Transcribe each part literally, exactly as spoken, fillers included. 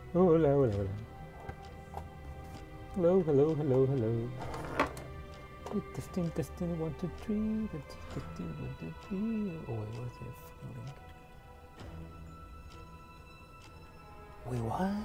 Oh, hello, hello, hello. Hello, hello, hello, hello. Testing, testing, one, two, three. Testing, one, two, three. Oh, wait, what's the fucking link? Wait, what?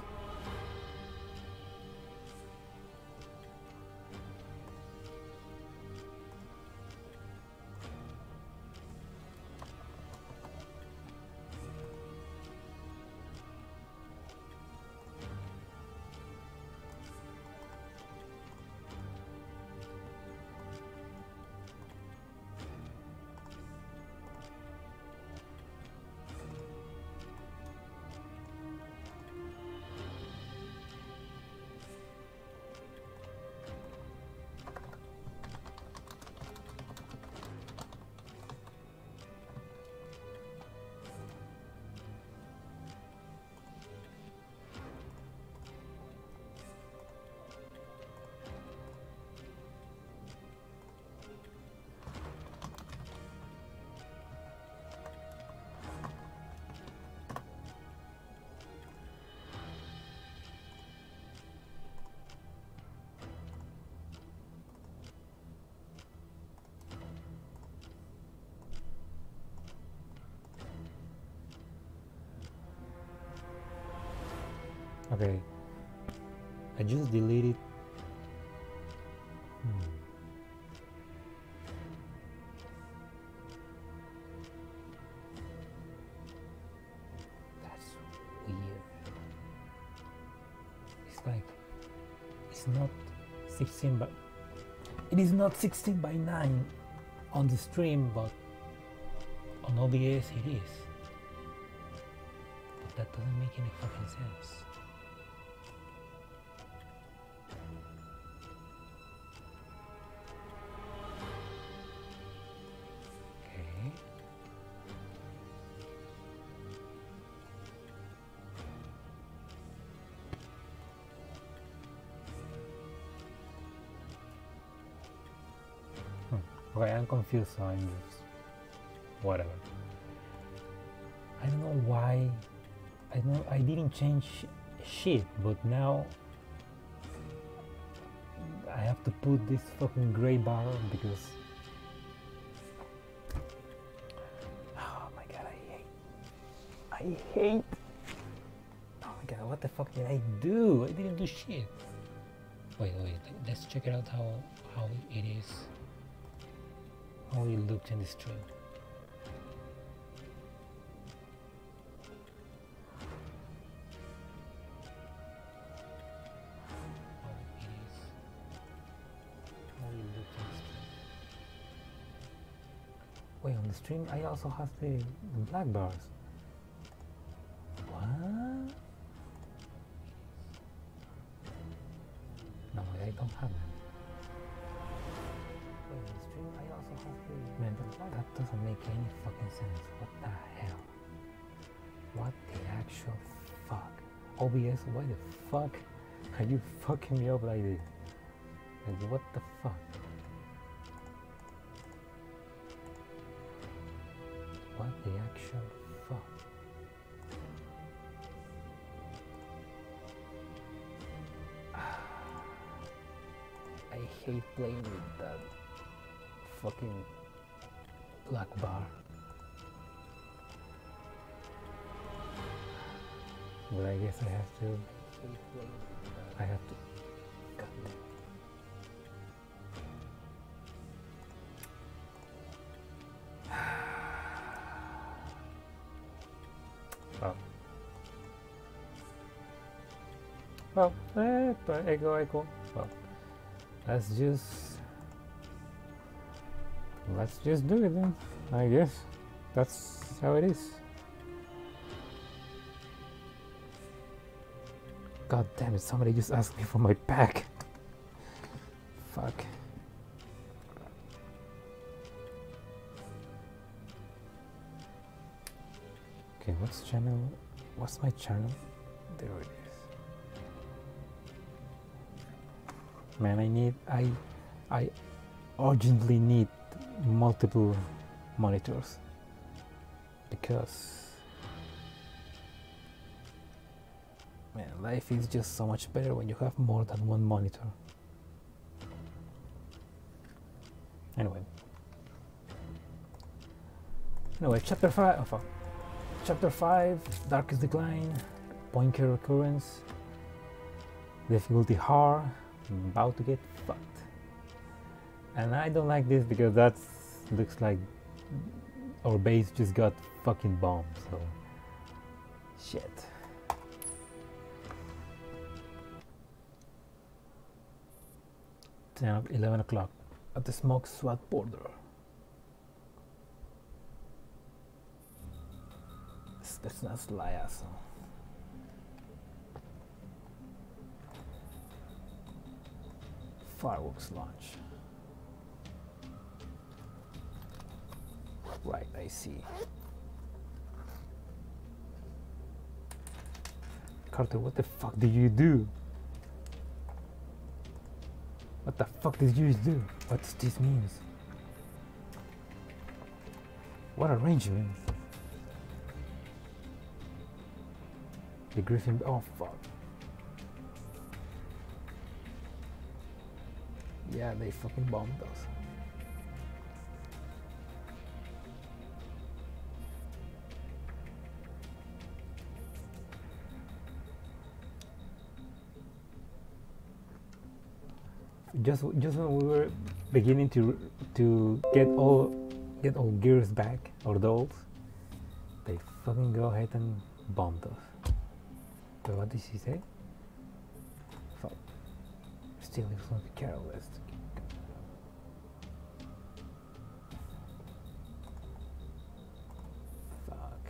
Okay, I just deleted. Hmm. That's weird. It's like it's not sixteen, but it is not sixteen by nine on the stream, but on O B S it is. But that doesn't make any fucking sense. Okay, I'm confused, so I'm just whatever. I don't know why. I know I didn't change shit, but now I have to put this fucking gray bar because. Oh my god, I hate. I hate. Oh my god, what the fuck did I do? I didn't do shit. Wait, wait. Let's check it out. How how it is. How it looked in the stream. How it is. How it looked in the stream. Wait, on the stream I also have the black bars. What? No, I don't have them. Man, that doesn't make any fucking sense. What the hell? What the actual fuck? O B S, why the fuck are you fucking me up like this? Like, what the fuck? What the actual fuck? I hate playing with that fucking black bar. But I guess I have to. I have to. God damn. Oh. Well, eh, but echo, echo. Well, let's just. Let's just do it then, I guess. That's how it is. God damn it, somebody just asked me for my pack. Fuck. Okay, what's channel? What's my channel? There it is. Man, I need, I, I urgently need multiple monitors because Man, life is just so much better when you have more than one monitor. Anyway. Anyway, chapter five. Oh, fuck. Chapter five, Darkest Decline, POINCARE Recurrence, difficulty hard. I'm about to get fucked. And I don't like this because that looks like our base just got fucking bombed, so shit. ten, eleven o'clock at the smoke SWAT border. That's not Slayas. Fireworks launch. Right, I see. Carter, what the fuck did you do? What the fuck did you do? What does this mean? What arrangement? The Griffin. Oh fuck. Yeah, they fucking bombed us. Just, just when we were beginning to to get all get all gears back or dolls, they fucking go ahead and bombed us. But what did she say? Fuck. Still, it's not careless. Fuck.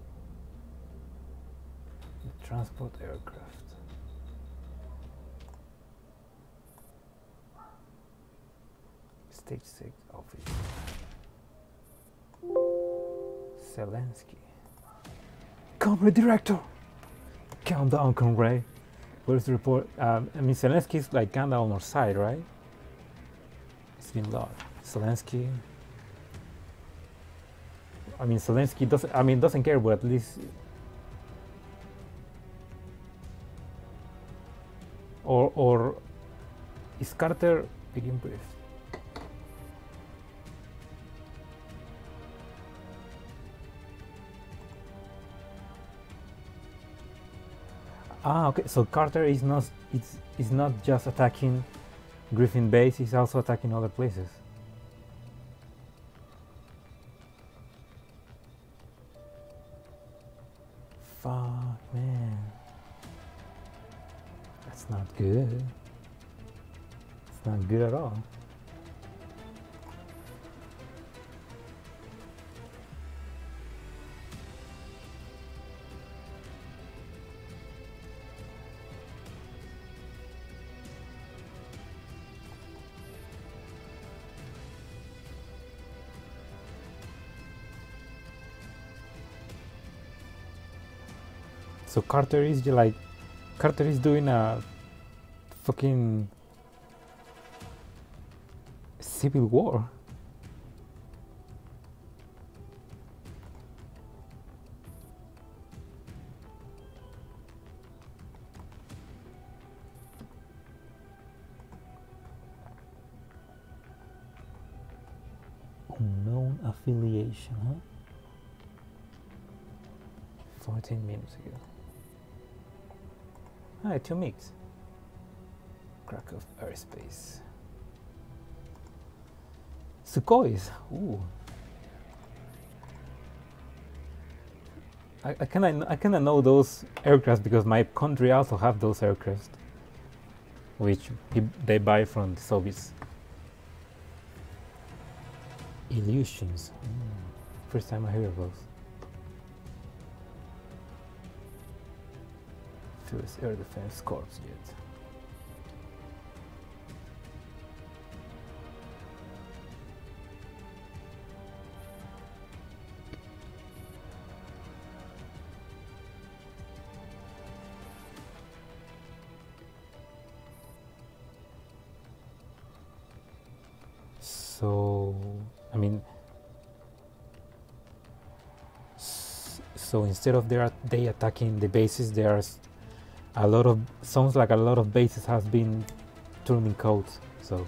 The transport aircraft. Stage six office. Zelensky. Comrade Director! Countdown, comrade. Where's the report? Um, I mean, Zelensky's like kinda on our side, right? It's been logged. Zelensky. I mean, Zelensky doesn't. I mean, doesn't care, but at least. Or or is Carter begin brief? Ah, okay. So Carter is not it's is not just attacking Griffin base; he's also attacking other places. Fuck, man, that's not good. It's not good at all. So Carter is like, Carter is doing a fucking civil war. Unknown affiliation, huh? fourteen minutes ago. Ah, two mix. Krakow airspace. Sukhois. Ooh. I, I kinda I kinda know those aircraft because my country also have those aircraft, which they buy from the Soviets. Illusions. Mm. First time I hear of those. First Air Defense Corps jet. So, I mean, so instead of they are they attacking the bases, they are a lot of sounds like a lot of bases has been turning codes, so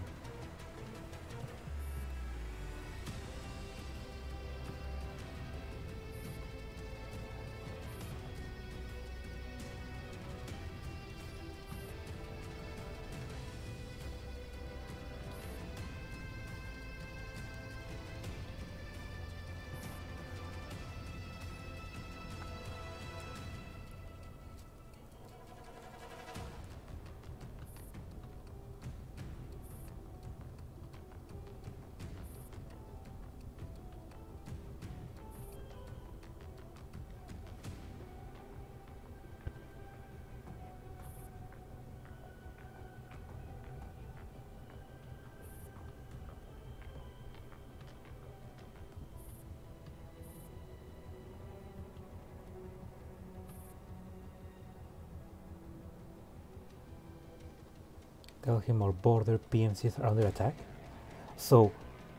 tell him our border P M Cs are under attack. So,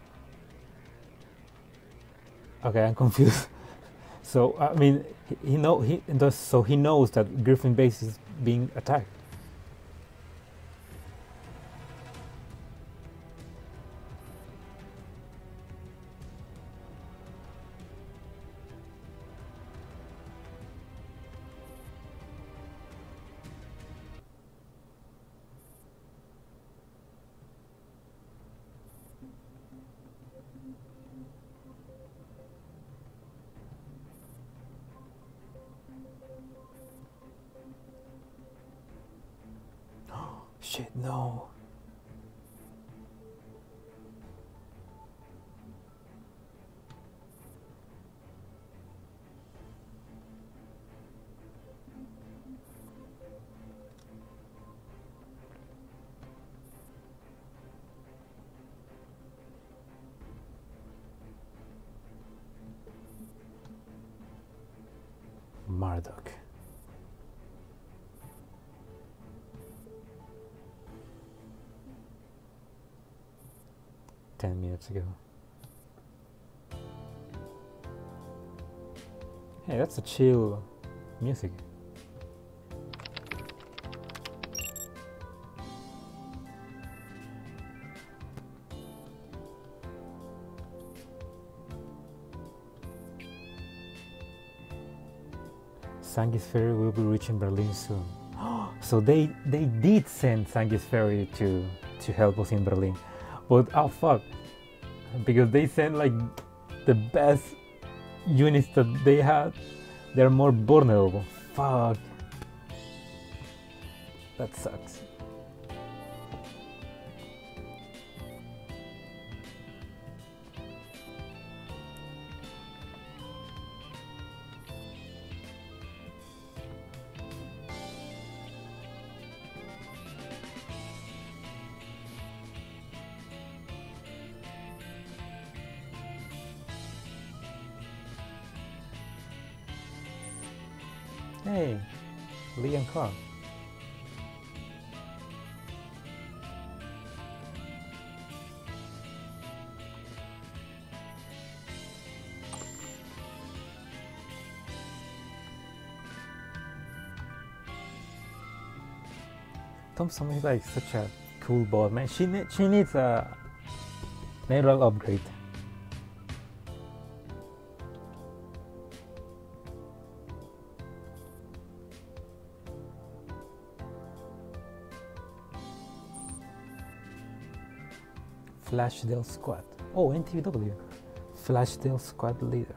okay, I'm confused. So I mean, he, he know he does. So he knows that Griffin base is being attacked. Shit, no. Marduk. Ten minutes ago. Hey, that's a chill music. Sangis Ferry will be reaching Berlin soon. So they they did send Sangis Ferry to to help us in Berlin. But oh fuck, because they sent like the best units that they had, they're more vulnerable. Fuck, that sucks. Hey, Lee and Carl. Thompson is like such a cool bot, man. She ne she needs a natural upgrade. Flashdale Squad. Oh, N T W. Flashdale Squad Leader.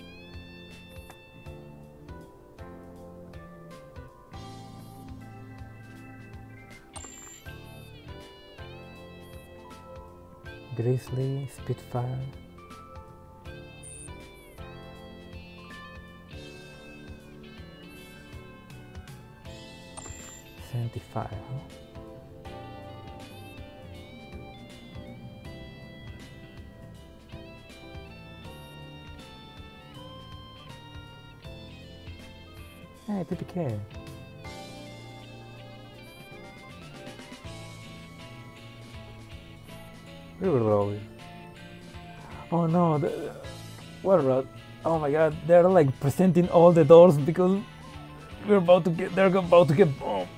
Grizzly, Spitfire. seventy-five, huh? Hey, T P K. River Road. Oh no, the, what road? Oh my god, they're like presenting all the doors because We're about to get, they're about to get bombed.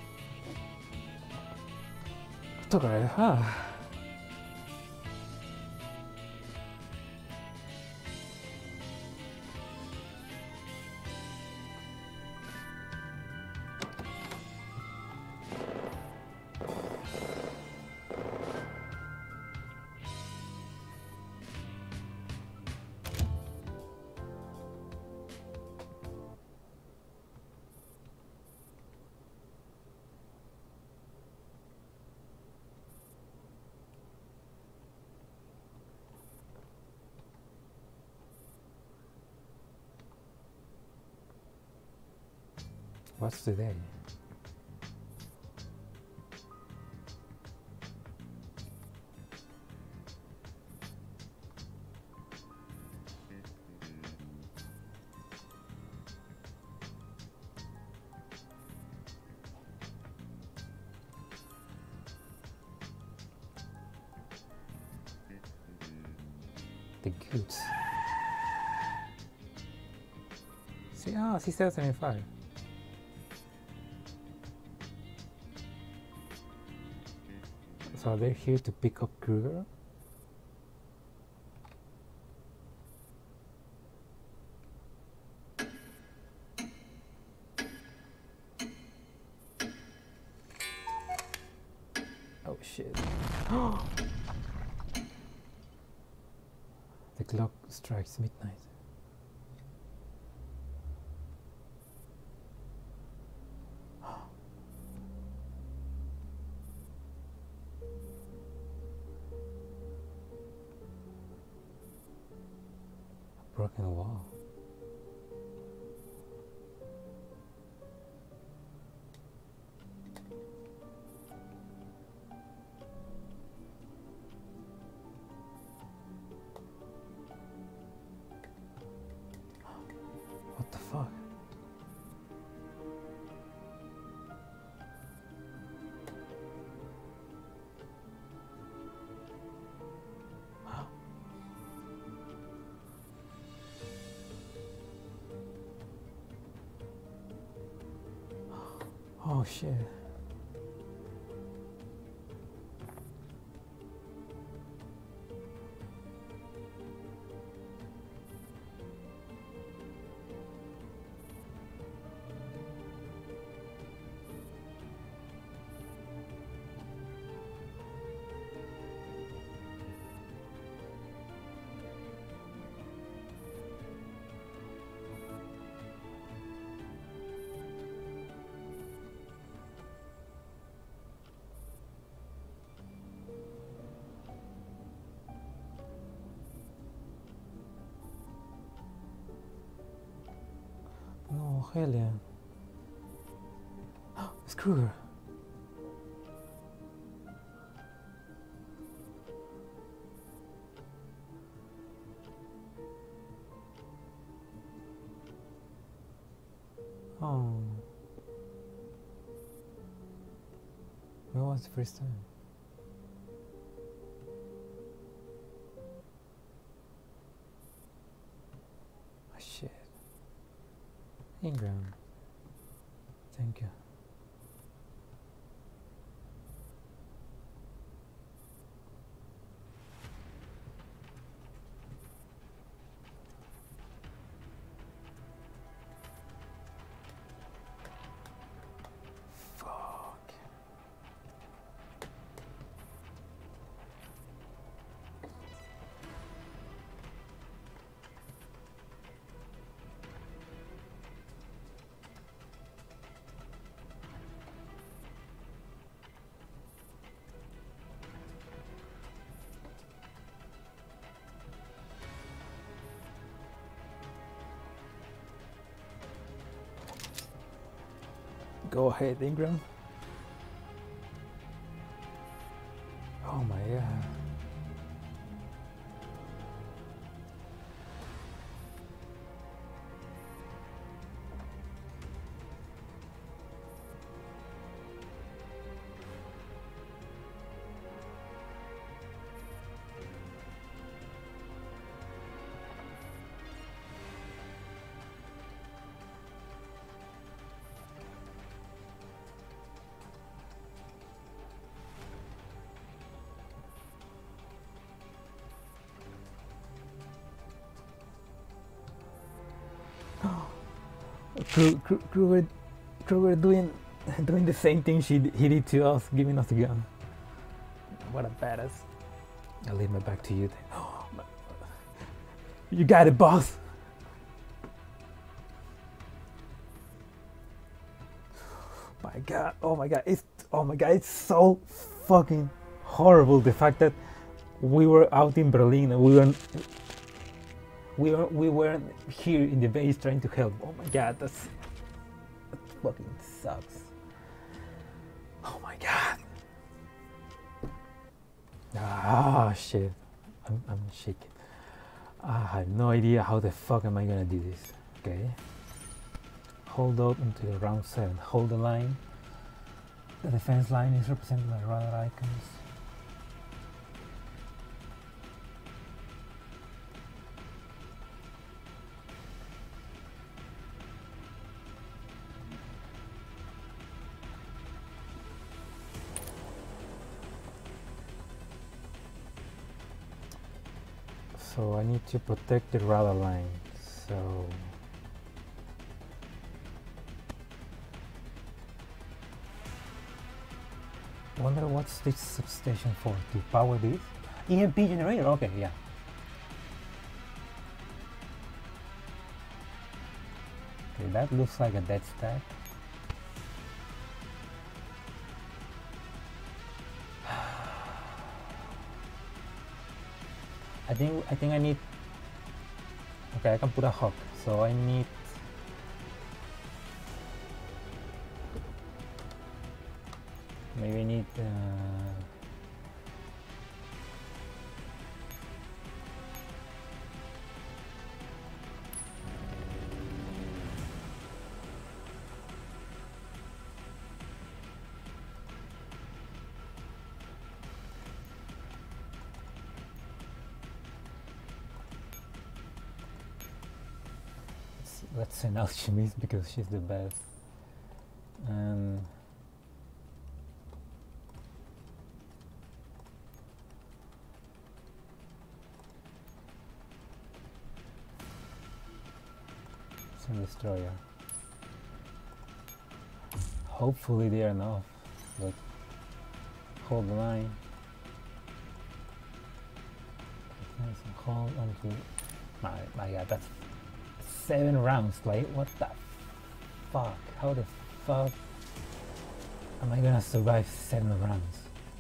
とかね、はあ。What's today? The goods. See, ah, six seventy-five. So they're here to pick up Kruger? Oh shit. The clock strikes midnight. Broken wall. What the fuck? Oh shit. No, hell yeah. It's Kruger. Oh. When was the first time? Oh shit. Ingram. Thank you. Go ahead, Ingram. Oh my god. Kru- Kru- Kruger, Kruger doing doing the same thing she he did to us, giving us a gun. What a badass! I'll leave my back to you. Then. You got it, boss. My God! Oh my God! It's oh my God! It's so fucking horrible. The fact that we were out in Berlin and we weren't we were we weren't here in the base trying to help. Oh my God! That's that fucking sucks. Oh my God! Ah shit! I'm I'm shaking. I have no idea how the fuck am I gonna do this. Okay. Hold up until round seven. Hold the line. The defense line is represented by radar icons. So I need to protect the radar line. So wonder what's this substation for? To power this? E M P generator? Okay, yeah. Okay, that looks like a dead stack. I think I think I need. Okay, I can put a hook. So I need. Maybe I need. Uh, let's send Alchemist because she's the best. And some destroyer. Hopefully they are enough, but hold the line. Nice and hold onto. My my God, that's seven rounds. Like what the fuck? How the fuck am I gonna survive seven rounds?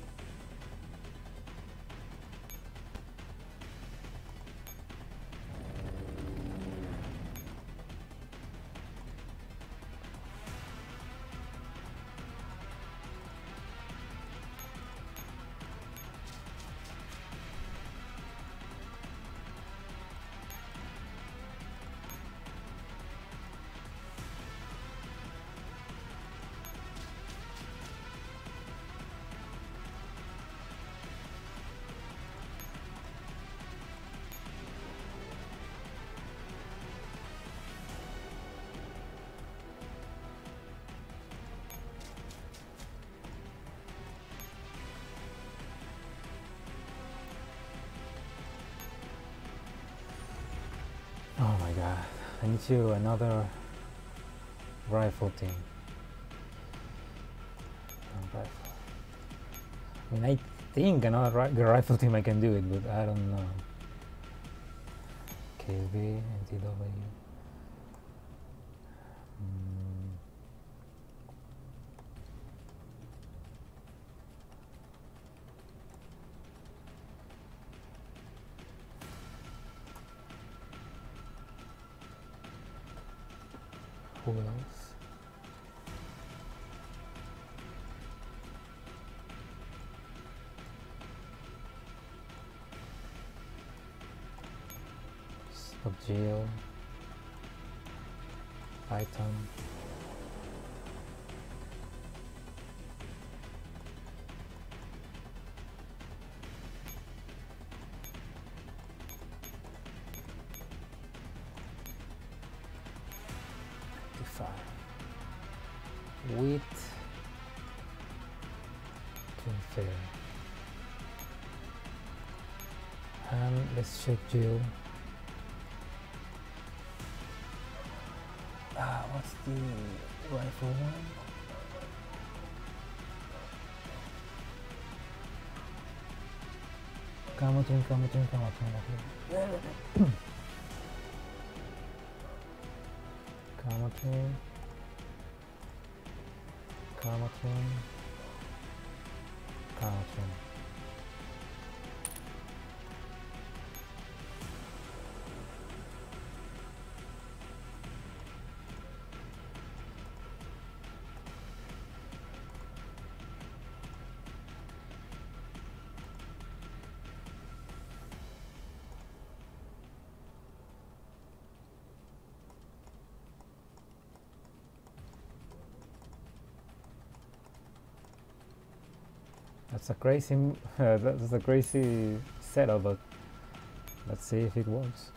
Oh my God, I need to another rifle team. Oh, rifle. I mean, I think another ri rifle team I can do it, but I don't know. K V, N T W. Mm. Who else? Subgeo, Python. With fair. And let's check Jill. Ah, what's the rifle one? Camo twin, camo twin, camo twin, twin. Camo twin. Camo twin. Camo twin. That's a crazy, uh, that's a crazy setup, but let's see if it works.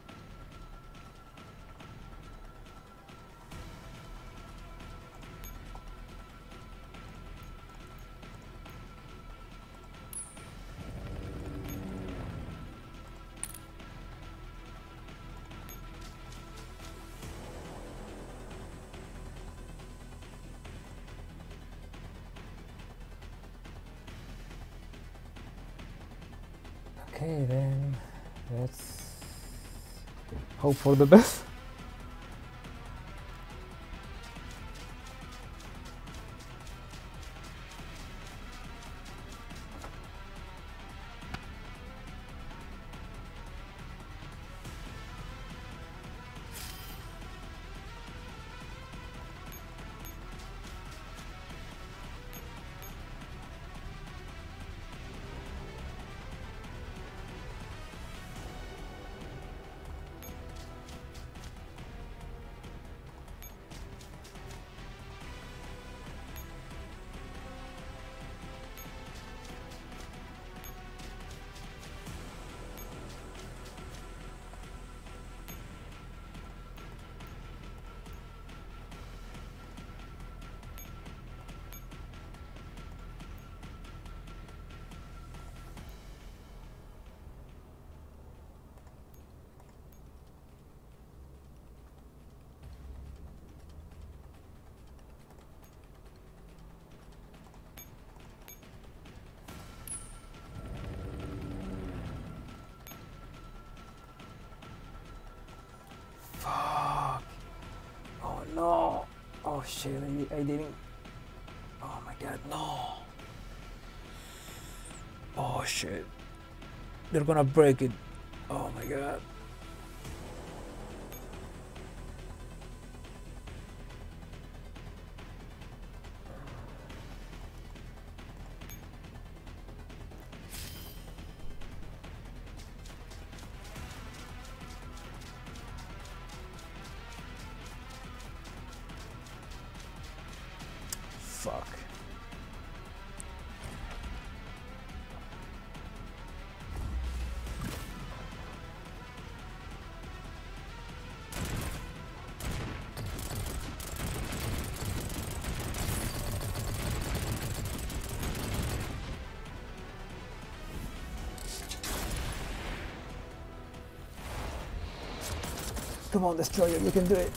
Okay, then let's hope for the best. No! Oh shit, I, I didn't... Oh my god, no! Oh shit. They're gonna break it. Oh my god. Fuck. Come on, Destroyer, you can do it.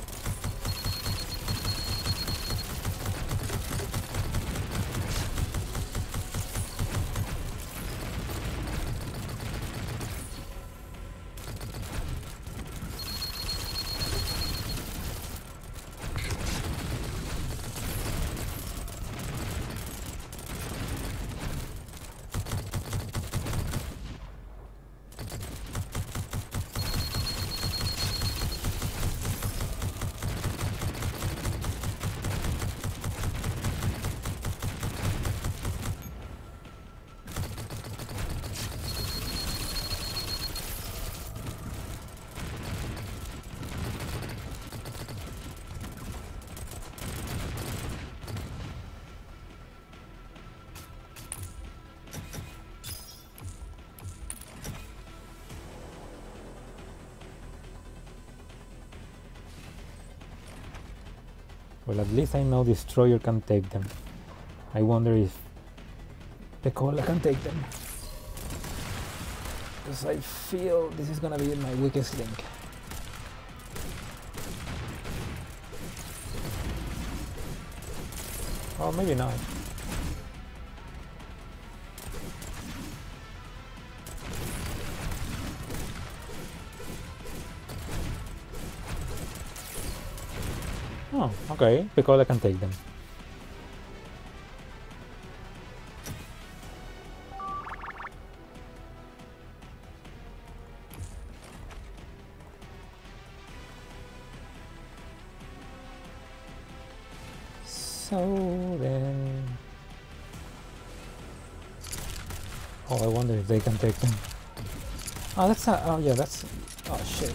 Well, at least I know Destroyer can take them. I wonder if the Cola can take them. Because I feel this is gonna be my weakest link. Or maybe not. Oh, okay, because I can take them. So then... Oh, I wonder if they can take them. Oh, that's not... Oh, yeah, that's... Oh, shit.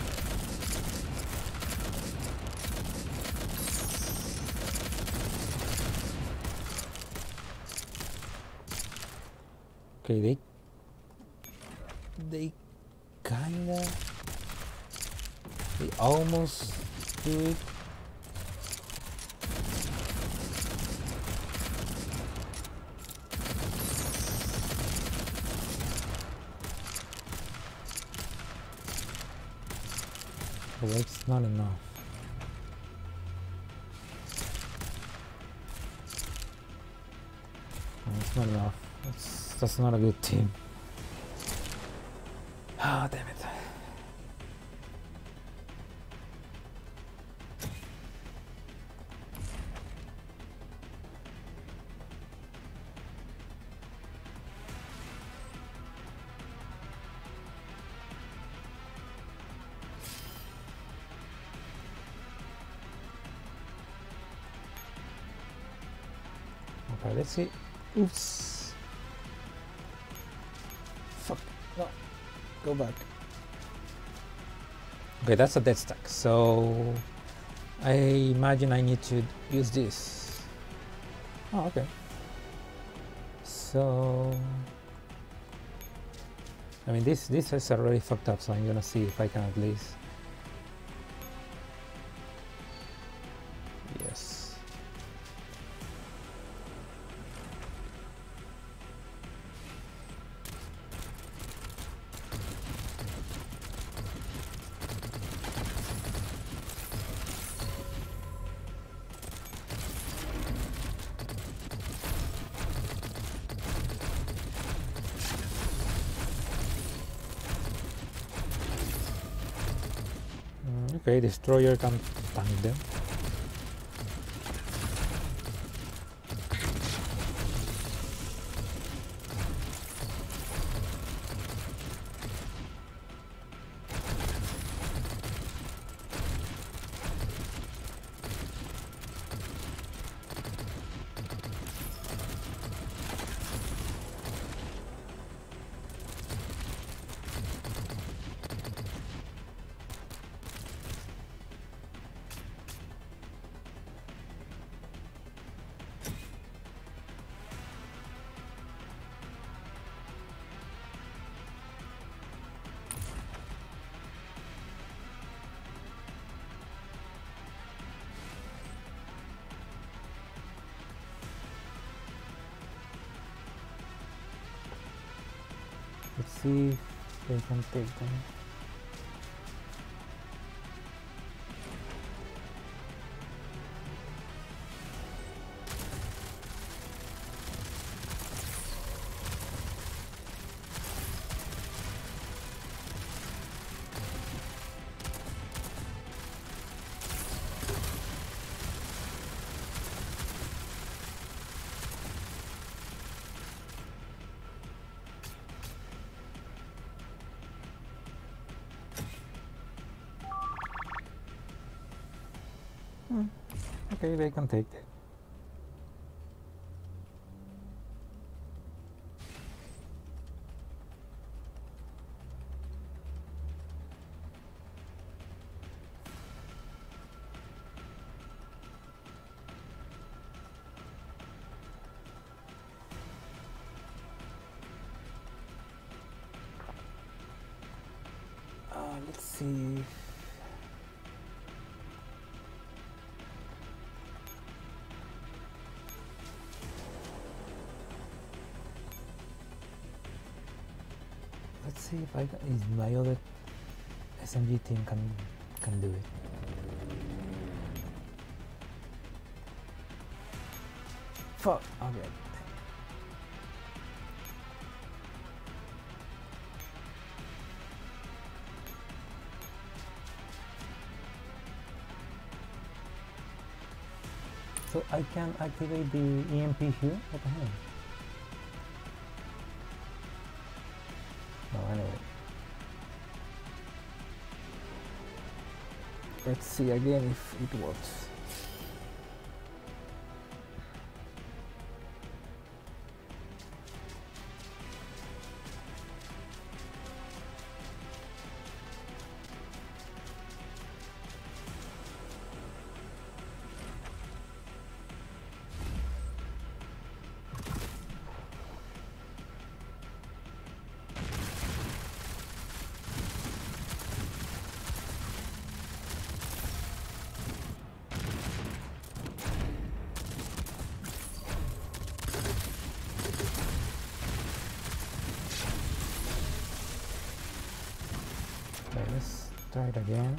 Okay, they... They kinda... They almost do it. But it's not enough. No, it's not enough. That's, that's not a good team. Ah, damn it. Okay, let's see. Oops. Fuck. No. Go back. Okay, that's a dead stack. So I imagine I need to use this. Oh, okay. So I mean, this this is already fucked up. So I'm gonna see if I can at least. Yes. Okay, destroyer can tank them. Let's see if they can take them. Hmm. Okay, they can take it. Uh, let's see. Let's see if I can, if my other S M G team can can do it. Fuck. Okay. So I can activate the E M P here? What the hell? No, anyway. Let's see again if it works. Let's try it again.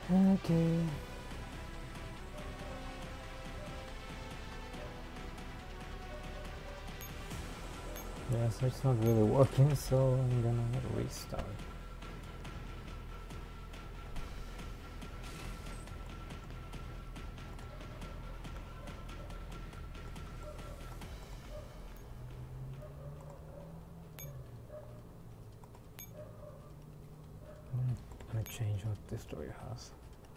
Okay. Yeah, so it's not really working, so I'm gonna restart. I'm gonna change what this story has.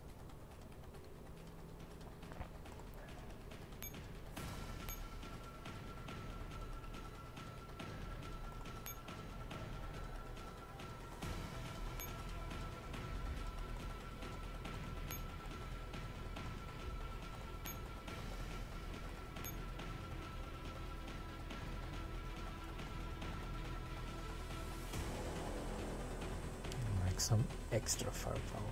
Some extra firepower.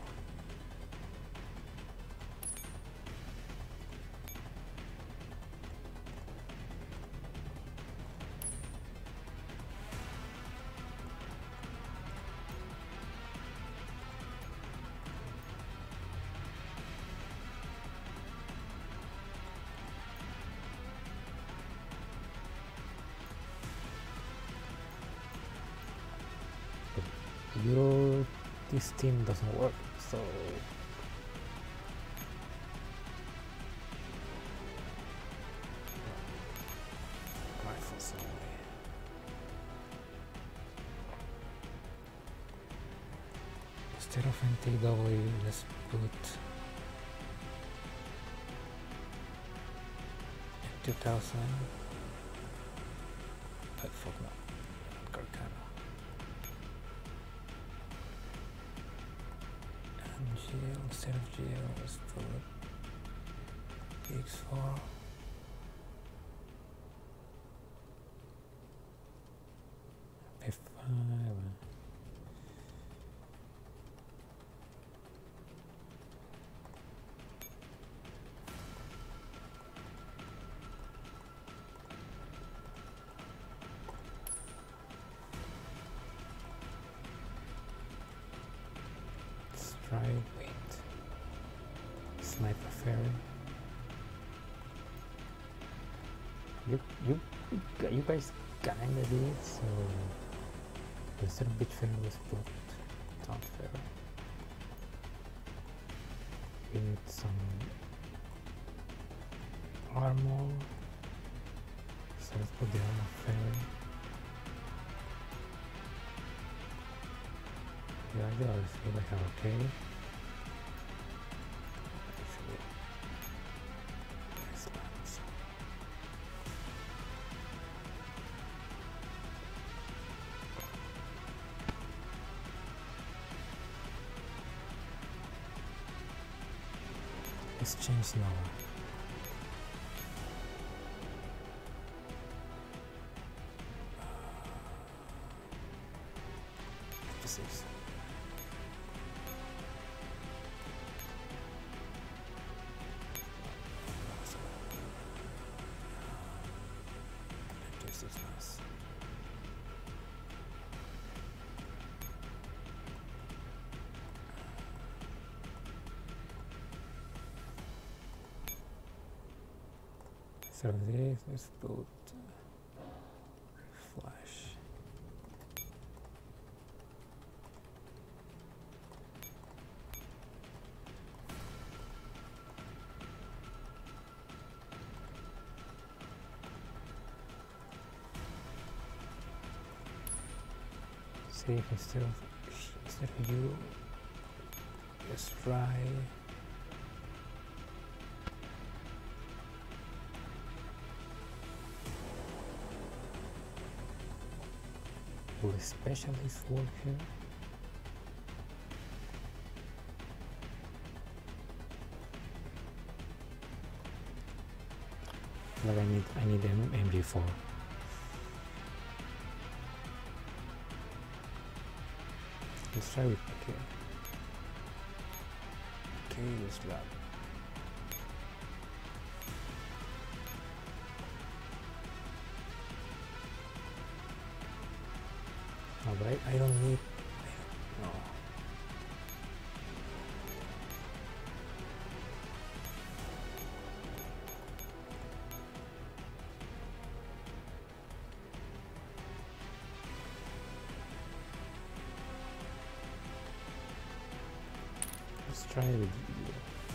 Your this team doesn't work, so rifles only. Instead of N T W, let's put two thousand. But fuck no, Gargano. G L instead of G L, let's put X four. P five. Let's try wait. Sniper Ferry. You you you guys kinda did it, so instead of Big Ferry, let's put Taunt Ferry. We need some armor, so let's put the armor Ferry. The idea is feel like I'm okay. Let's change now. fifty-six. This is nice. So this let's put flash. See if instead of instead of you, let's try. Will a specialist work here? But I need I need an M G four. Let's try with K. K is lab. No, but I, I don't need. I don't, no. Let's try it with you.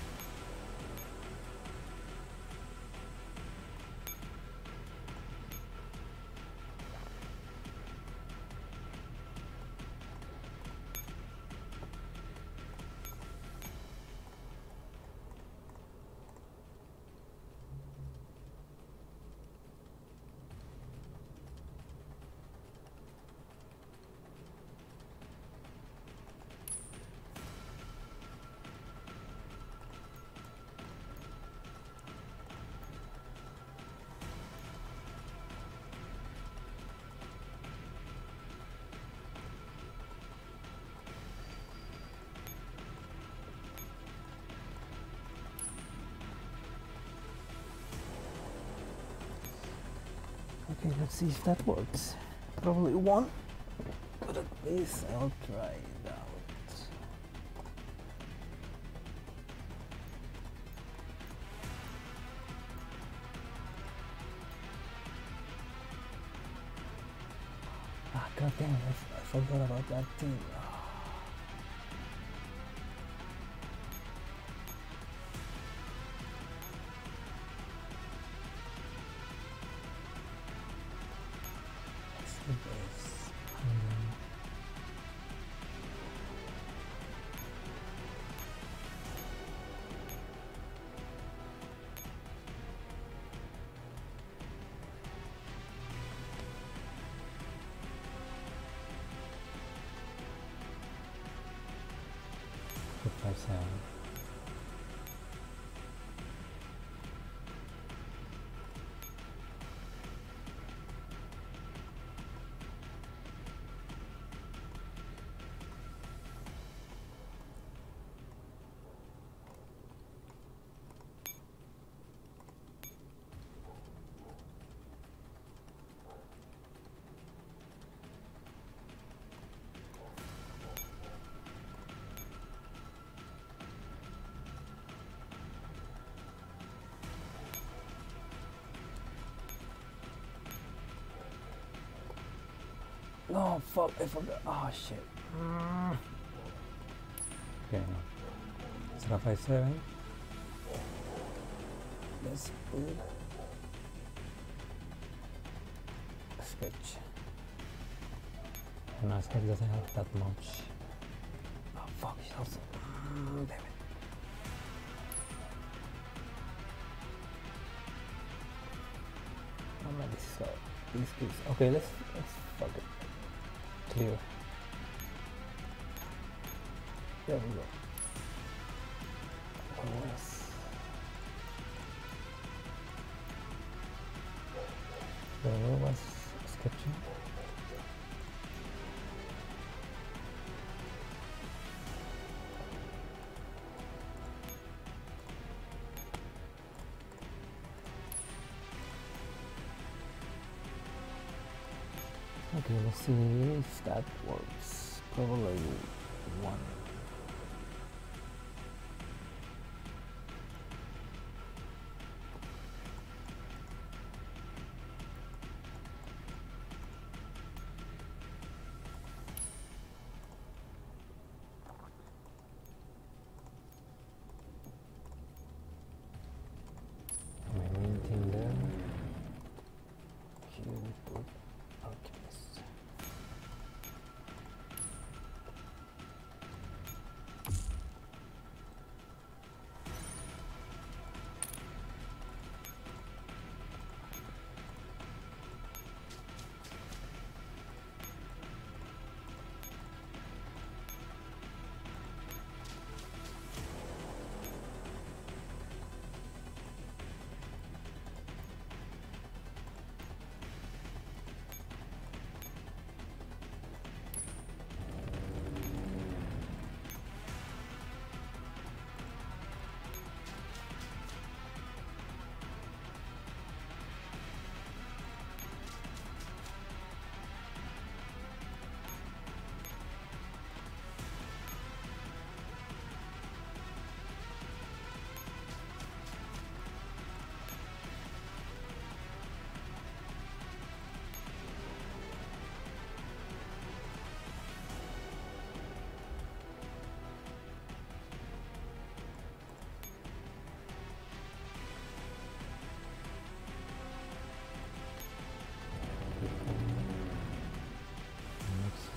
Okay, let's see if that works. Probably won't, but at least I'll try it out. Ah, god damn it, I, f I forgot about that thing. Five seven. No, fuck, I forgot. Oh shit. Mm. Okay, no. zero five seven. Let's put a sketch. And our sketch doesn't have that much. Oh fuck, it's also. Mm, damn it. Oh man, this is so. This is. Okay, let's. Let's fuck it. Clear. There we go. Oh, yes. So where was sketching? Okay, let's see if that works. Probably one. My main thing there. Here we put alchemist.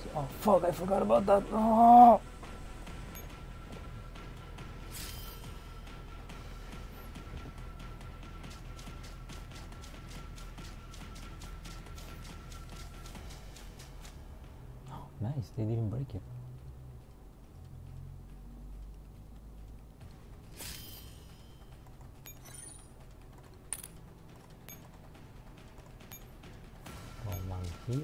Oh fuck, I forgot about that. Oh! Oh, nice, they didn't break it. One here.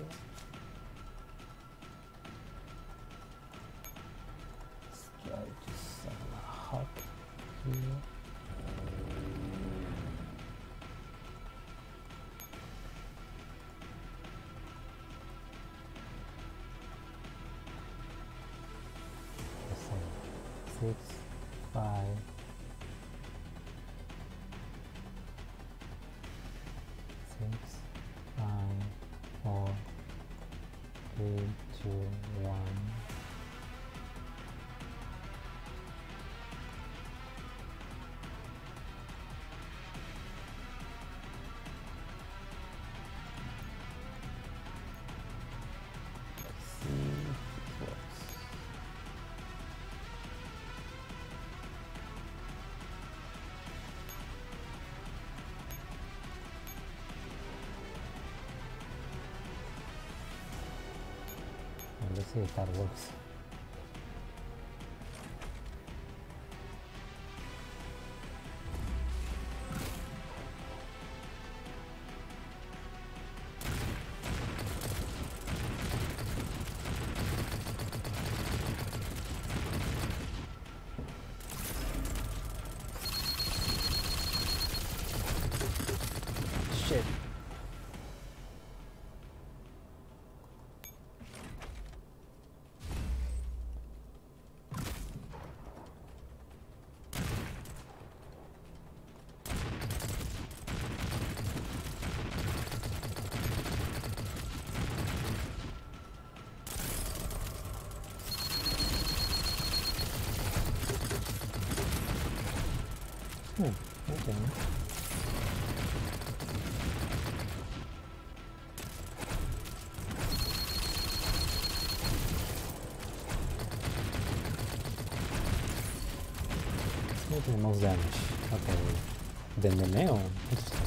Let's try to set a hop here. Six, five, six, nine, four, three, two, one. Let's see what's let's see if that works. Shit. Hmm, okay. Maybe the most damage. Okay. Then the nail. Interesting.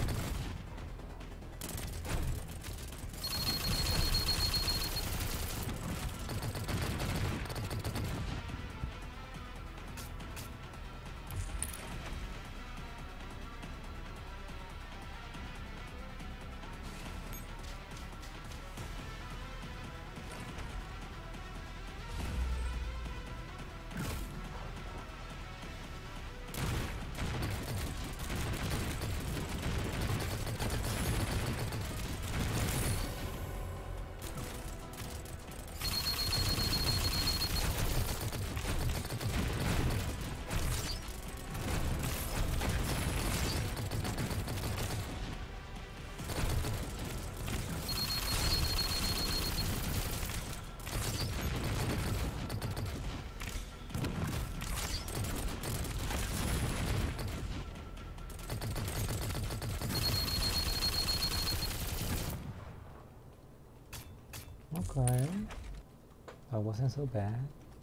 Okay, that wasn't so bad.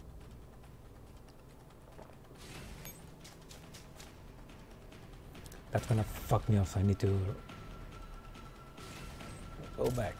That's gonna fuck me off. I need to go back.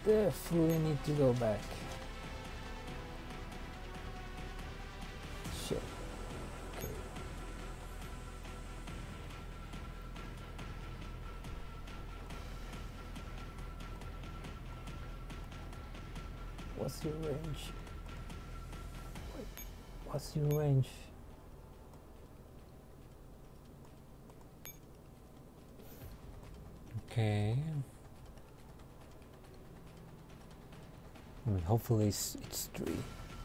definitely need to go back. Shit. Okay. What's your range? Wait, what's your range? Okay. I mean, hopefully it's, it's three,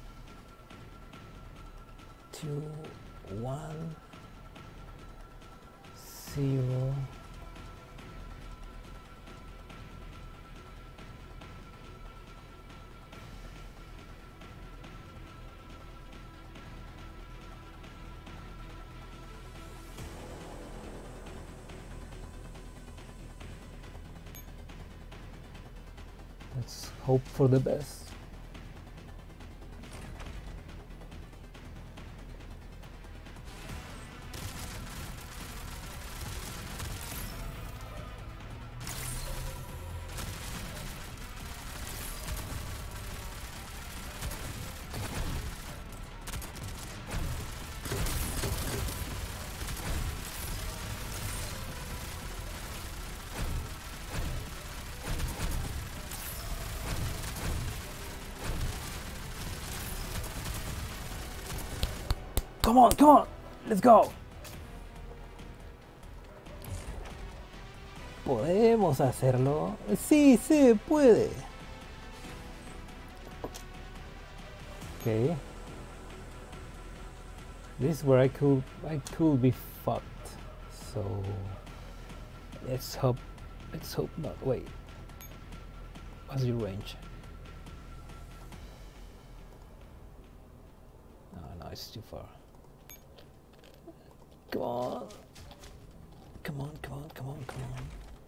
two, one, zero. Let's hope for the best. Come on, come on, let's go. Podemos hacerlo. Sí, se puede. Okay. This is where I could I could be fucked. So let's hope let's hope not. Wait. What's your range? No, no, it's too far. Come on. Come on, come on, come on, come on.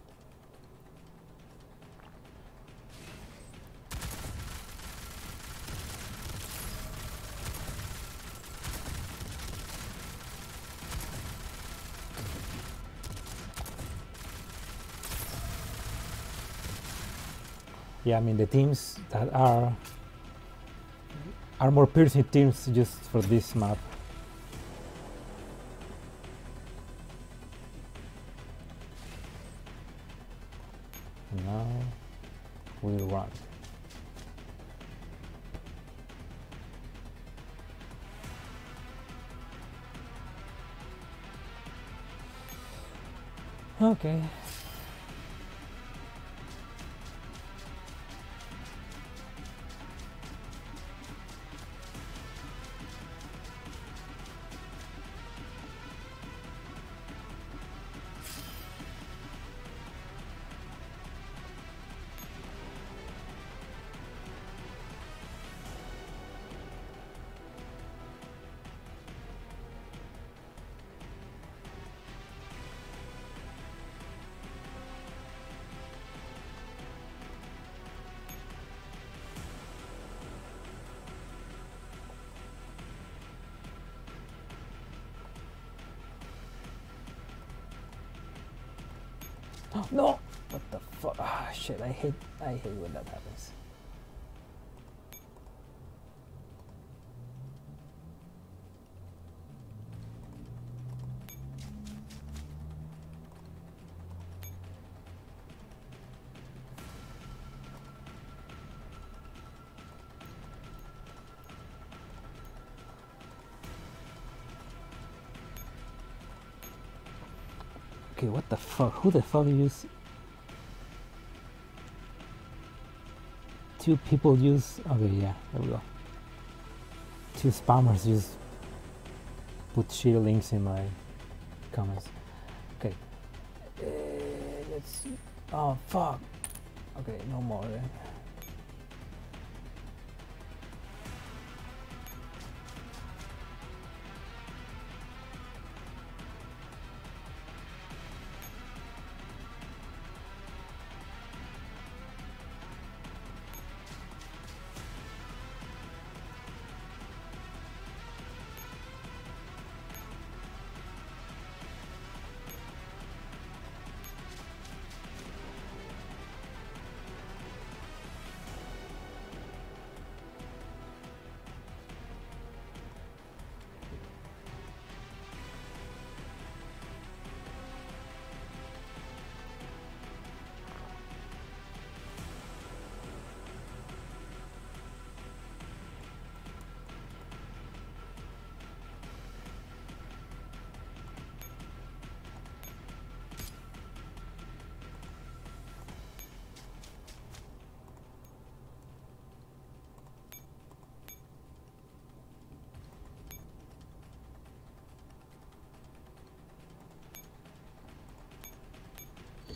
Yeah, I mean the teams that are are more piercing teams just for this map. Now we'll run. Okay. No! What the fuck? Ah, shit, I hate, I hate when that happens. Okay, what the fuck? Who the fuck use? Two people use. Okay, yeah, there we go. Two spammers use. Put shitty links in my comments. Okay. Uh, let's see. Oh fuck. Okay, no more then.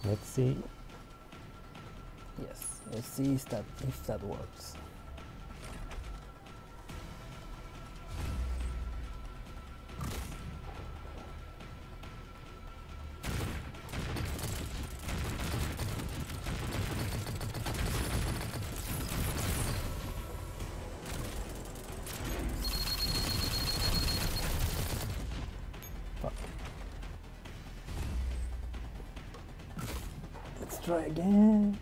Let's see. Yes, let's see if that if that works. Let's try again.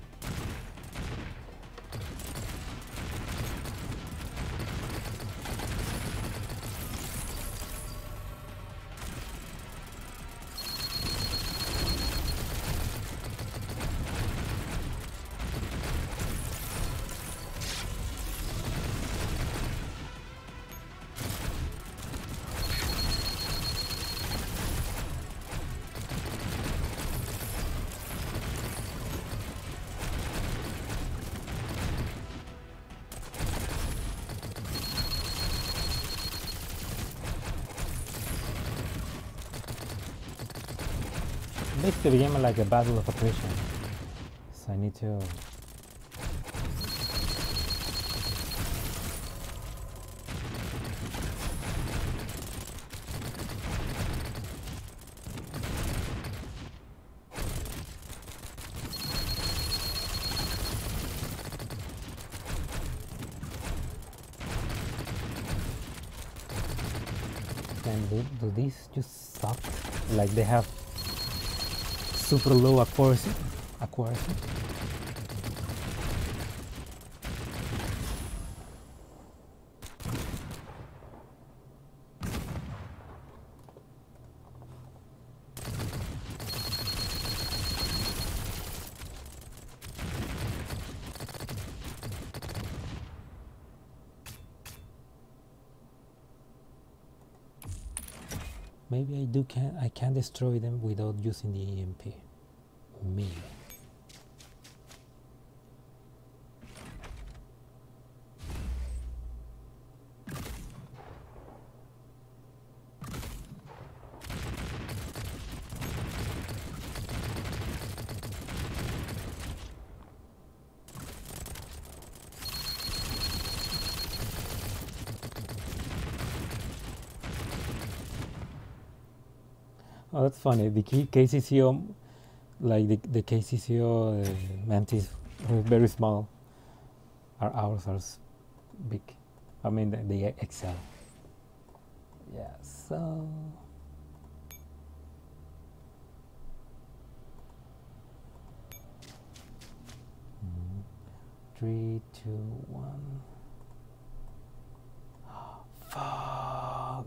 Basically, the game is like a battle of attrition, so I need to. And do, do these just suck? Like they have super low accuracy. accuracy. Maybe I do can I can destroy them without using the E M P. Maybe. Oh, that's funny. The K C C O, like the, the K C C O uh, mantis, are very small. Our ours are big. I mean, they, they excel. Yeah, so. Mm. Three, two, one. Fuck.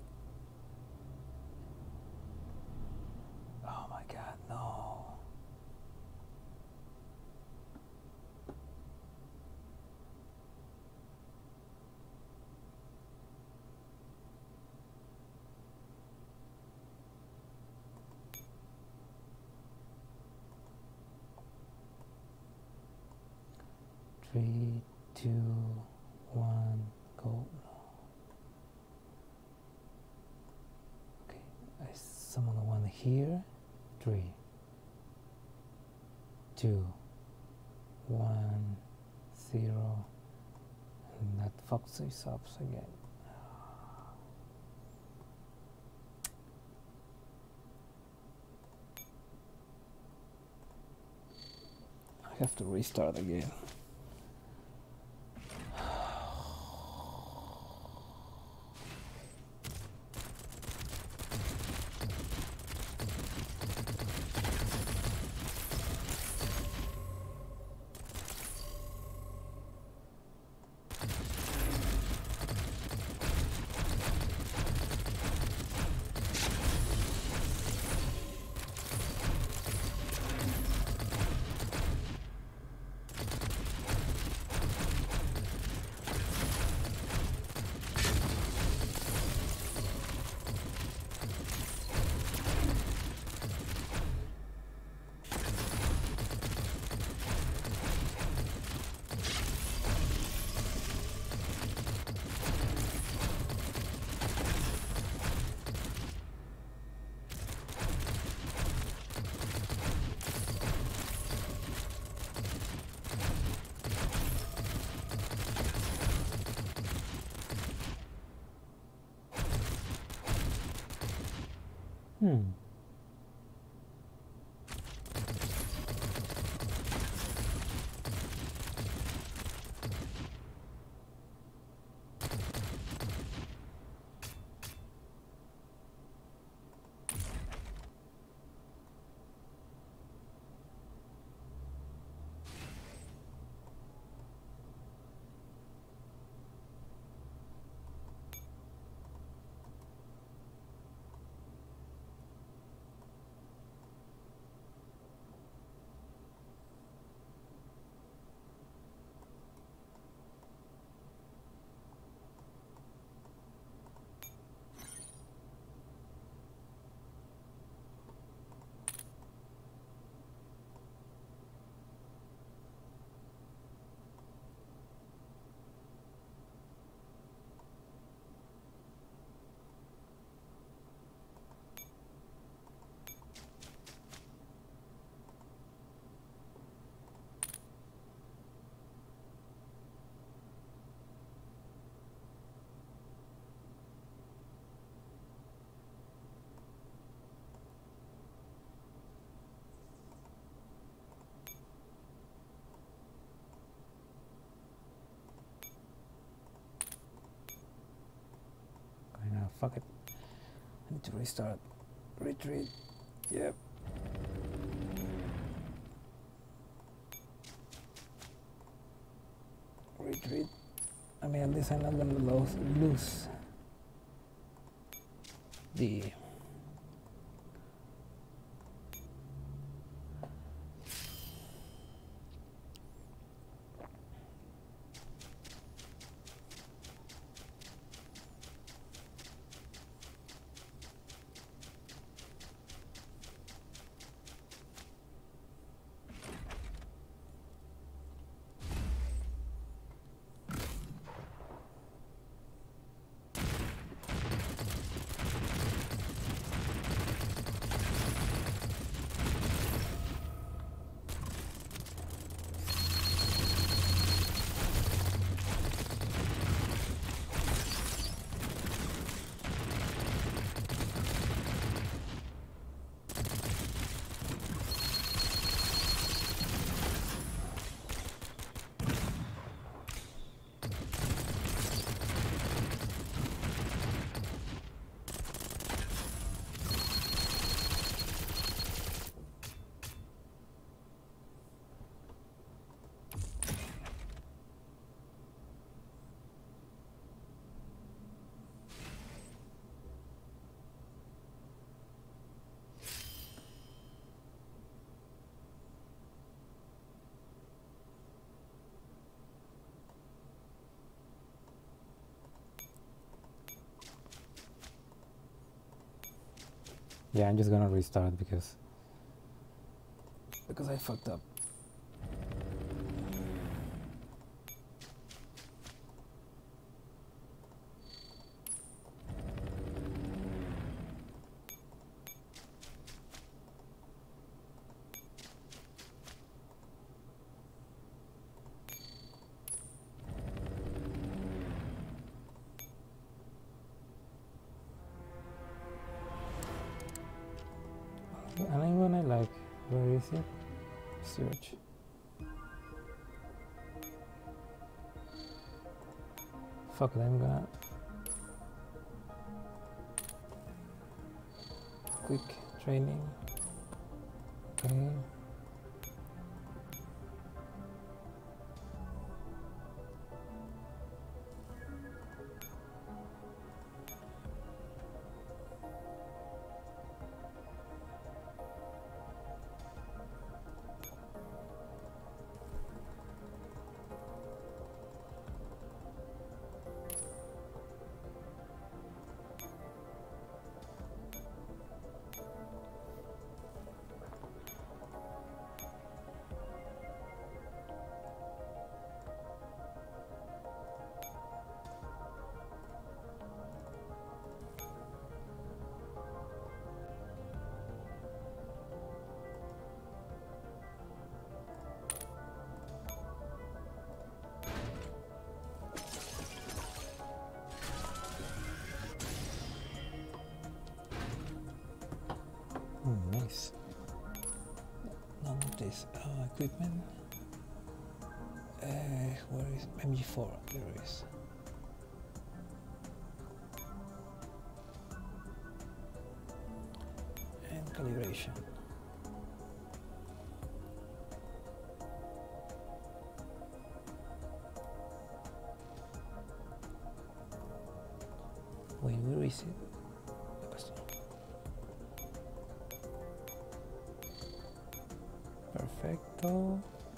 Oh my god, no. Three, two, one, go. Okay, I summon the one here. Three, two, one, zero, and that fucks us up again. I have to restart again. Hmm. Now, fuck it. I need to restart. Retreat. Yep. Retreat. I mean, at least I'm not gonna lose, lose the. Yeah, I'm just gonna restart because because I fucked up. And I'm gonna like, where is it? Search. Fuck it, I'm gonna quick training. Okay. this? Uh, equipment. Uh, where is M G four? There it is. And calibration. Wait, where is it? Perfecto.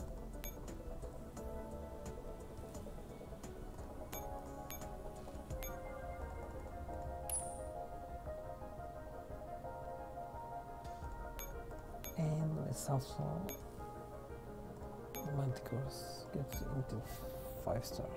And let's also Manticores gets into five star.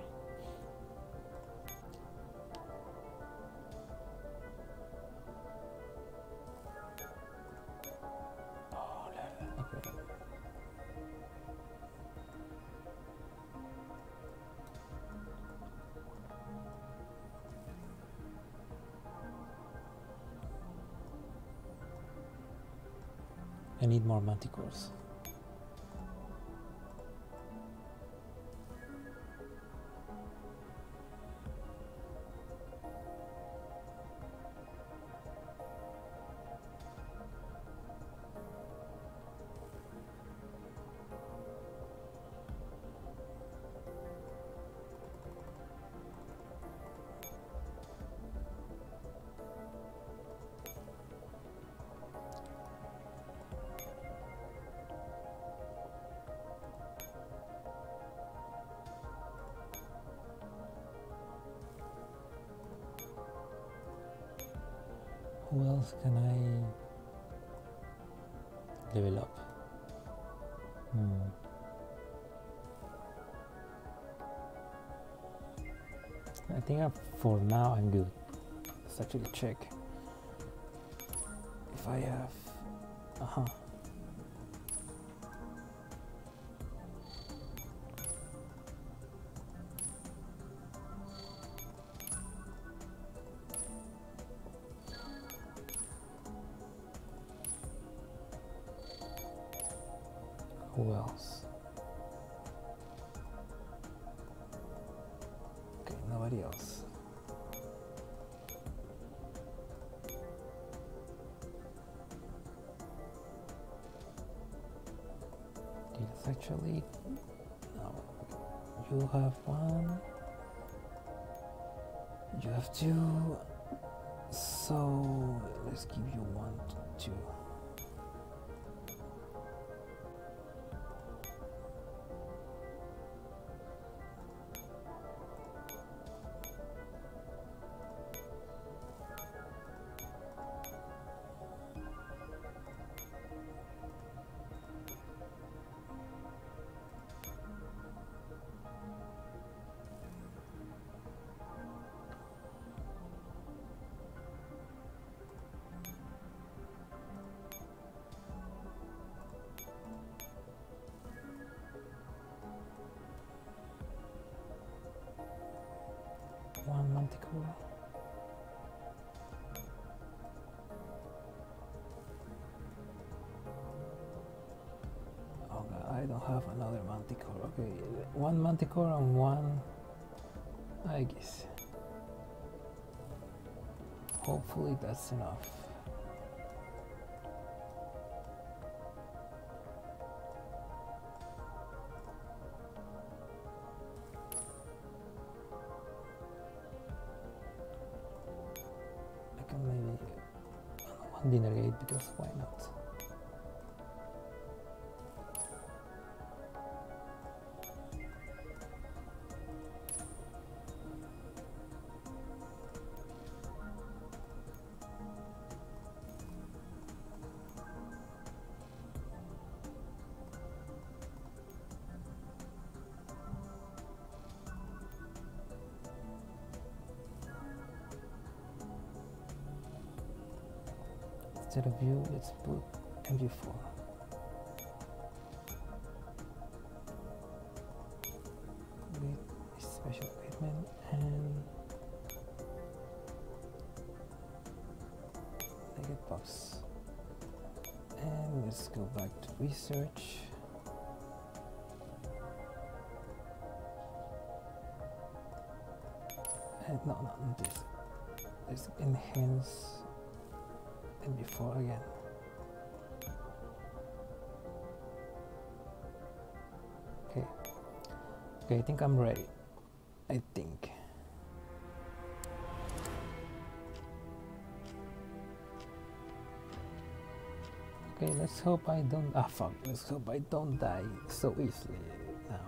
I need more Manticores. Who else can I level up? Hmm. I think I'm, for now I'm good. Let's actually check if I have. Uh-huh. Who else? Okay, nobody else. It's actually no. You have one. You have two. So let's give you one, two. One Manticore. Oh god, I don't have another Manticore. Okay, one Manticore and one I guess. Hopefully that's enough. I can maybe one dinner gate because why not? Instead of you, let's put M G four. With special equipment and naked box. And let's go back to research. enhance, no, no, not this. Let's enhance and before again. Okay. Okay, I think I'm ready. I think. Okay, let's hope I don't, ah fuck, let's hope I don't die so easily now.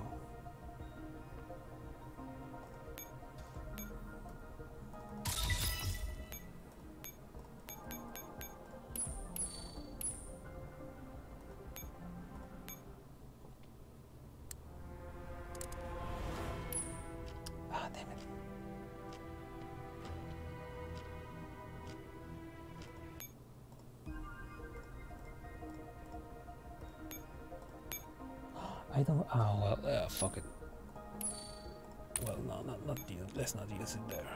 Ah, damn it. I don't, oh well, uh, fuck it. Well, no, not, not use, let's not use it there.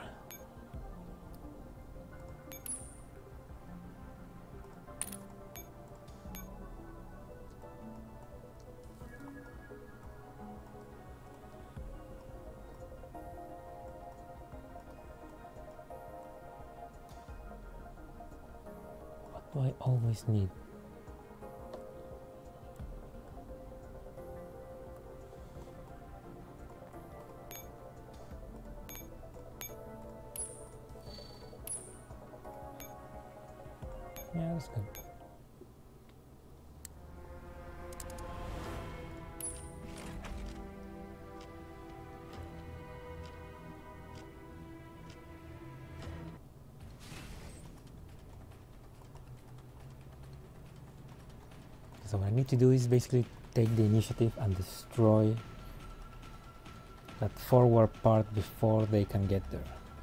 What do I always need? Yeah, that's good. So what I need to do is basically take the initiative and destroy that forward part before they can get there.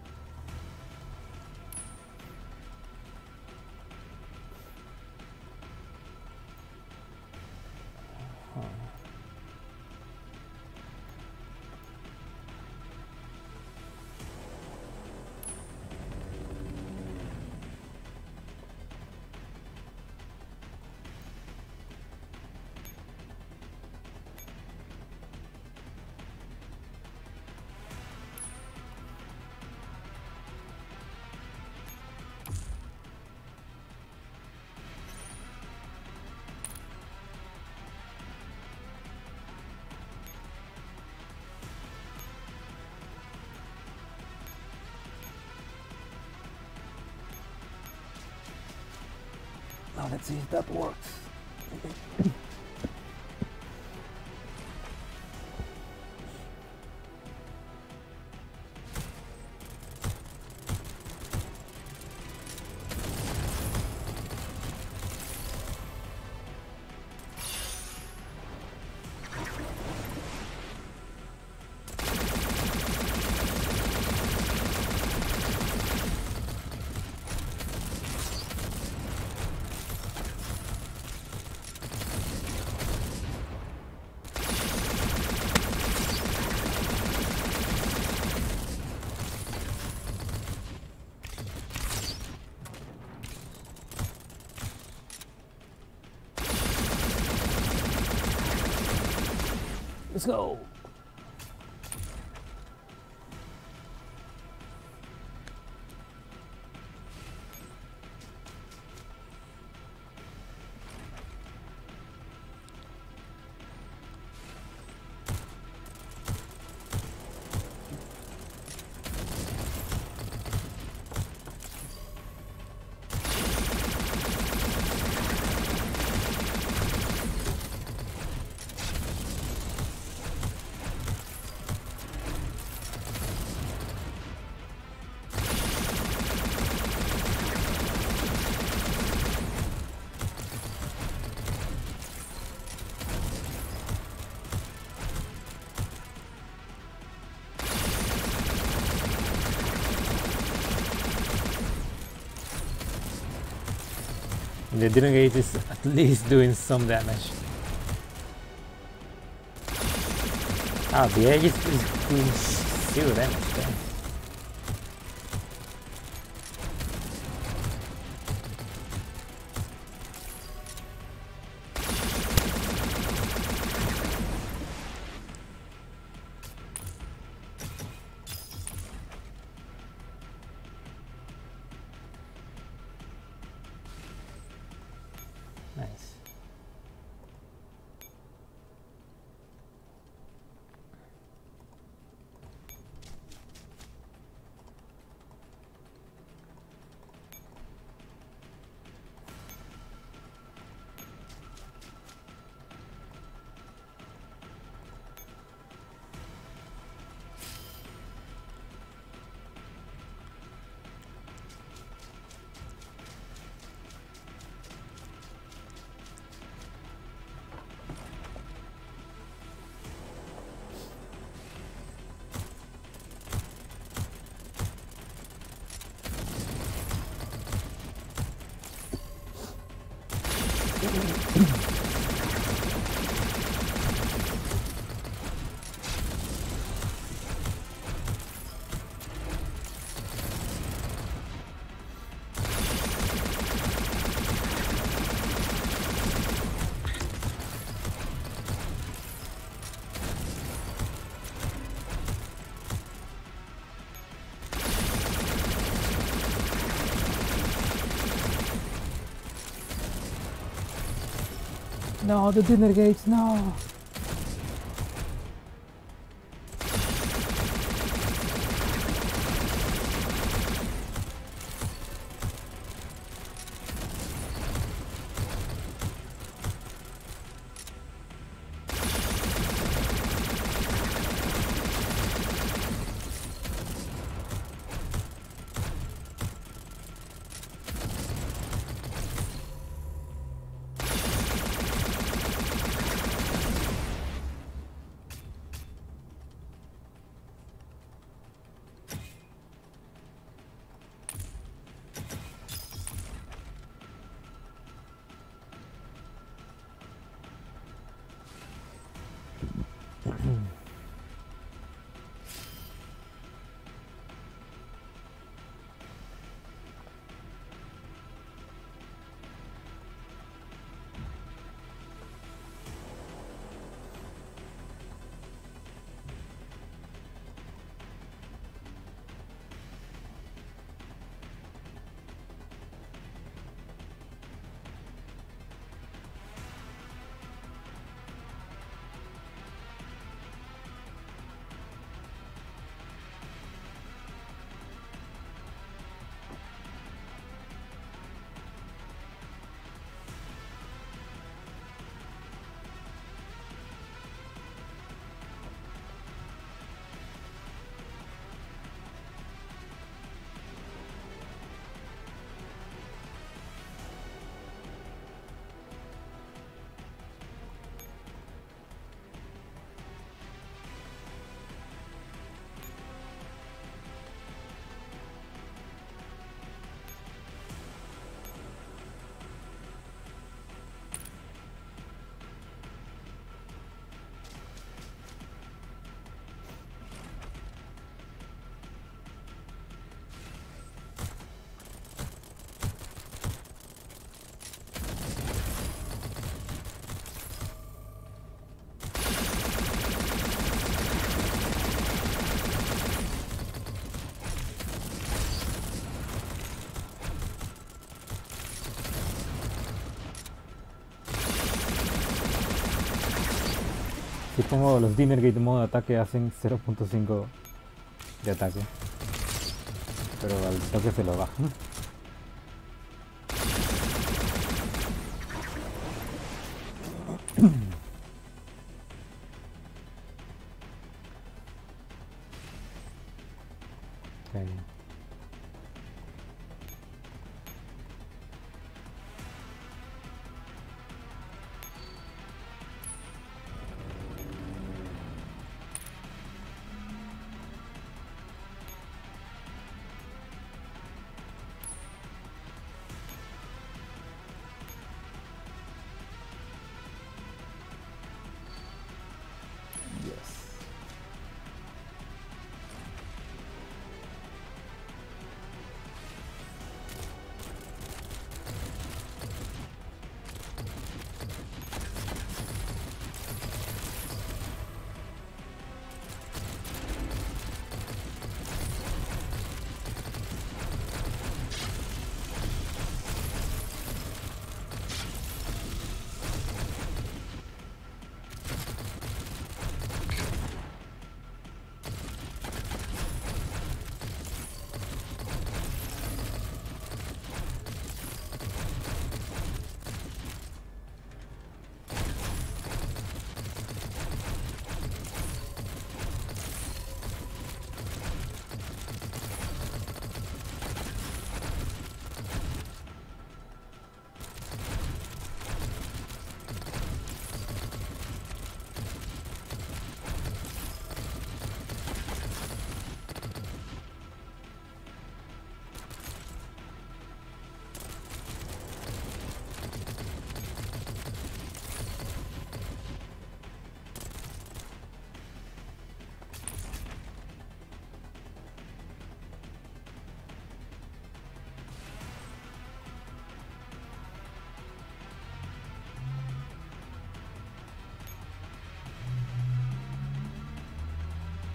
Now let's see if that works. Let's go. The Drenegate is at least doing some damage. Ah, the egg is, is doing zero damage then. No, the dinner gates, no! Si pongo los Dinner Gate en modo de ataque hacen cero punto cinco de ataque. Pero al toque se lo bajan. Okay.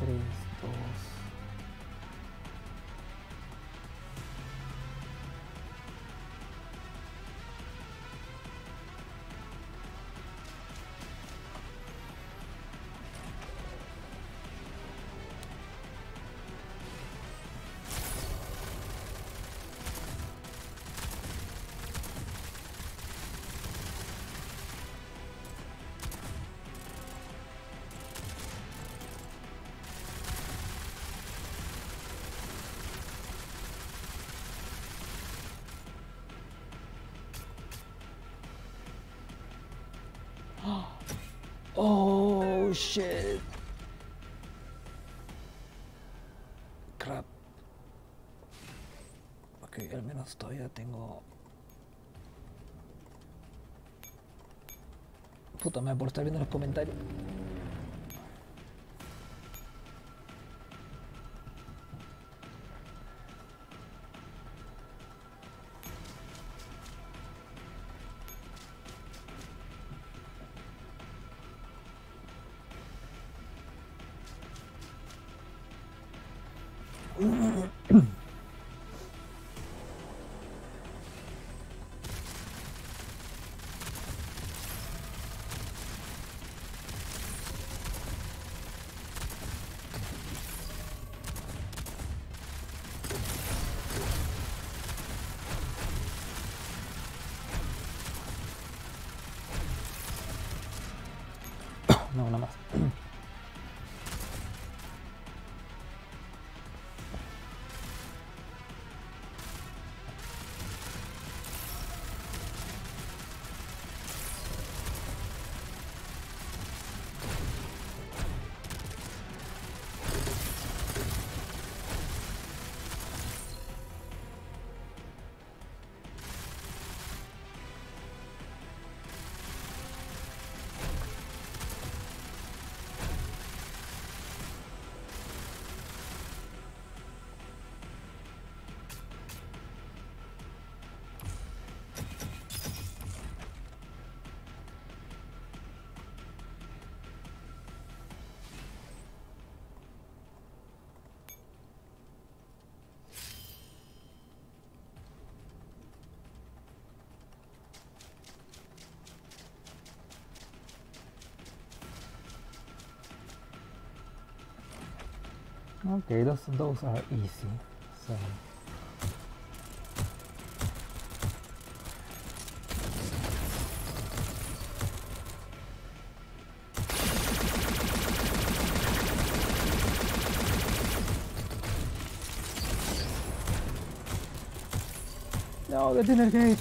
tres, dos. Oh shit. Crap. Ok, al menos todavía tengo. Puta, me voy por estar viendo los comentarios. No, nada más. Okay, those those are easy. So no, the dinner gate.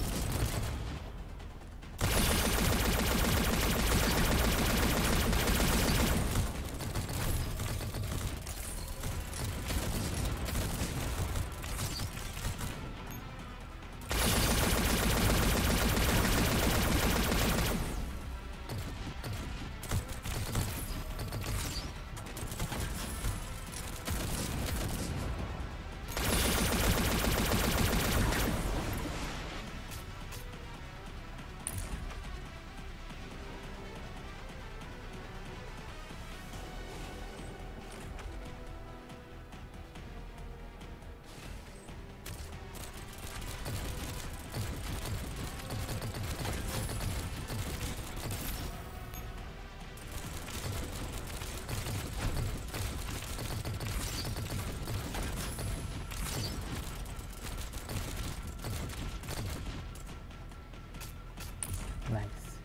Nice.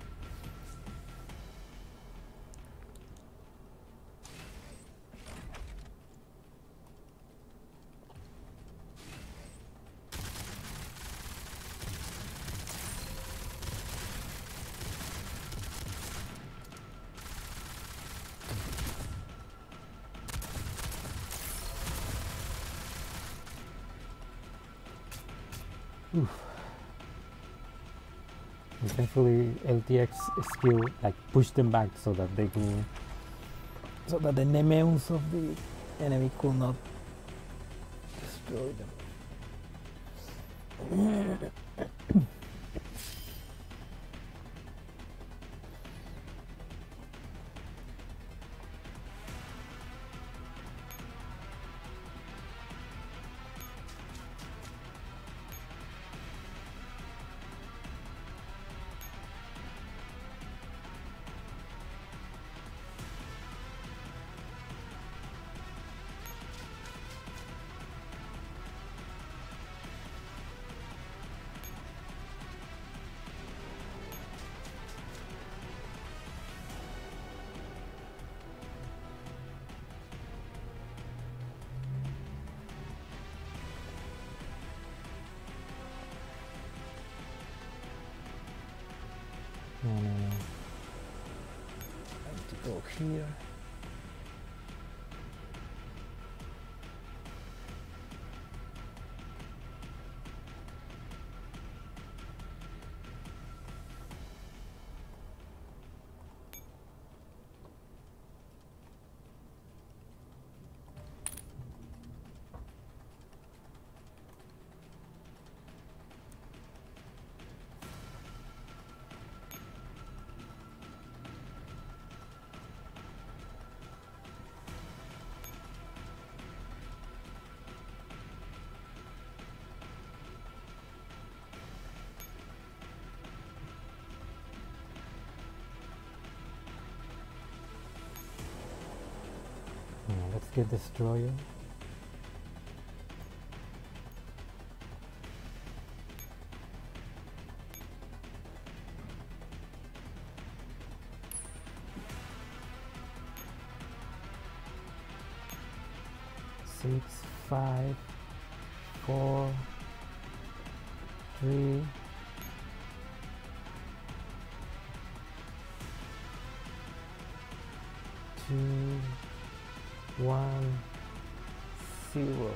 Oof. And thankfully L T X skill like pushed them back so that they could so that the Nemeans of the enemy could not destroy them. here. Let's get destroyer. Six, five, four, three, two, one, zero.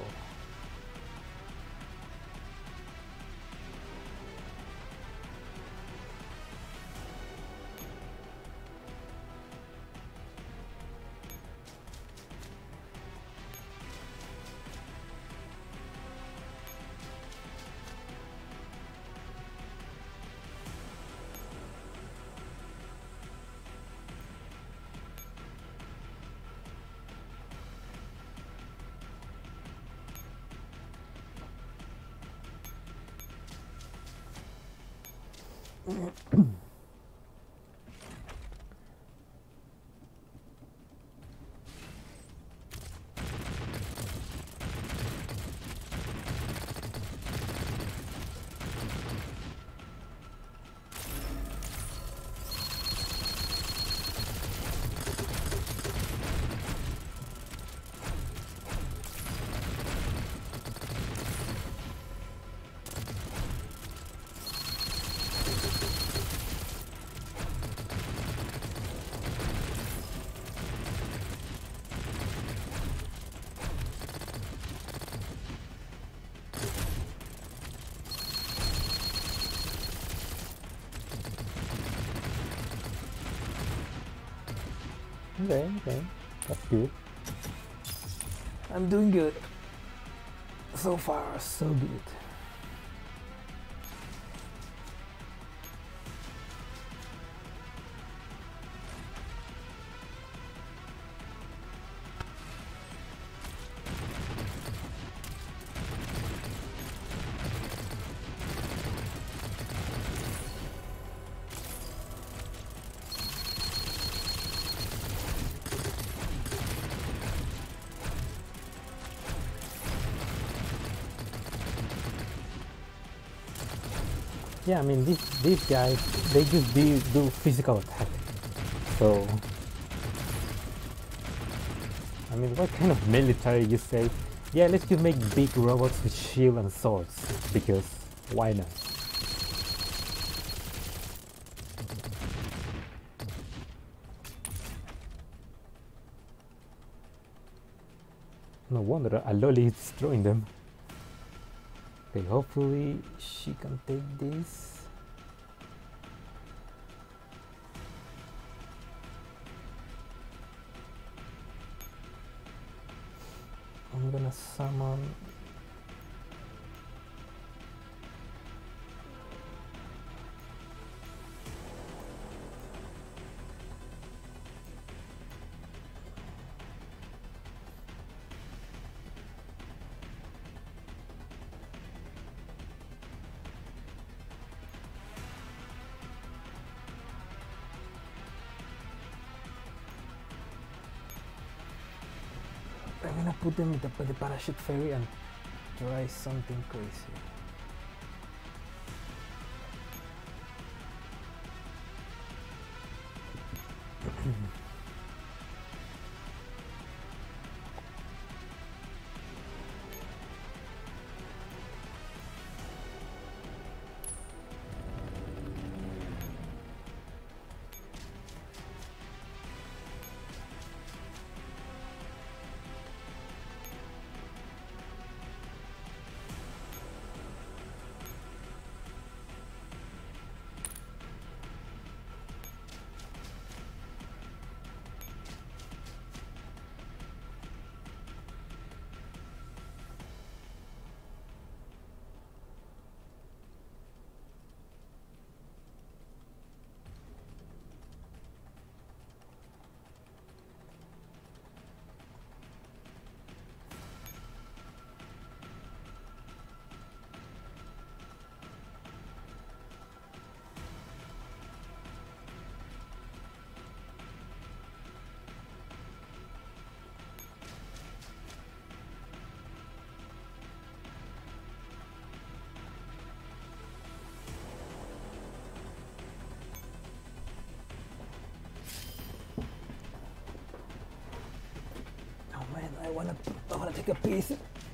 Okay, okay, that's good. I'm doing good. So far, so good. Yeah, I mean, these, these guys, they just do, do physical attack. So, I mean, what kind of military you say? Yeah, let's just make big robots with shield and swords, because why not? No wonder a lolly is destroying them. Okay, hopefully she can take this. I'm gonna summon I'm gonna put them with the, the parachute ferry and try something crazy. wanna, I wanna take a piece.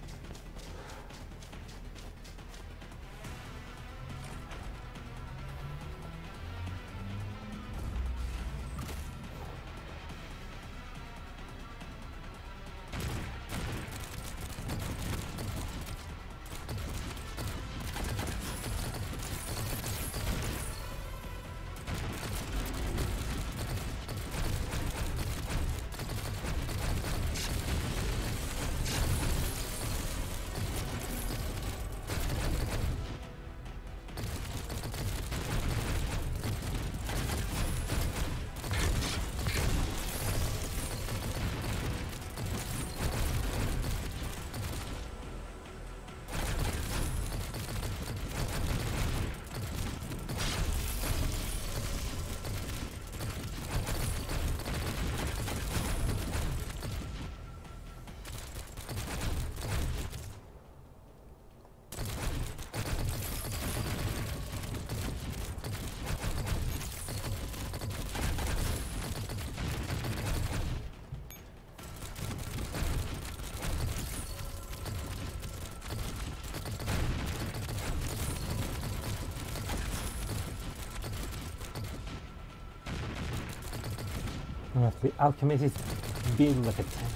Honestly, Alchemist is built like a tank.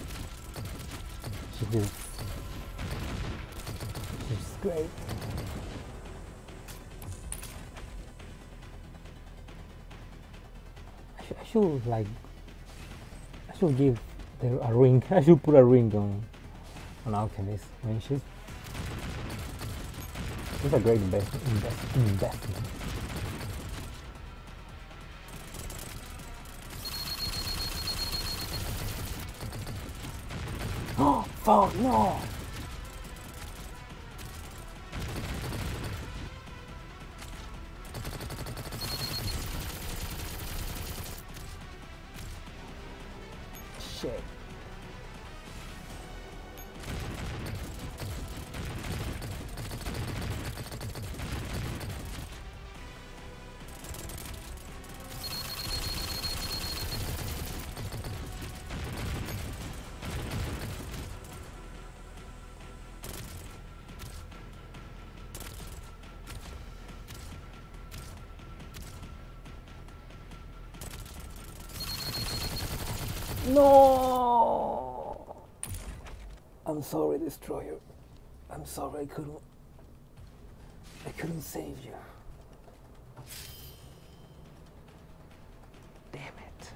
She do. She's great. I, sh I should like. I should give her a ring. I should put a ring on on Alchemist. I mean, she's. She's a great invest, invest, investment. Oh, fuck, no! Shit. No! I'm sorry, Destroyer. I'm sorry I couldn't... I couldn't save you. Damn it.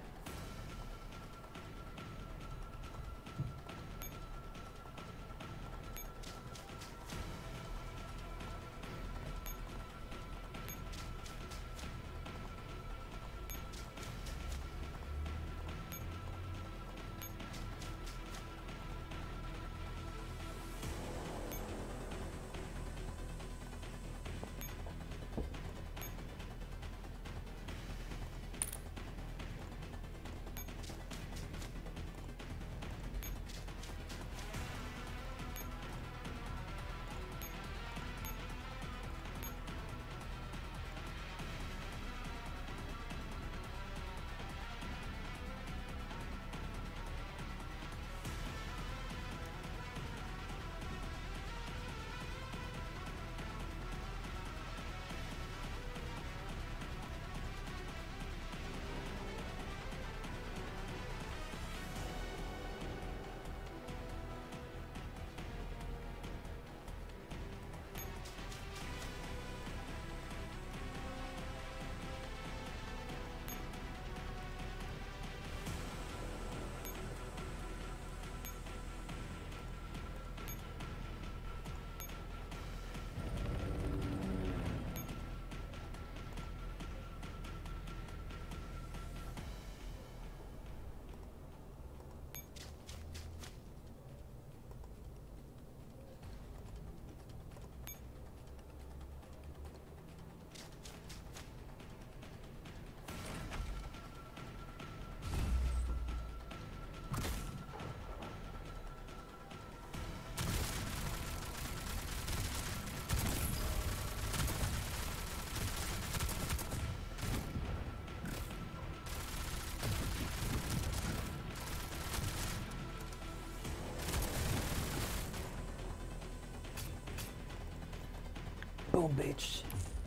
go, bitch.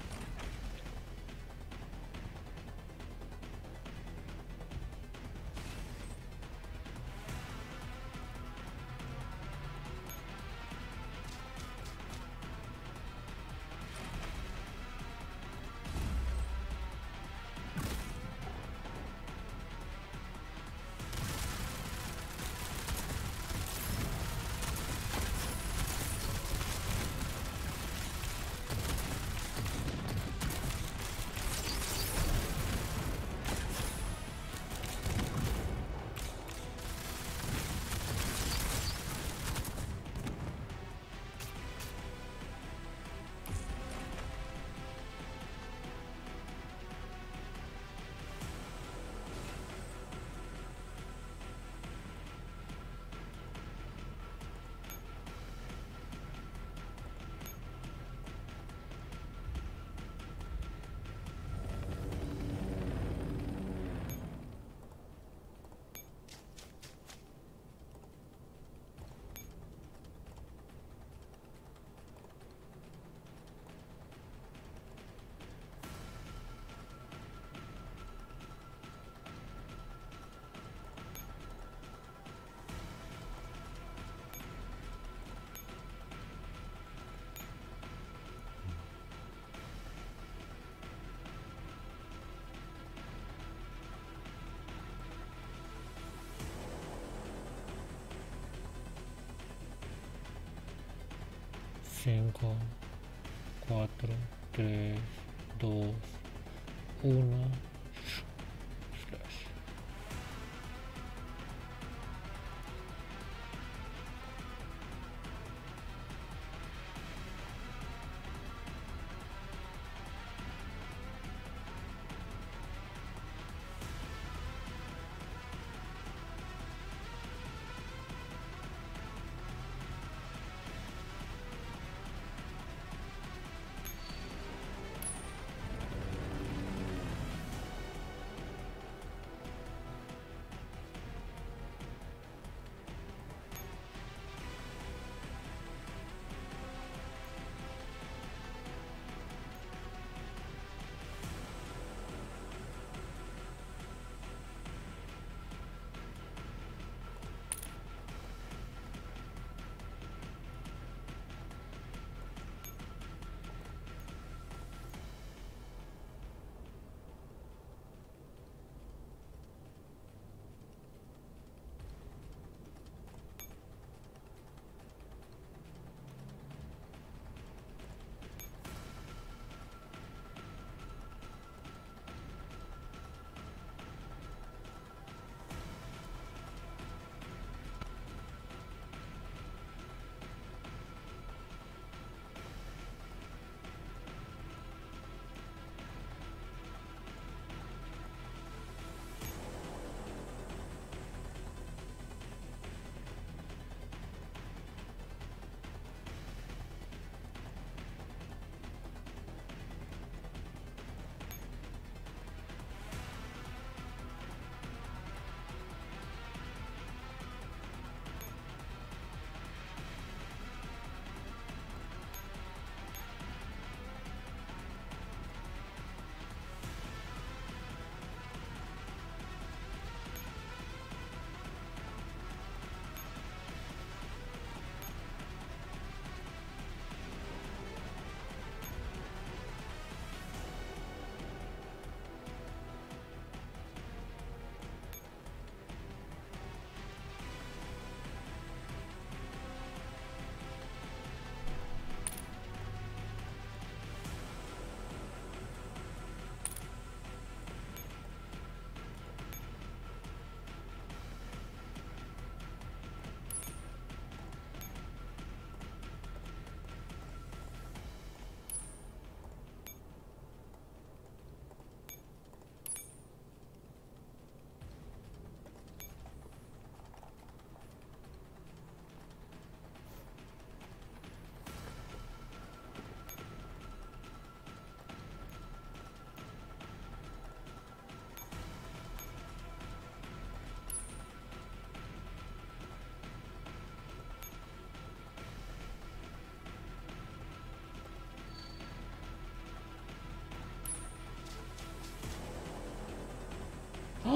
cinco, cuatro, tres, dos, uno. Slash.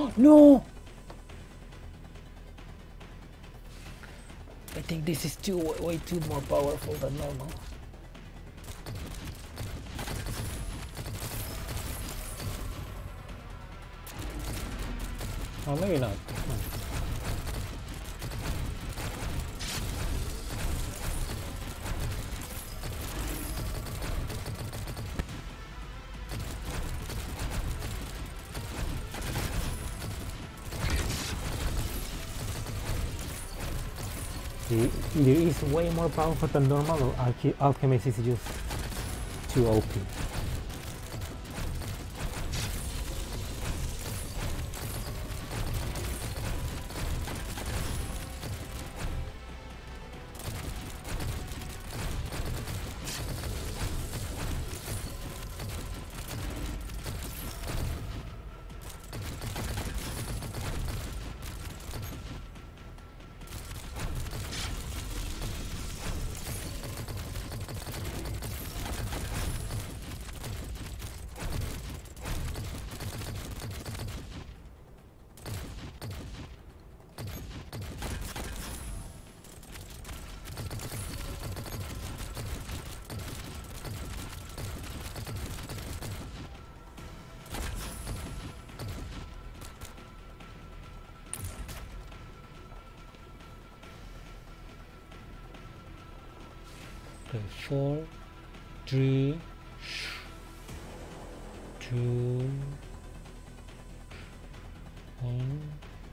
No! I think this is too way too more powerful than normal. Oh, maybe not. Hmm. It either is way more powerful than normal, or Alch Alchemist is just too O P. Okay, four, three, two, one.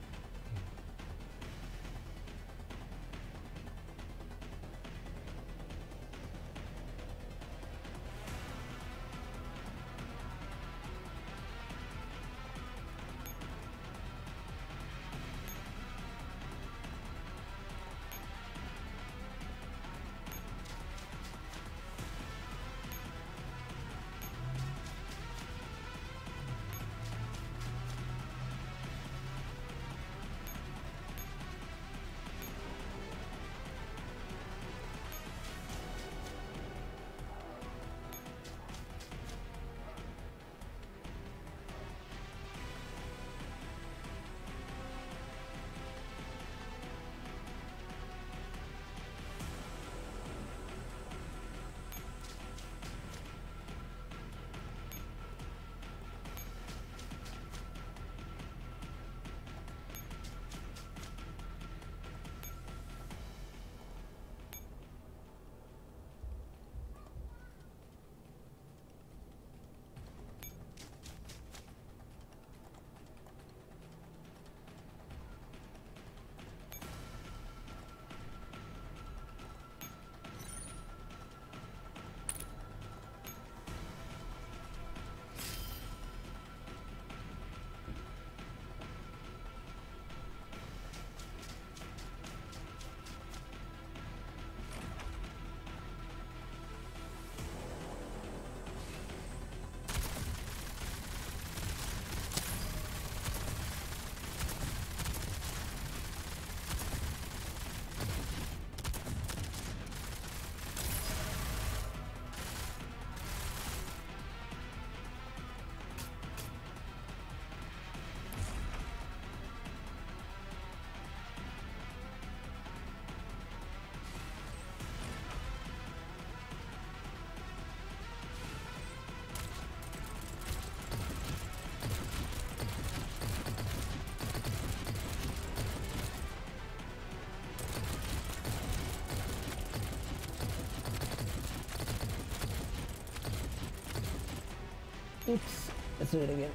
Oops, let's do it again.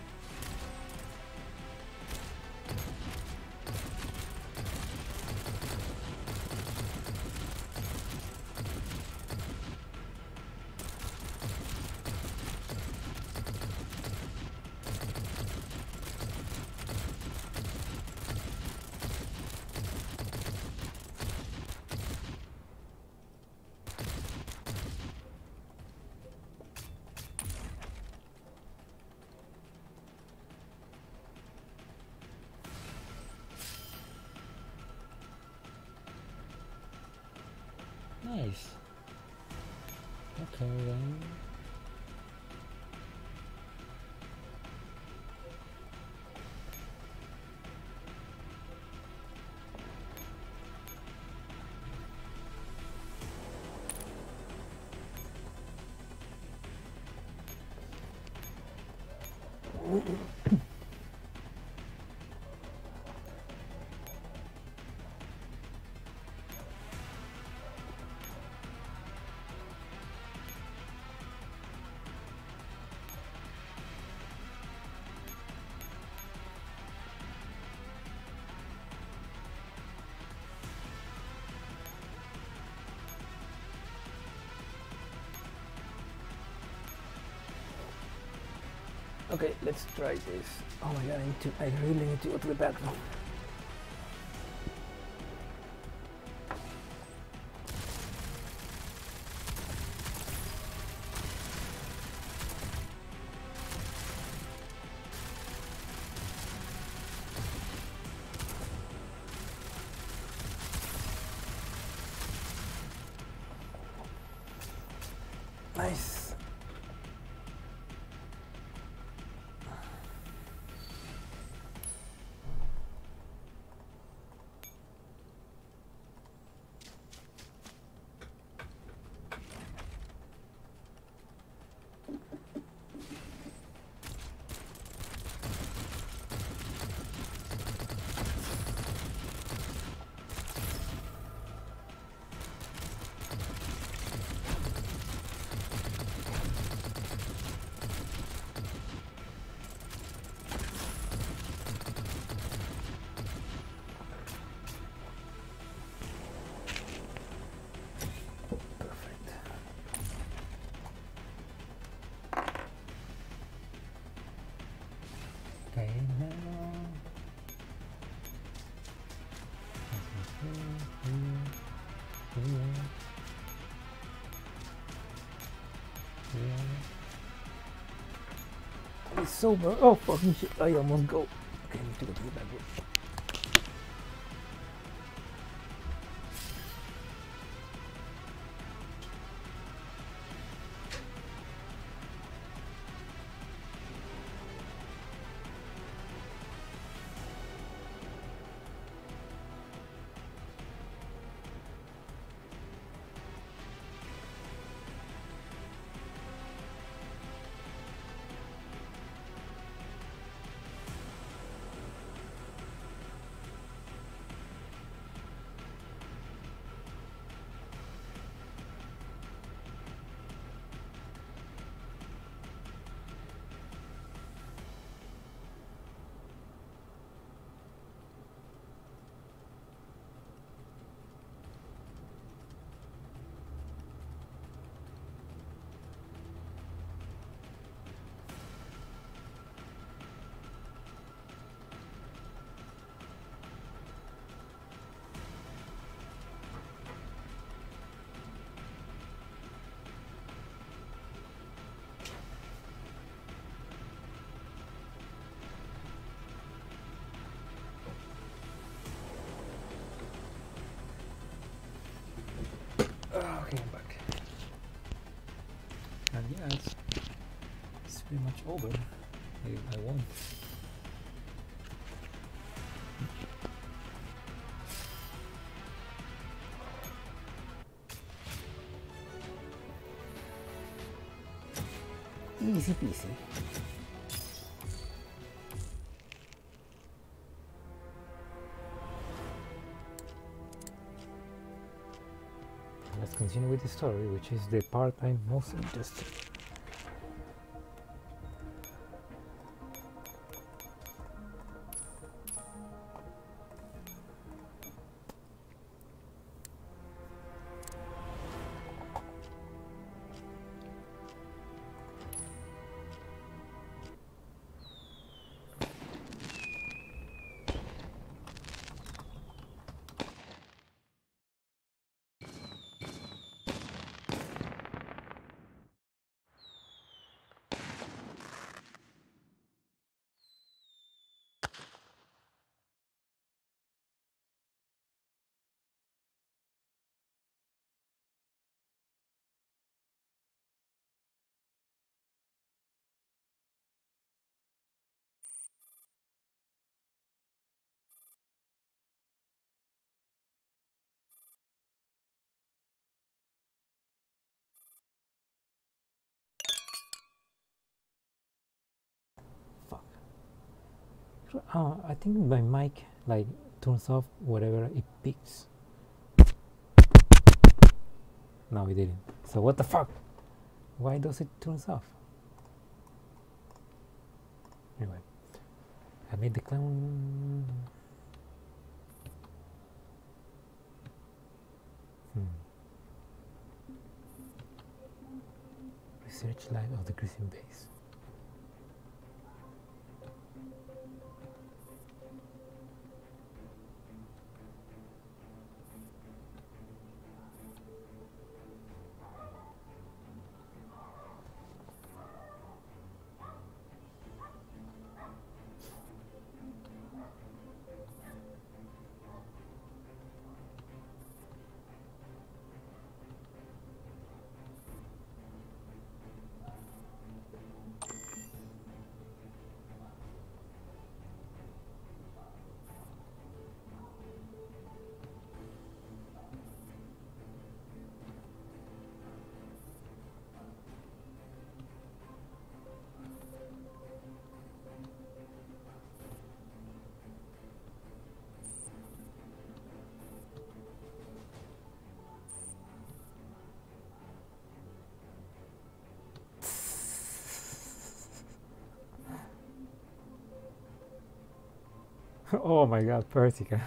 Nice. Okay then. Okay, let's try this. Oh my god, I need to, I really need to go to the bathroom. Nice. Okay, now. It's sober. Oh fucking shit! I almost go. Okay, I need to go to the bathroom. Oh, okay, I'm back. And yeah, it's, it's pretty much over. I, I won. Easy peasy. Let's continue with the story, which is the part I'm most interested in. Uh, I think my mic like turns off whatever it picks. No, it didn't. So what the fuck? Why does it turn off? Anyway, I made the clown. Hmm. Research life of the Christian base. Oh my god, Persica.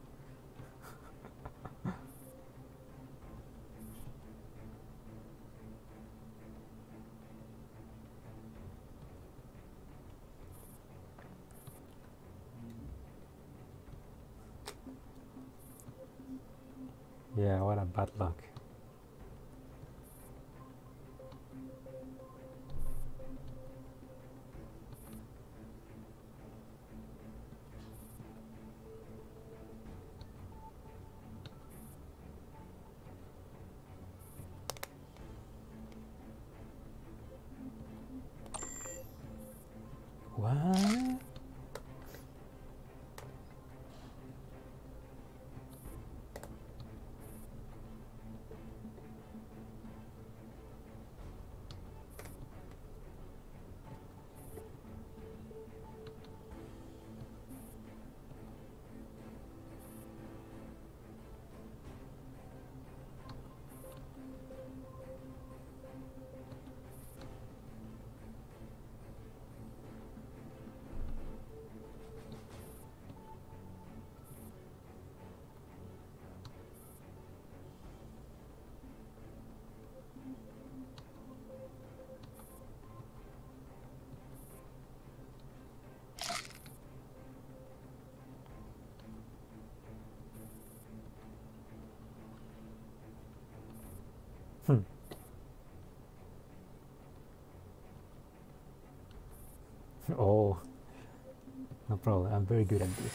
Yeah, what a bad luck. What? Hmm. Oh, no problem. I'm very good at this.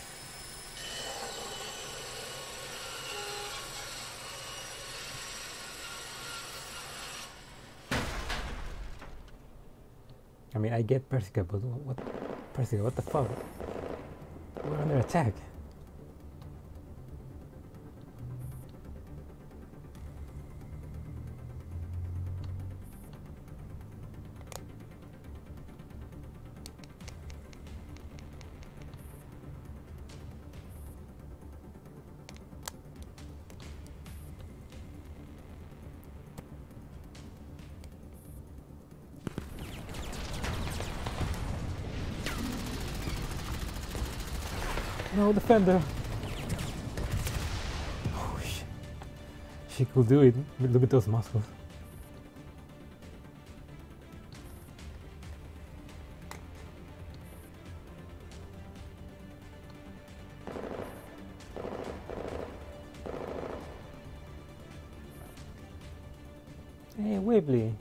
I mean, I get Persica, but what? Persica, what the fuck? We're under attack. No, defender. Oh shit. She could do it. Look at those muscles. Hey, Wibbly.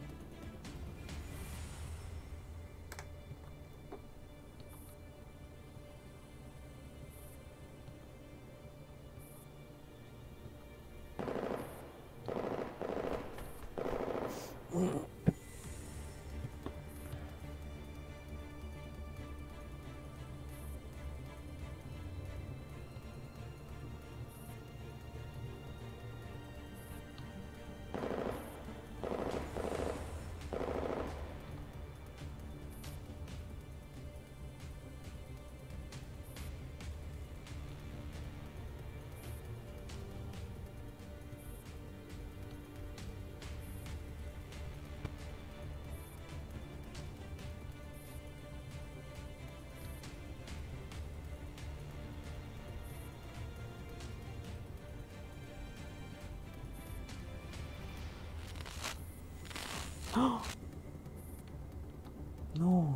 No.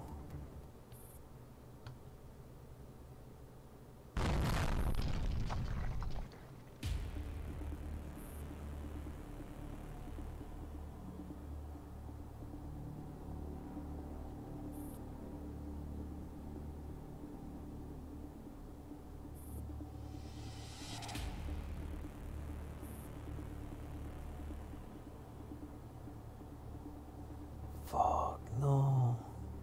Fuck, no.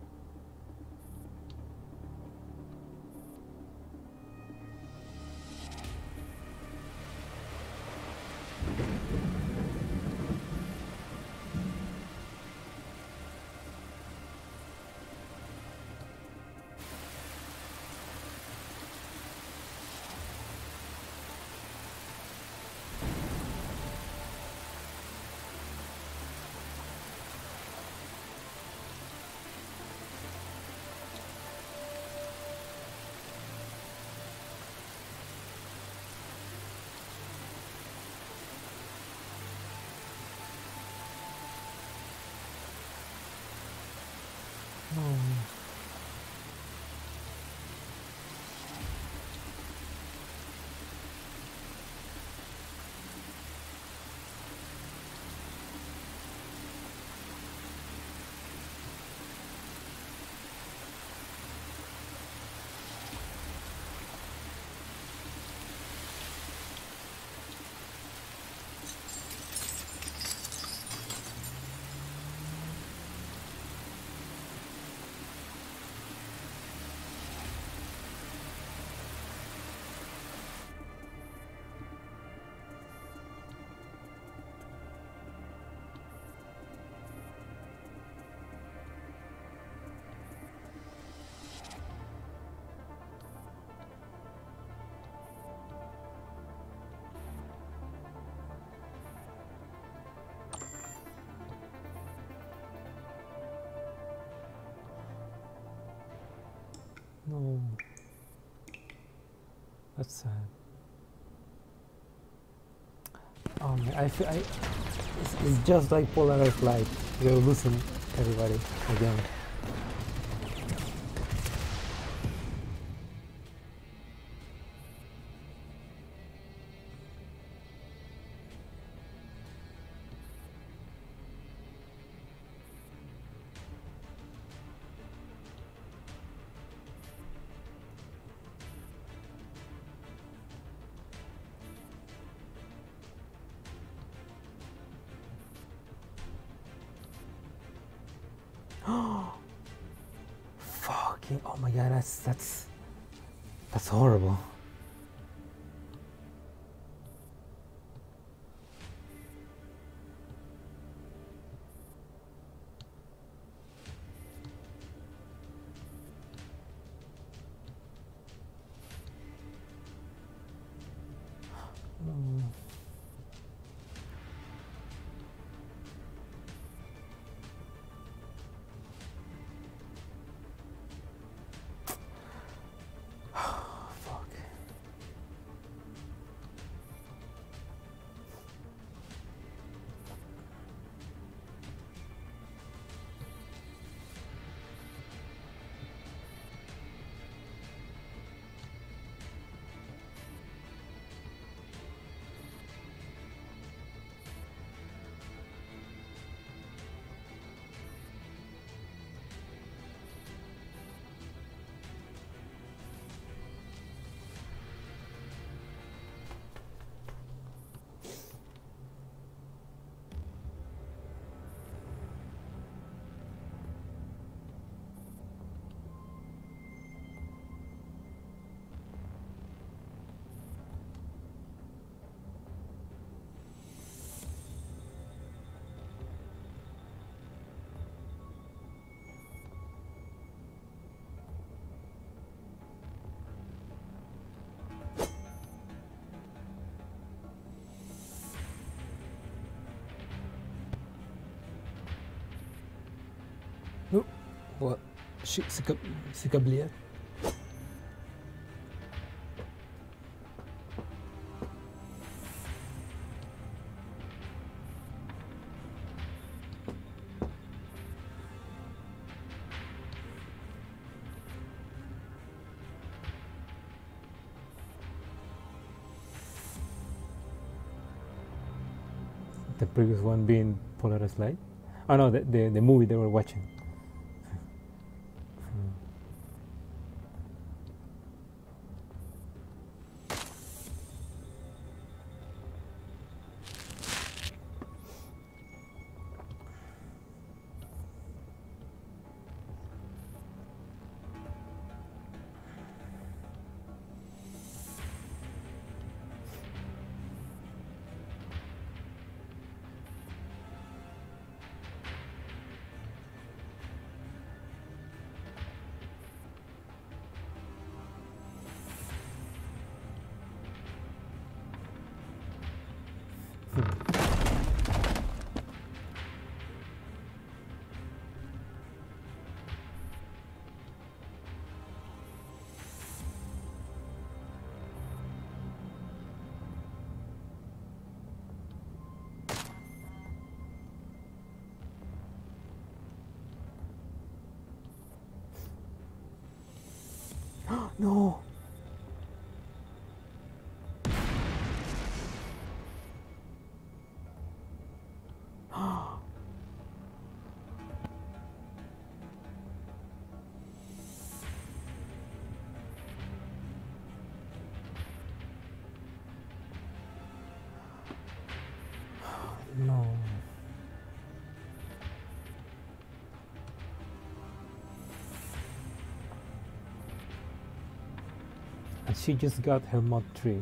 No. No. That's sad. Oh man, I feel I. It's, it's just like Polaris Light. We're losing everybody again. Fucking, oh my god, that's that's that's horrible. Mm. Fuck. Oh, what? Shit, c'est comme, c'est comme lié. The previous one being Polaris Light. Oh no, the, the, the movie they were watching. No. No. And she just got her mod three.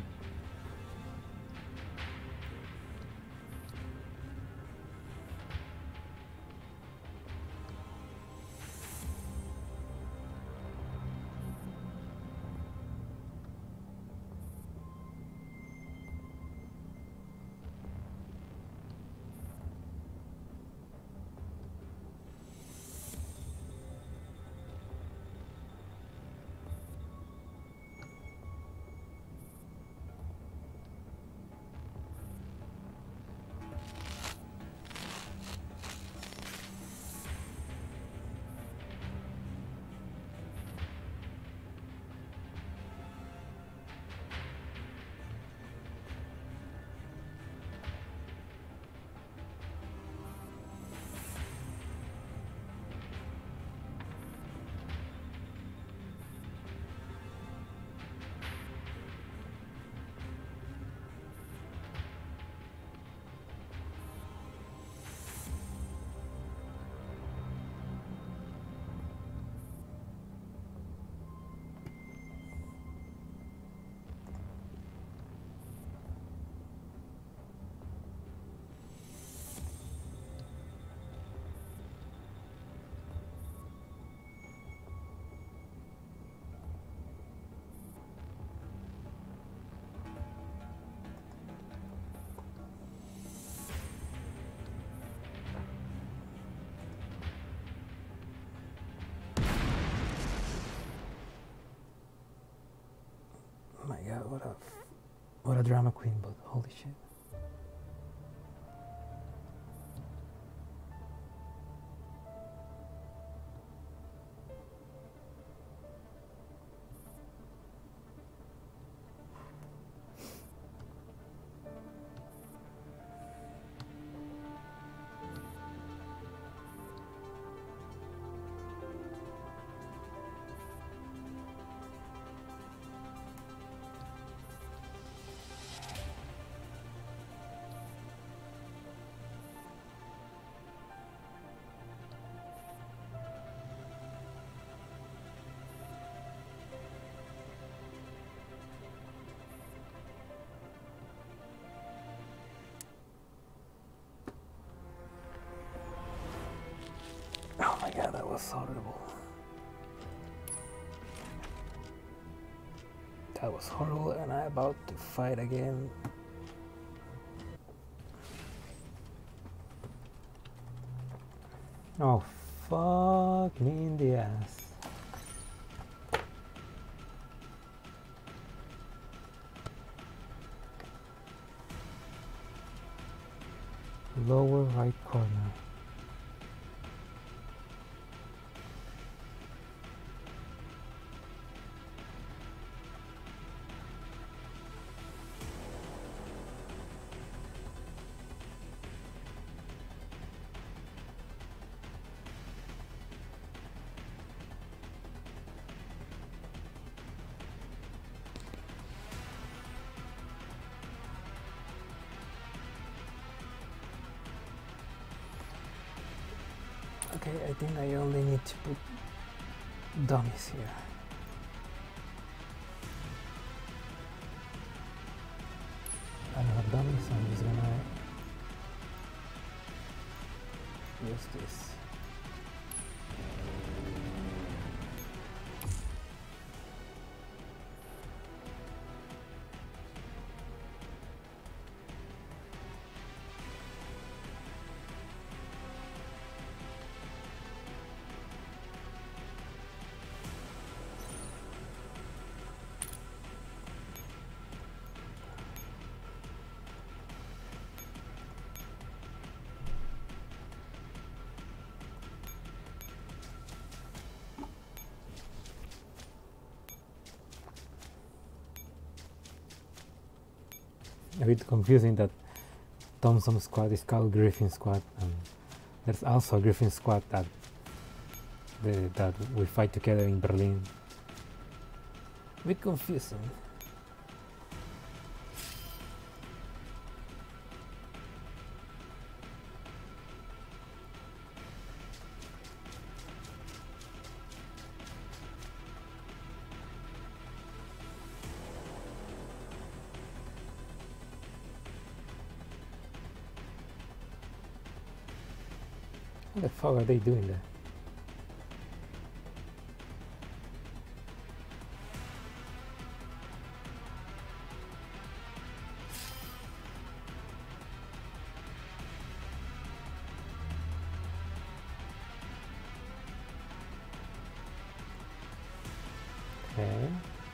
My god, what a what a drama queen, but holy shit. Oh my god, that was horrible. That was horrible, and I'm about to fight again. Oh, fuck me in the ass. Lower right corner. Okay, I think I only need to put dummies here. I don't have dummies, so I'm just gonna use this. A bit confusing that Thompson squad is called Griffin squad, and there's also a Griffin squad that the, that we fight together in Berlin. A bit confusing. What the fuck are they doing there? Okay.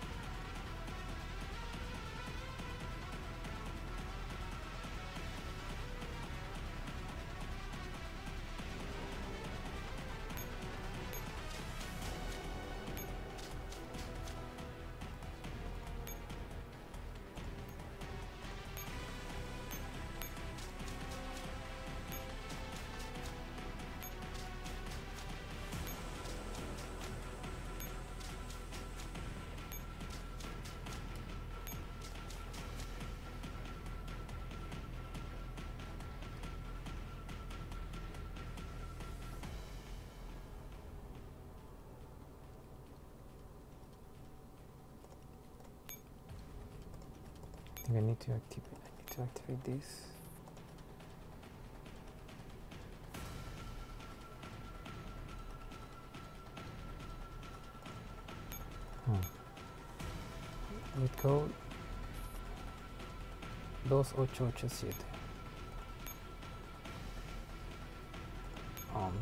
I think I need to activate. I need to activate this. Hmm. With code dos ocho ocho siete. On.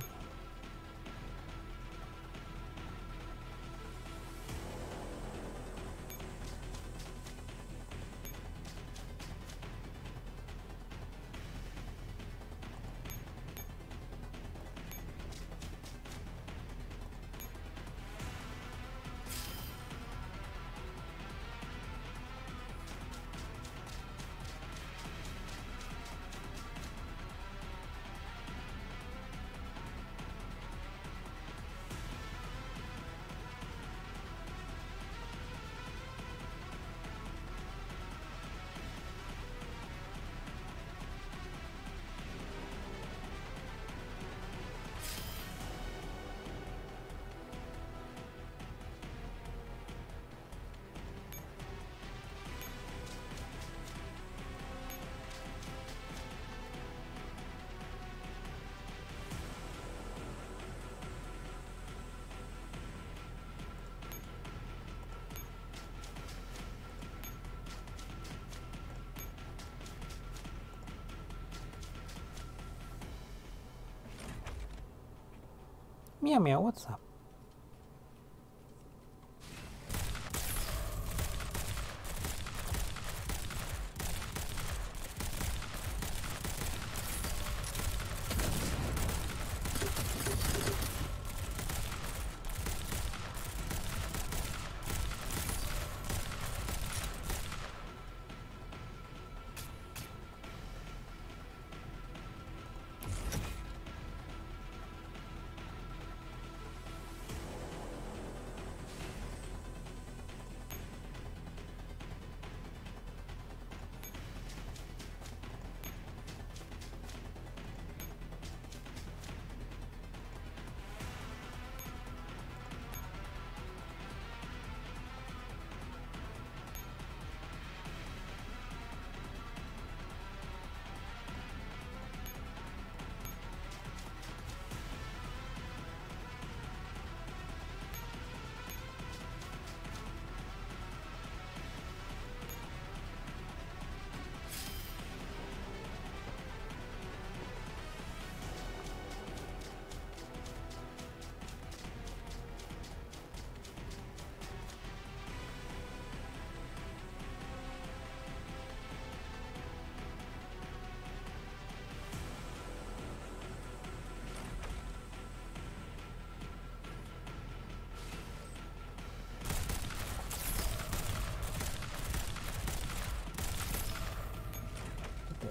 Meow meow, what's up?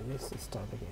let's start again.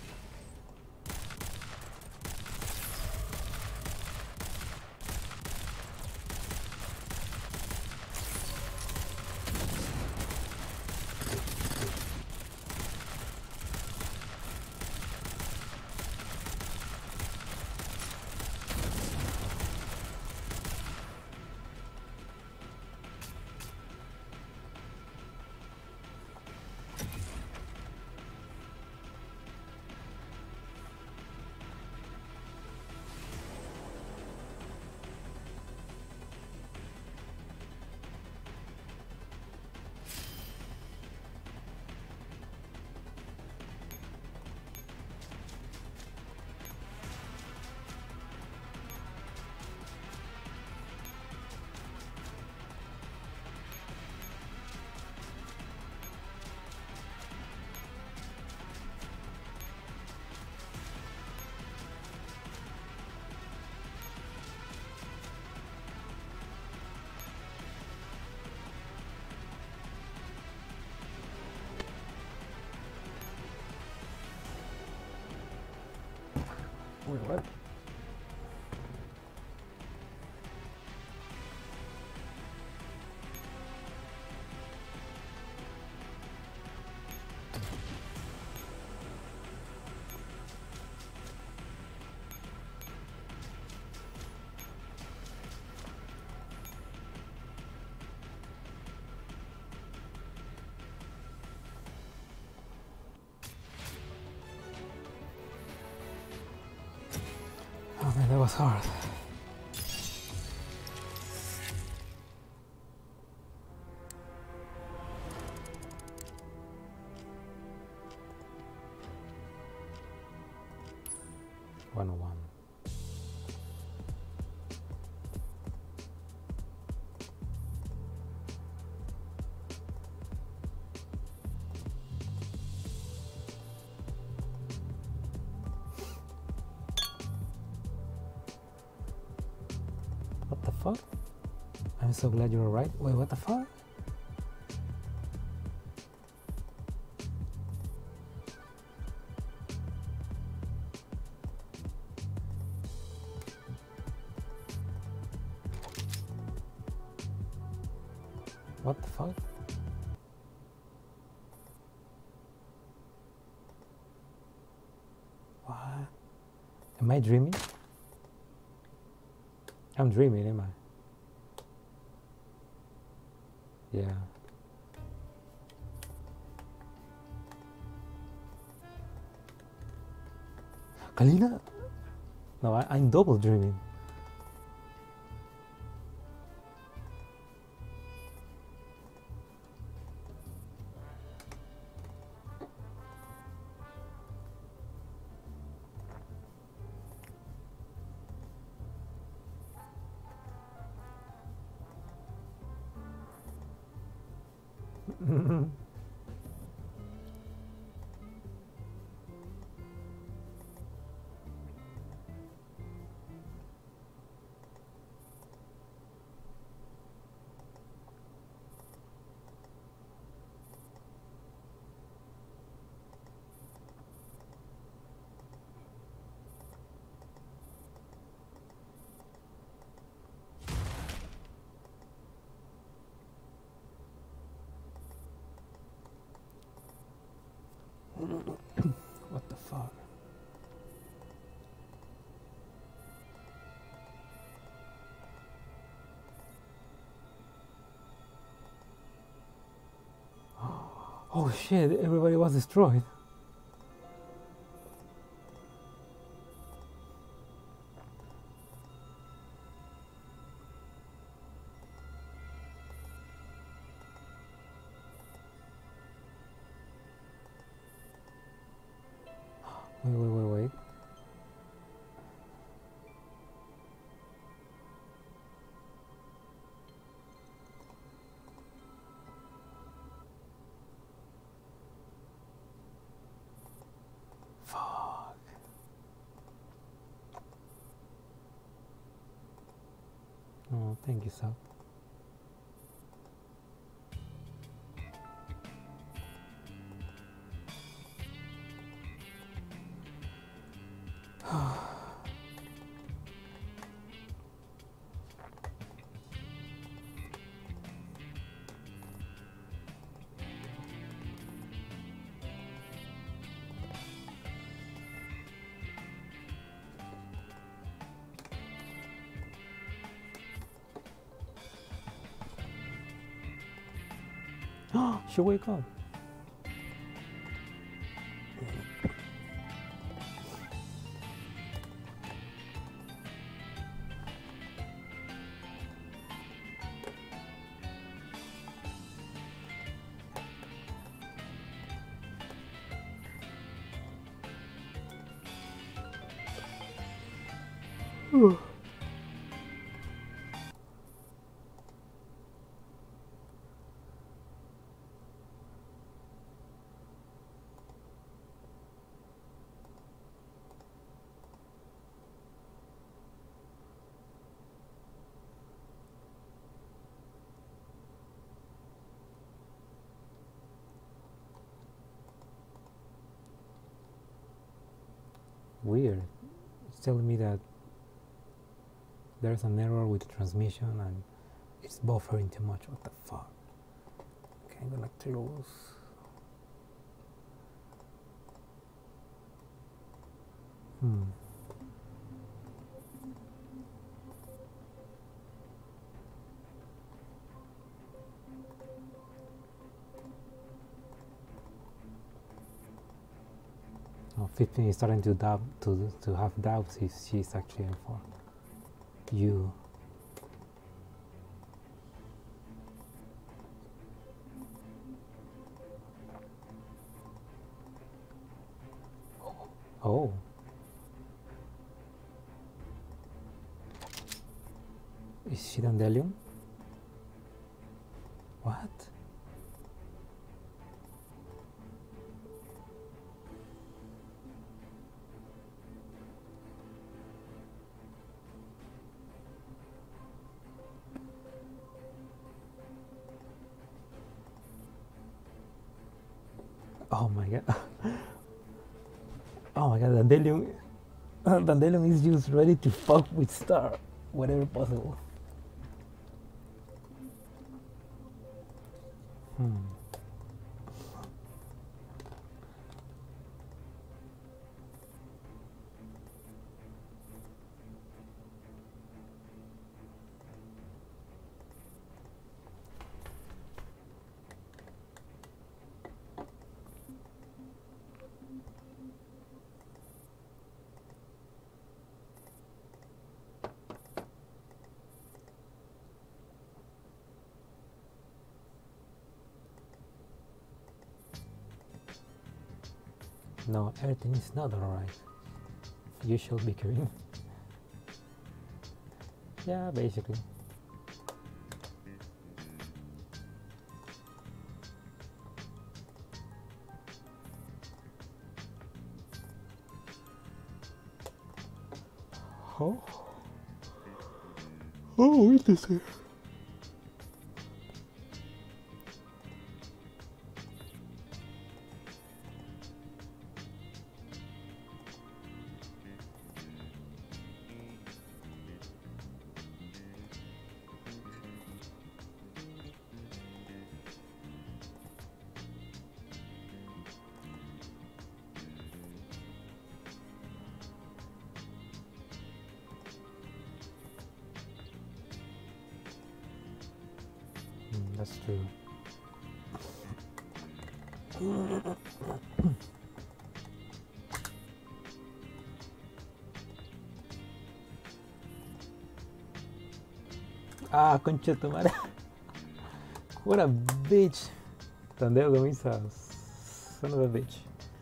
Wait, what? Oh man, that was hard. one oh one. What the fuck? I'm so glad you were right. Wait, what the fuck? What the fuck? What? Am I dreaming? I'm dreaming, am I? Yeah. Kalina? No, I, I'm double dreaming. What the fuck? Oh shit, everybody was destroyed. Wait, wait, wait, wait. Fuck. Oh, thank you, Sal. She wake up. Weird. It's telling me that there's an error with the transmission and it's buffering too much. What the fuck? Okay, I'm gonna close. Hmm. Oh, fifteen is starting to doubt, to to have doubts if she's actually in for you. Oh. Is she Dandelion? What? Oh my god. Oh my god, Dandelion. Dandelion is just ready to fuck with Star whenever possible. Hmm. No, everything is not alright. You should be green. Yeah, basically. Oh. Oh, wait a second. That's true. Ah, concha tu madre. What a bitch. Tandeo Gamisa. Son of a bitch.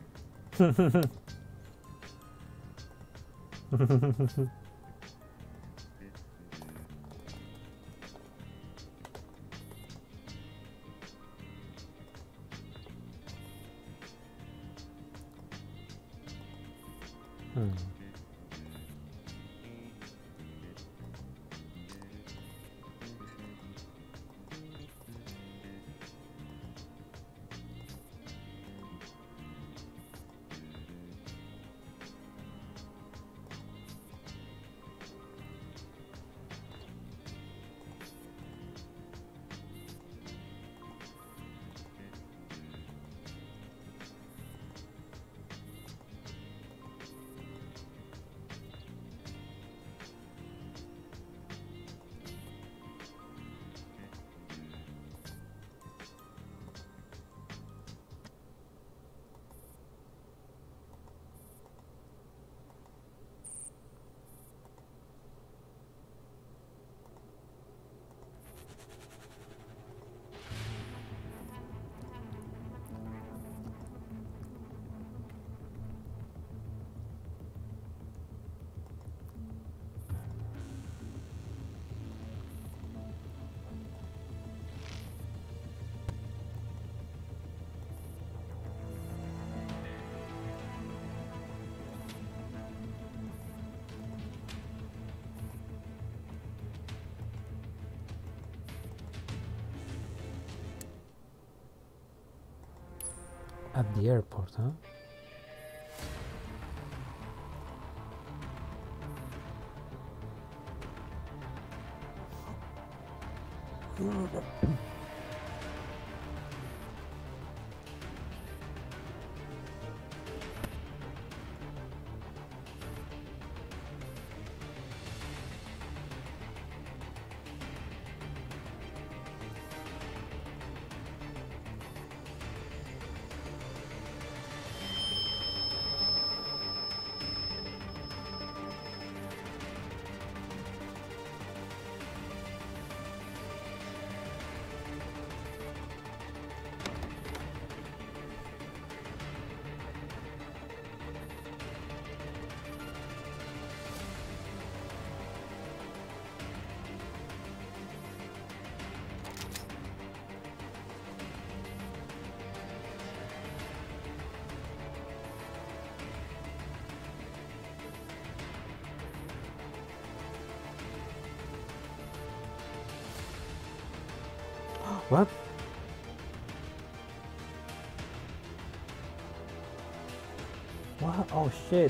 Hmm. At the airport, huh? What? What? Oh shit.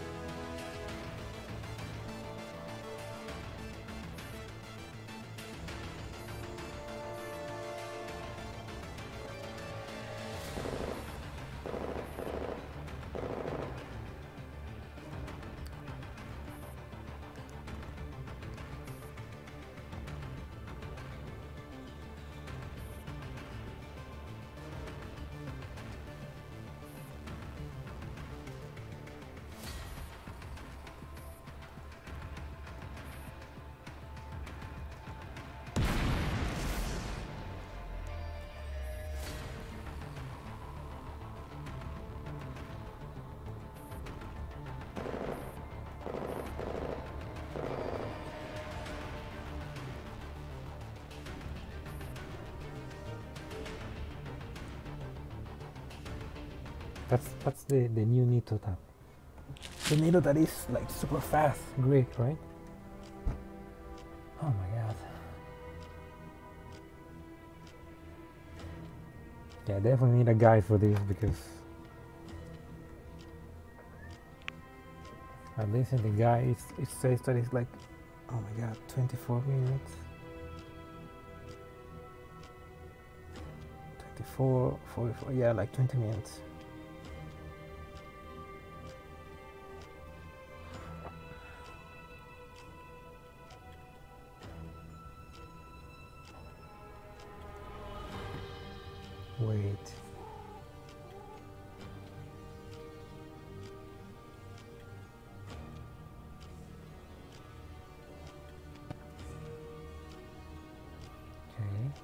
That's that's the, the new Nito tab. The Nito that is like super fast Greek, right? Oh my god. Yeah, definitely need a guide for this because at least in the guide it, it says that it's like, oh my god, twenty-four minutes. twenty-four, forty-four, yeah, like twenty minutes. Wait. Okay.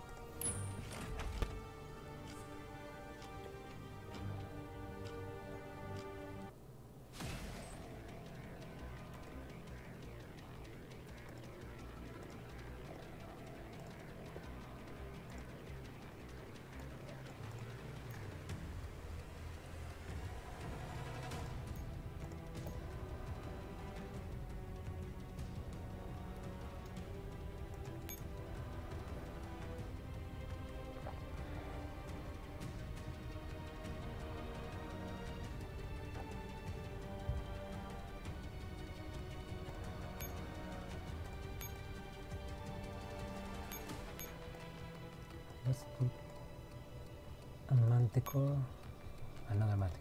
Let's put a manticore, another manticore.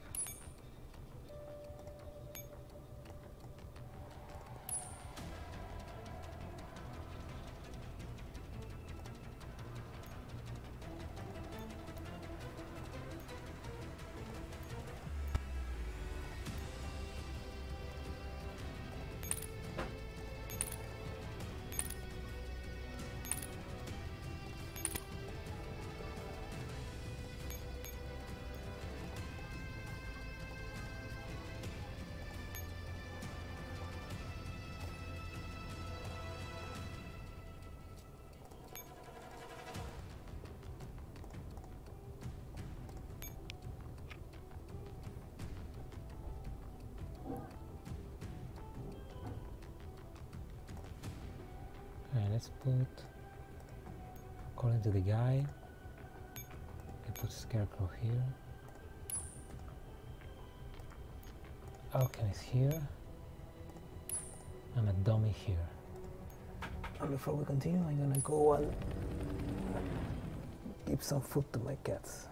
And let's put, according to the guy, I put scarecrow here. alchemist here and a dummy here. And before we continue, I'm gonna go and give some food to my cats.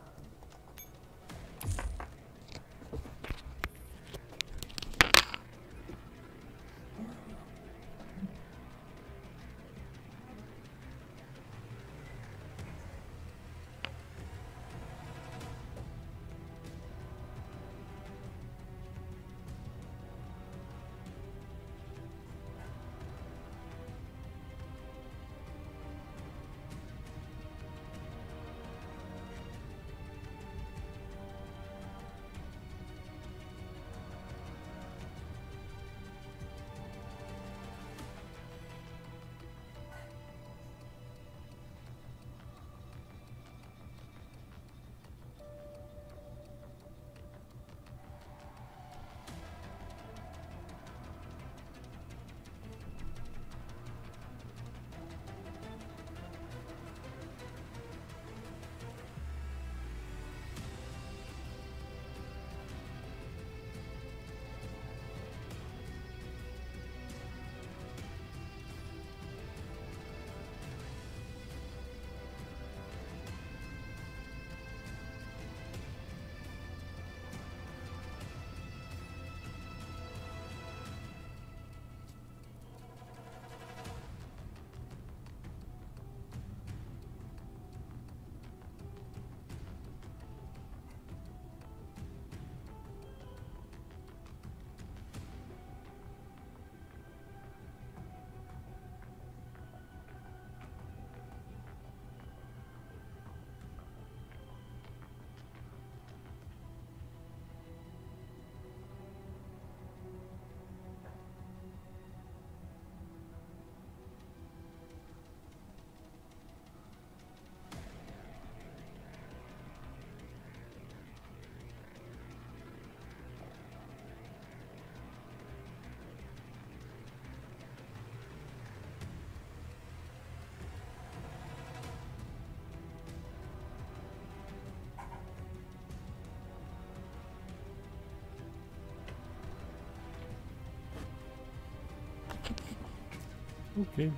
Okay.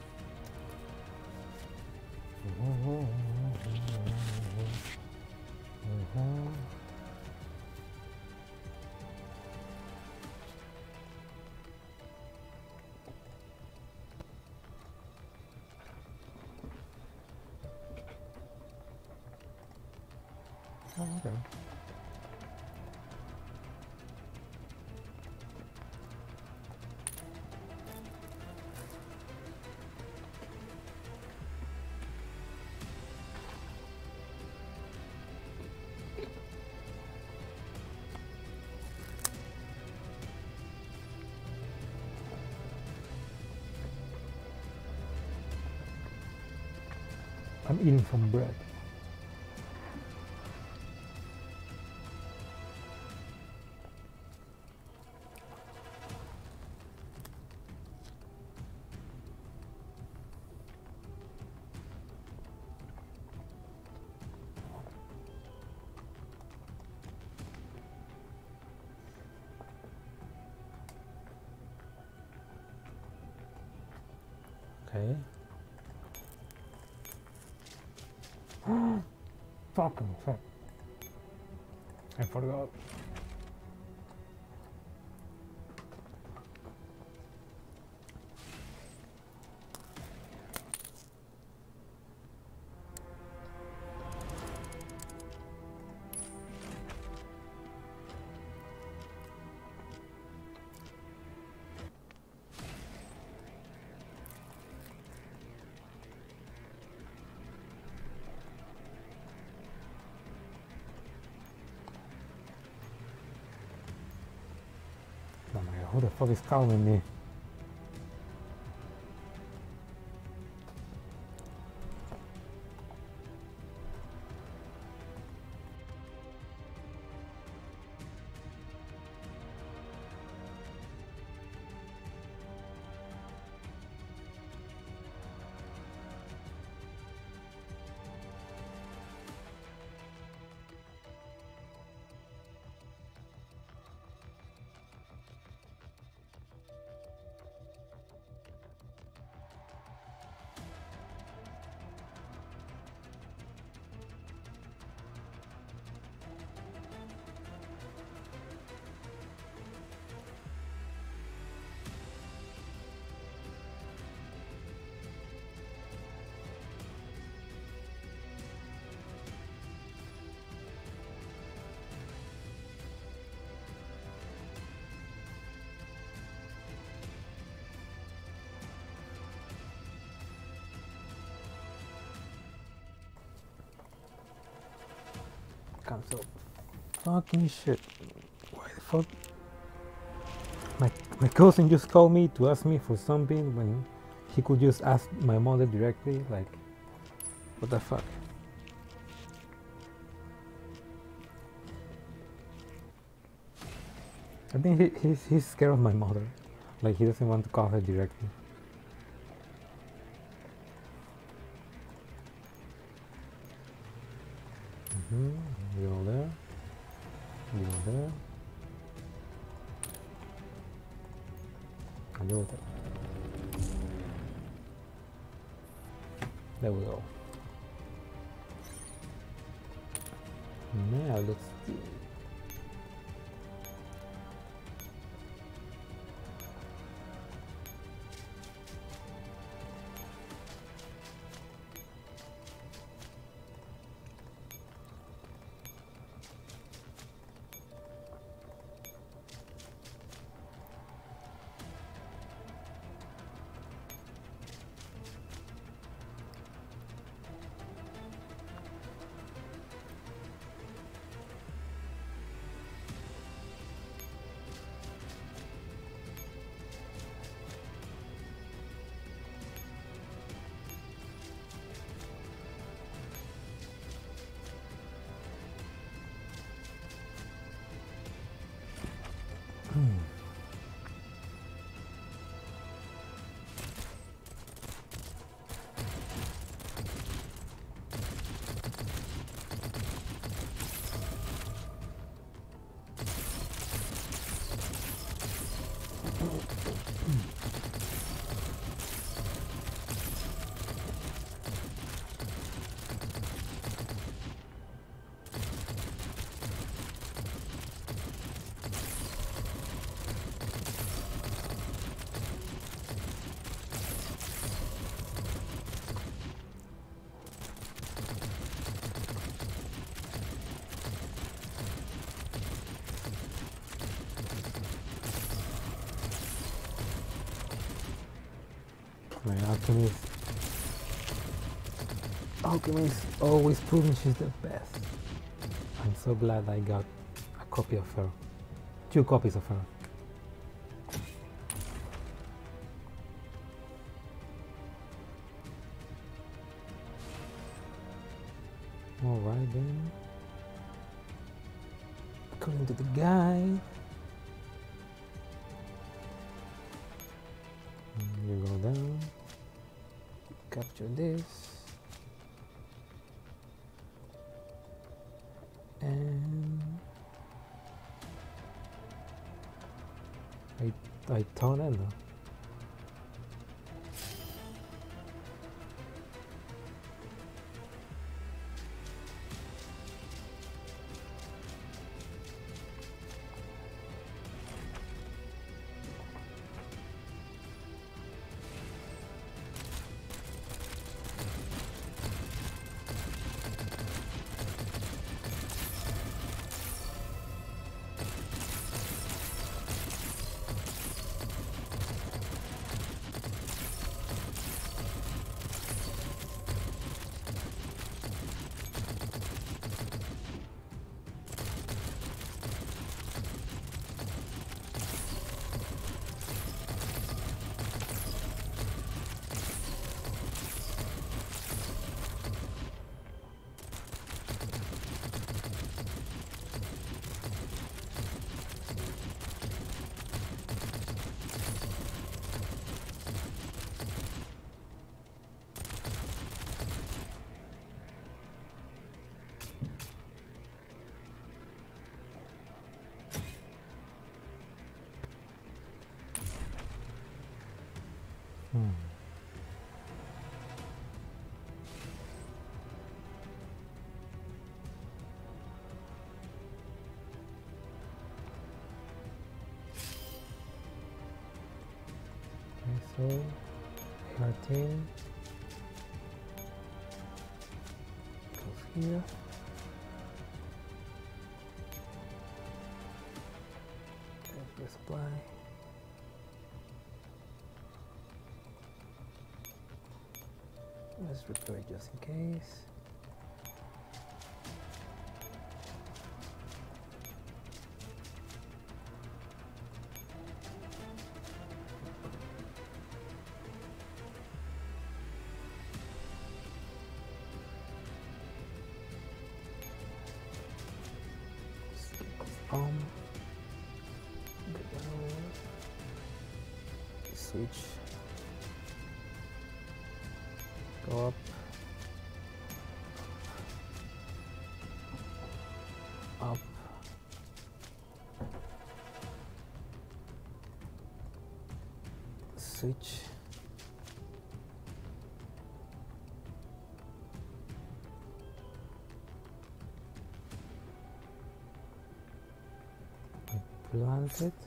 Oh, okay. I'm eating some bread. Okay. Fucking fuck. I forgot. Oh my god, who the fuck is calling me? cancel. Fucking shit. Why the fuck? My, my cousin just called me to ask me for something when he could just ask my mother directly. Like, what the fuck? I think he, he's, he's scared of my mother. Like, he doesn't want to call her directly. Mm-hmm. You go there. You go there. And you go there. There we go. Now let's see. My alchemist. Alchemist always proving she's the best. I'm so glad I got a copy of her. Two copies of her. Alright then. According to the guide. You go down, capture this, and I I turn it. Hmm. Okay, so thirteen goes here. There's supply. Let's repair it just in case. switch. Go up. Up. Switch. Plant it.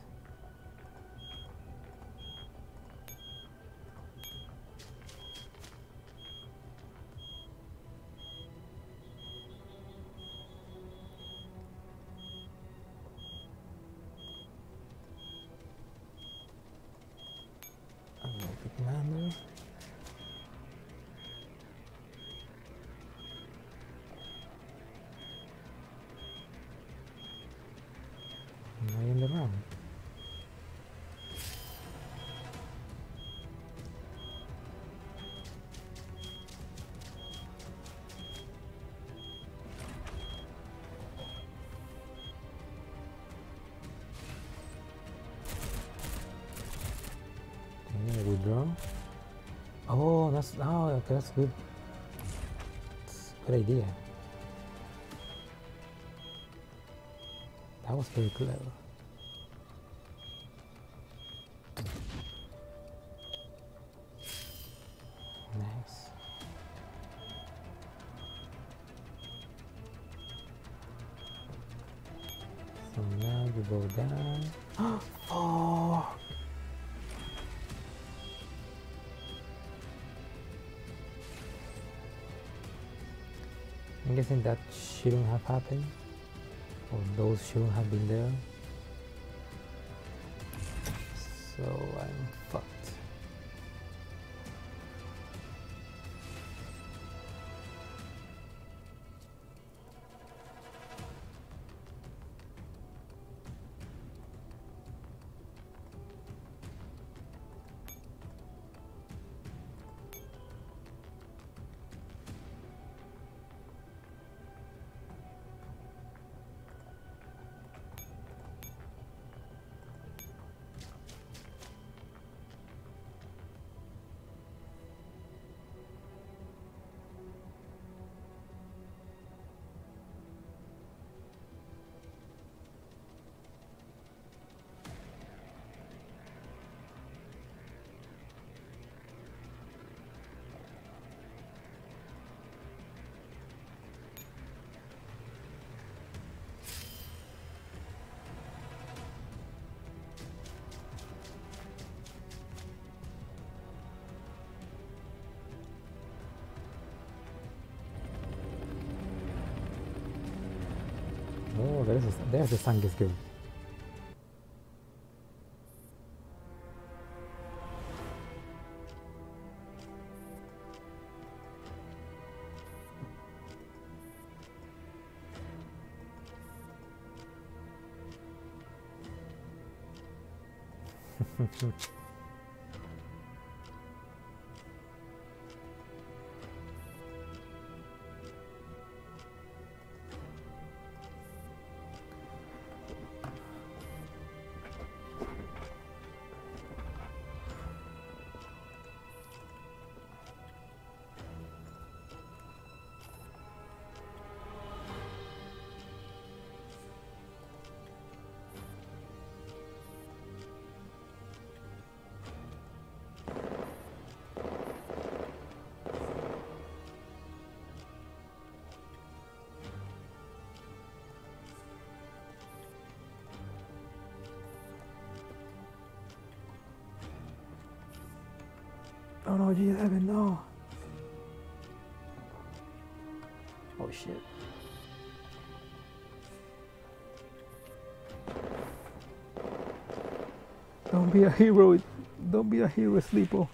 Commander. Am I in the round? Okay, withdraw. Oh, that's oh, okay, that's good. That's a good idea. That was very clever. Nice. So now you go down. Oh! I'm guessing that shouldn't have happened, or those shouldn't have been there. So I'm fucked. Oh, there's a, there's the Sangis girl. Oh no, G eleven, no. Oh shit. Don't be a hero. Don't be a hero, Sleepo.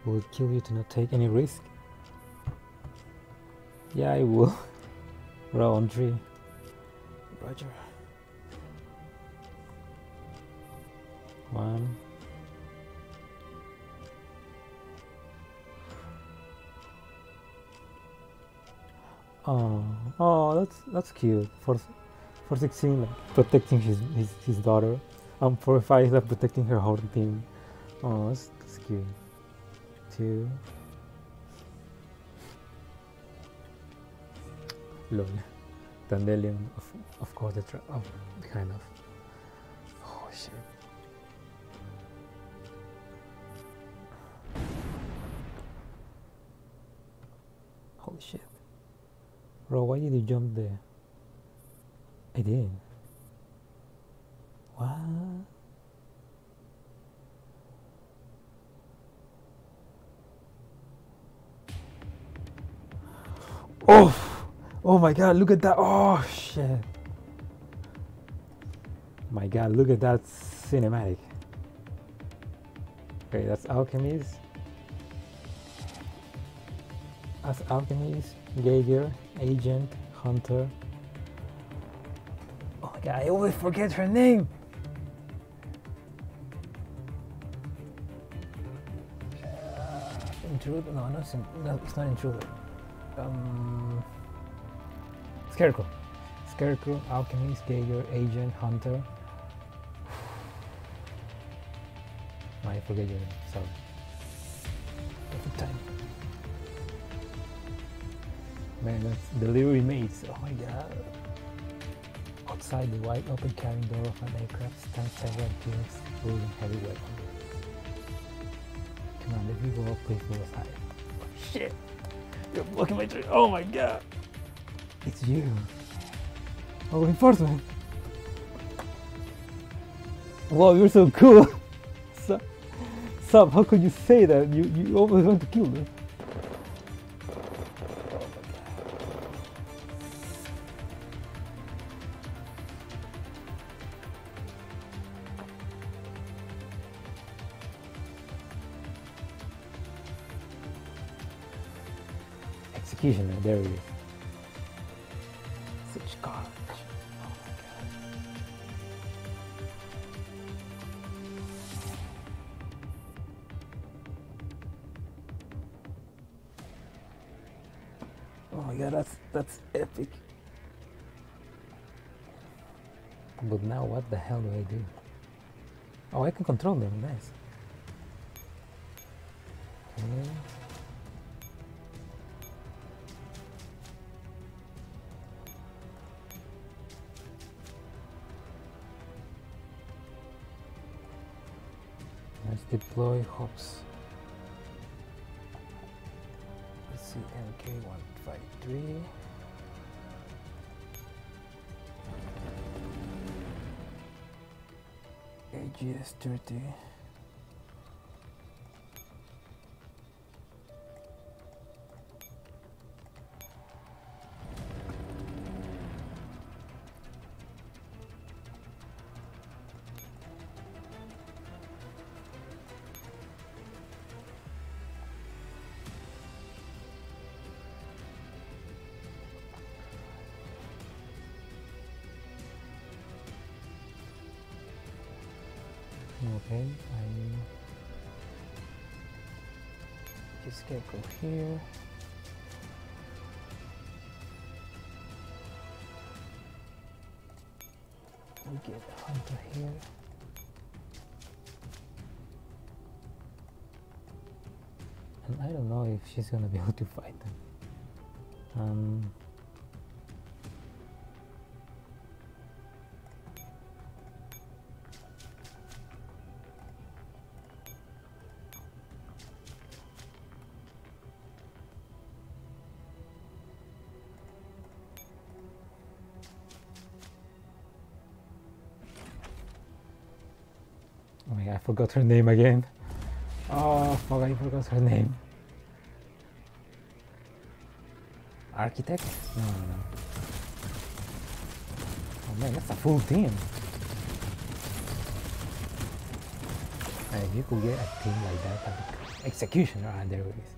Would kill you to not take any risk? Yeah, I will. Row on three. Roger. One. Oh, oh, that's that's cute. For for sixteen, like protecting his his, his daughter. Um, for five, like protecting her whole team. Oh, that's, that's cute. Two. Lol. Dandelion, of of course, the tra- oh, kind of. Oh shit. Holy shit. Bro, why did you jump there? I did. What? Oh! Oh my god, look at that! Oh shit! My god, look at that cinematic. Okay, that's alchemies. That's alchemies, Geiger, Agent, Hunter. Oh my god, I always forget her name! Uh, intruder? No, no, it's, in, no, it's not intruder. Um, Scarecrow. Scarecrow, Alchemist, Geiger, Agent, Hunter. I forget your name, sorry. Every time. Man, that's delivery mates. Oh my god. Outside the wide open cabin door of an aircraft stand several teams holding heavy weapons. Come on, let me go up, please go aside. Oh, shit! You're blocking my tree. Oh my god! It's you. Oh, reinforcement! Wow, you're so cool! Sub, Sub, how could you say that? You you always want to kill them. Executioner, there it is. Such garbage. Oh my god. Oh my god, that's that's epic. But now what the hell do I do? Oh, I can control them, nice. Okay. Let's deploy hops. Let's see, M K one five three. A G S thirty. Okay, I just get go here. We get Hunter here. And I don't know if she's gonna be able to fight them. Um Oh my god, I forgot her name again. Oh fuck, I forgot her name. Architect? No, no, no. Oh man, that's a full team. And if you could get a team like that, that'd be cool. Executioner, ah, there it is.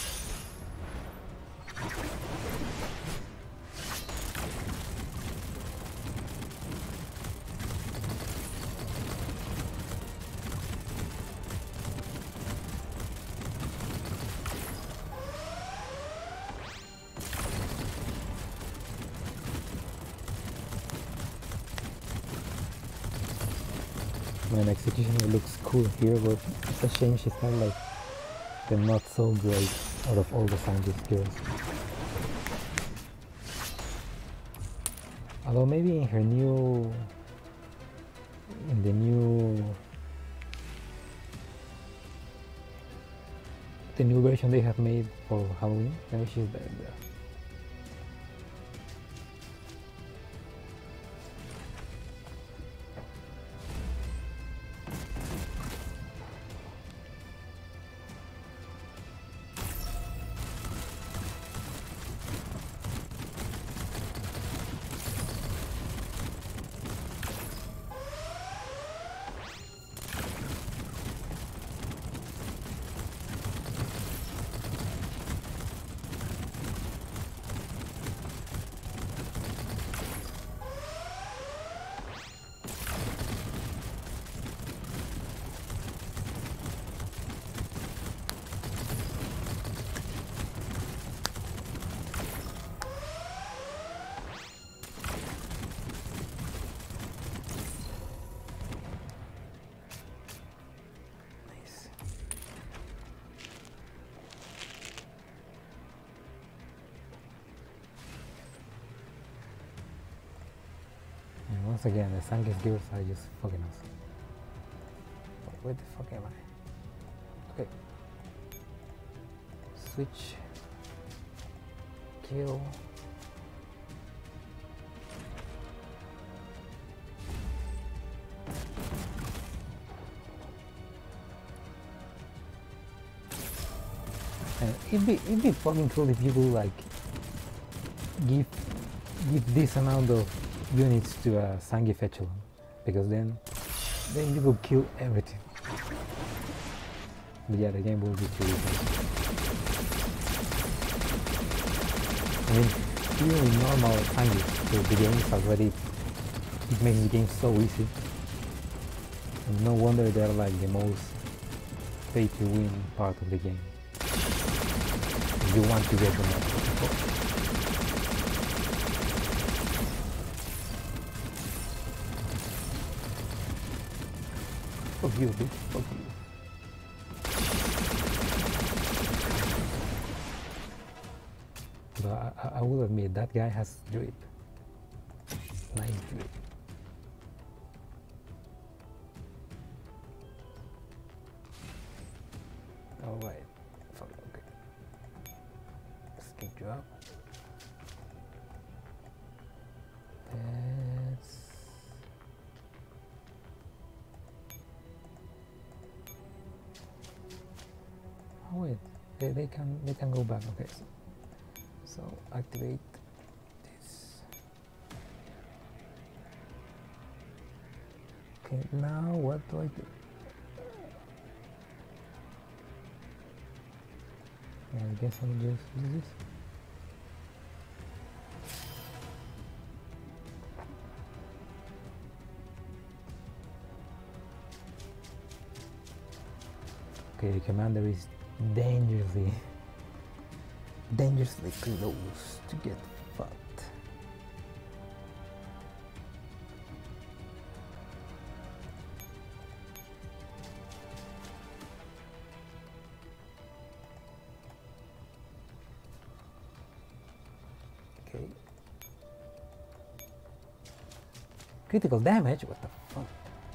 Man, Executioner looks cool here, but it's a shame she's not like the not so great out of all the Sanji skills. Although maybe in her new, in the new, the new version they have made for Halloween, maybe she's better there. Once again, the Sanji's gears are just fucking awesome. Where the fuck am I? Okay. Switch. Kill. And it'd be it'd be fucking cool if you could like give give this amount of units to a Sangi Fetchel, because then then you could kill everything. But yeah, the game will be too easy. I mean, even with normal Sangi, so the game is already, it makes the game so easy. And no wonder they're like the most pay to win part of the game. If you want to get them. Fuck you, bitch. Fuck you. But I, I will admit, that guy has drip. Nice drip. Alright. Fuck, okay. Let's get you up. Let's... Oh wait, they, they can they can go back. Okay, so, so activate this. Okay, now what do I do? I guess I'll just do this. Okay, the commander is dangerously, dangerously close to get fucked. Okay. Critical damage? What the fuck?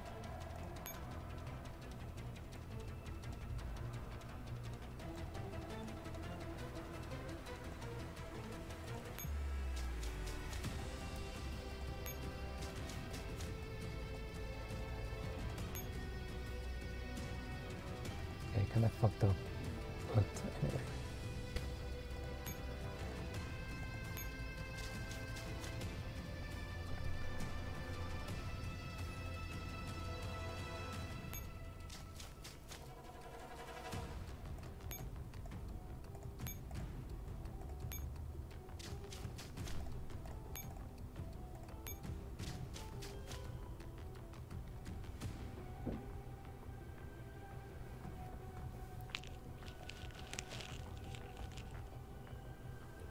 Kind of fucked up, but anyway.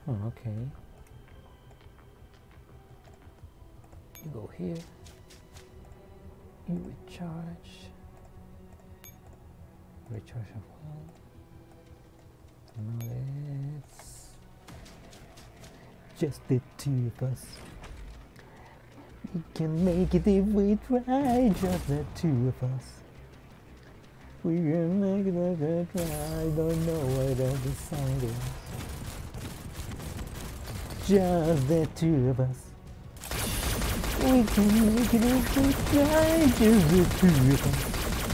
Oh, okay. You go here. You recharge. Recharge as well. Now let's just the two of us. We can make it if we try. Just the two of us. We can make it if we try. I don't know where the song is. Just the two of us. We can make it if we try. Just the two of us.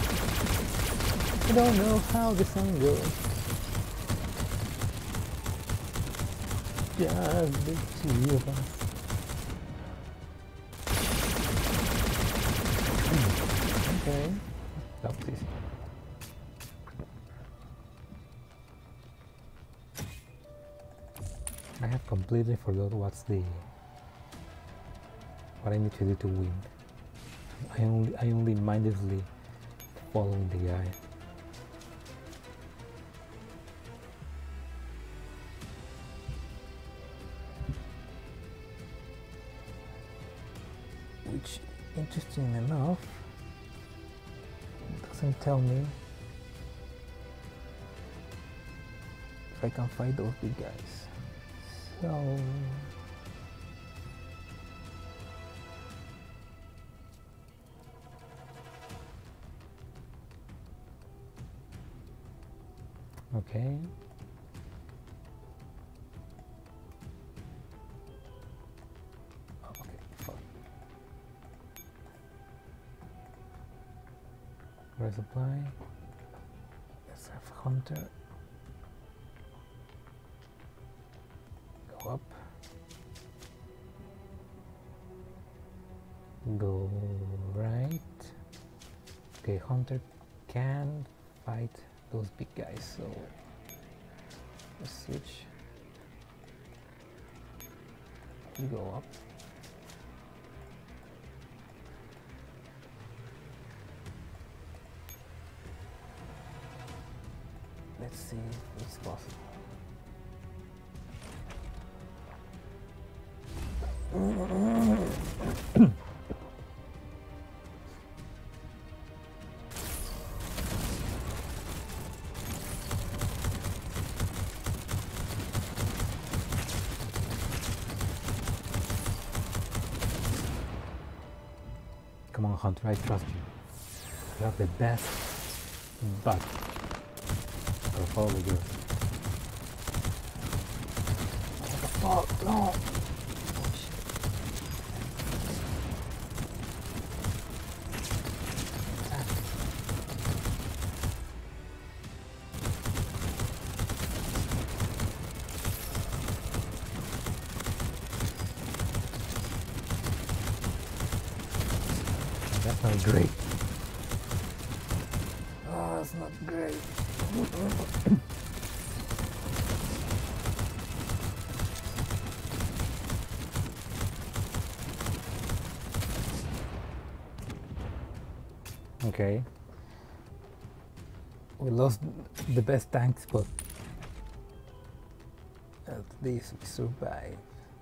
I don't know how the song goes. Just the two of us. Okay, that was easy. I have completely forgot what's the what I need to do to win. I only I only mindlessly following the guy. Which, interesting enough, doesn't tell me if I can fight those big guys. So okay. Resupply. Let's have Hunter. Go up. Go right. Okay, Hunter can fight those big guys, so let's switch. You go up. Let's see if it's possible. Come on, Hunter, I trust you. You have the best butt. I'll follow you. What the fuck? No! Oh shit. Attack. That's not great. Oh, that's not great. Okay, we lost the best tanks, but at least we survived.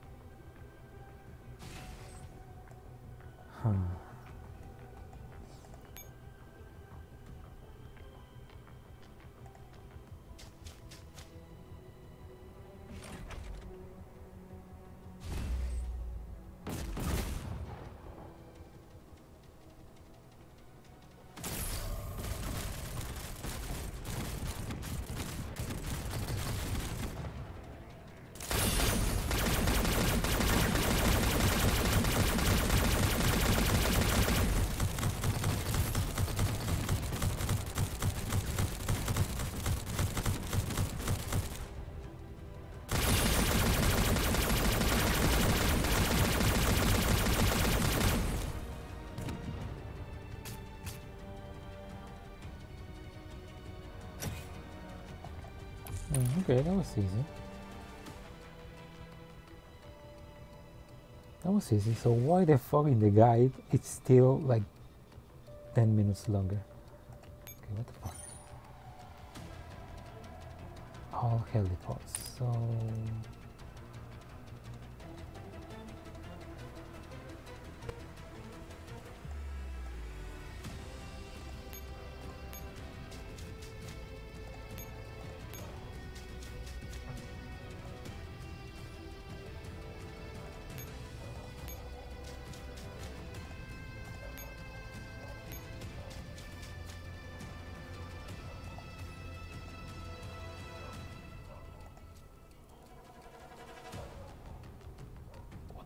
Huh. Okay, that was easy. That was easy. So why the fuck in the guide it's still like ten minutes longer? Okay, what the fuck? All helipods. So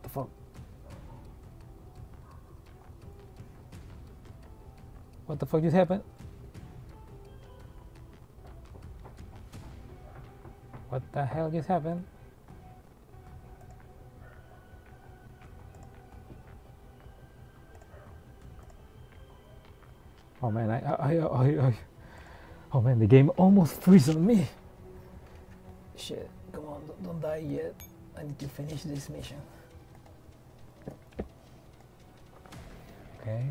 the fuck? What the fuck just happened? What the hell just happened? Oh man, I, I, I, I, I, oh man, the game almost freeze on me. Shit, come on, don't, don't die yet. I need to finish this mission. Okay.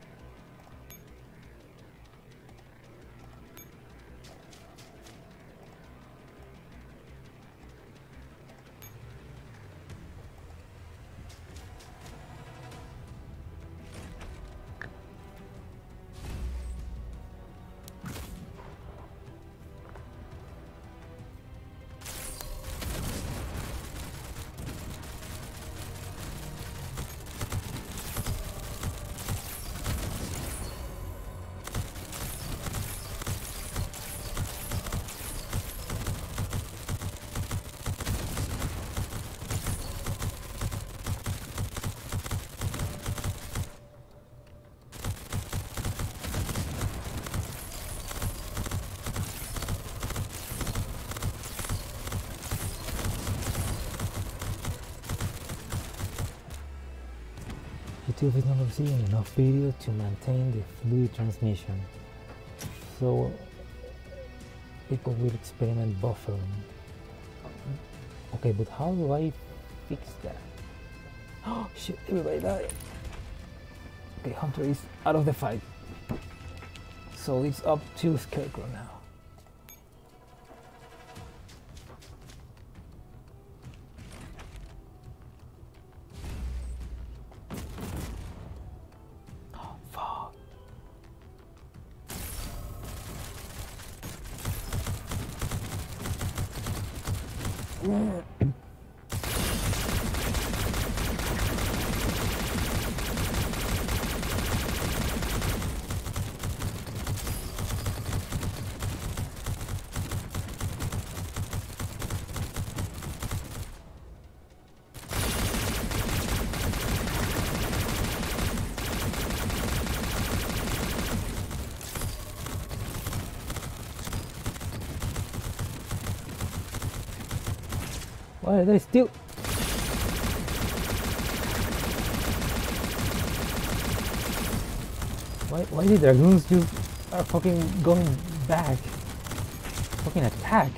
YouTube is not receiving enough video to maintain the fluid transmission, so people will experiment buffering. Okay, but how do I fix that? Oh shit, everybody died. Okay, Hunter is out of the fight, so it's up to Scarecrow now. Why are they still? Why, why did dragoons just are fucking going back? Fucking attack.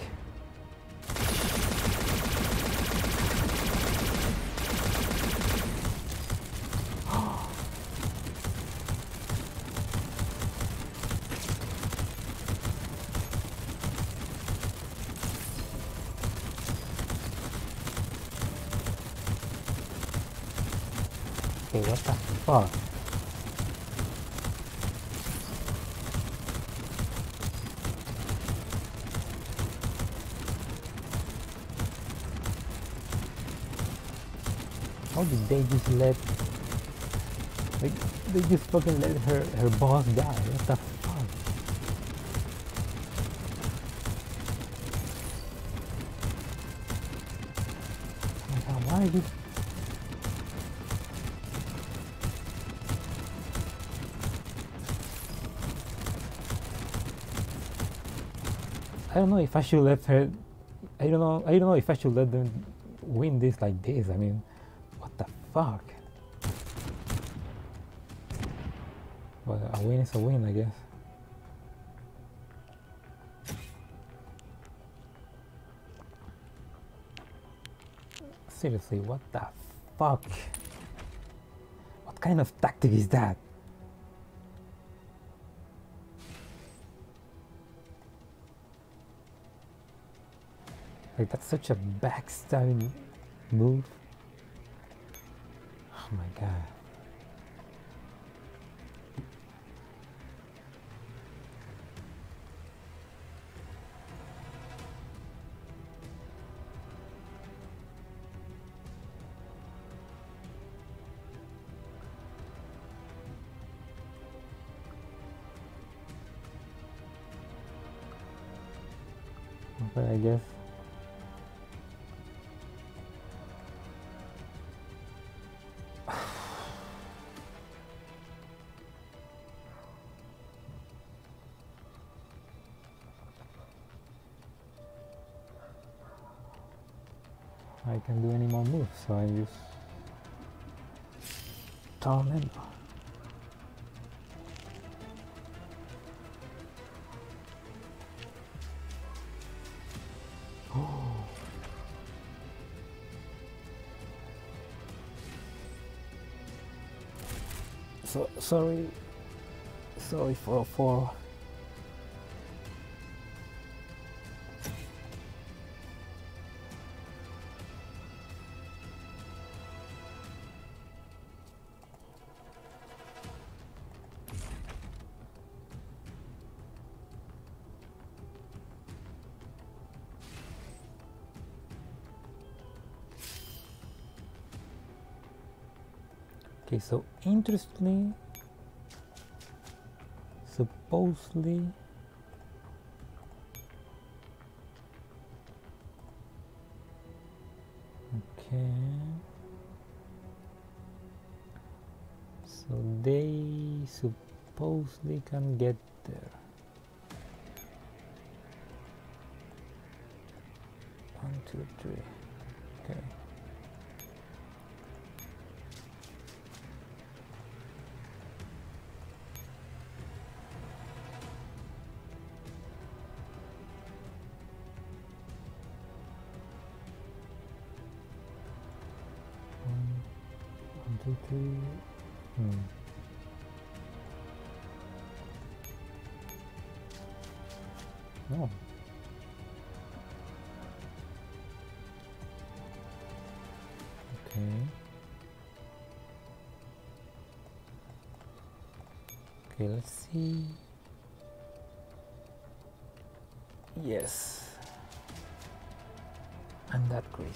Okay, what the fuck? How did they just let, like, they just fucking let her, her boss die? What the fuck? Oh my god, why are you? I don't know if I should let her, I don't know, I don't know if I should let them win this like this. I mean, what the fuck? Well, a win is a win, I guess. Seriously, what the fuck? What kind of tactic is that? Like, that's such a backstabbing move. Oh my god. Okay, I guess. I can do any more moves, so I use Tornado. So sorry, sorry for for. Okay, so interestingly, supposedly, okay, so they supposedly can get there. One, two, three, okay. One, two, three. Hmm. No. Okay. Okay, let's see. Yes. I'm that crazy.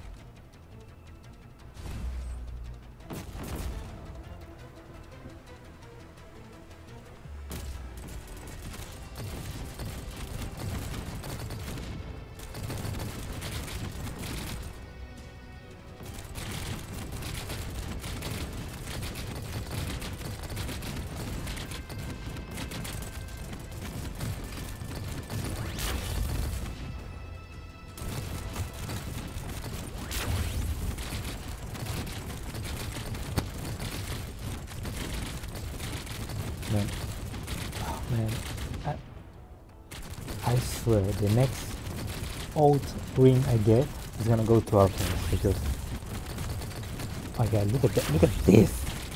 Man, oh man, I, I swear the next old ring I get is gonna go to Alchemist because, oh my god, look at that, look at this!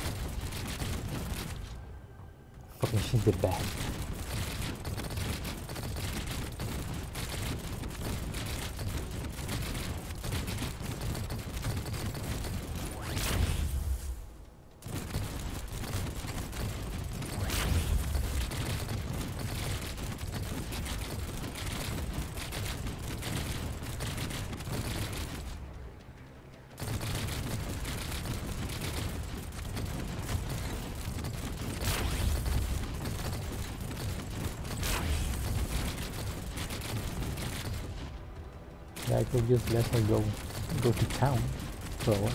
Fucking she's the best. Yeah, I could just let her go go to town for a while.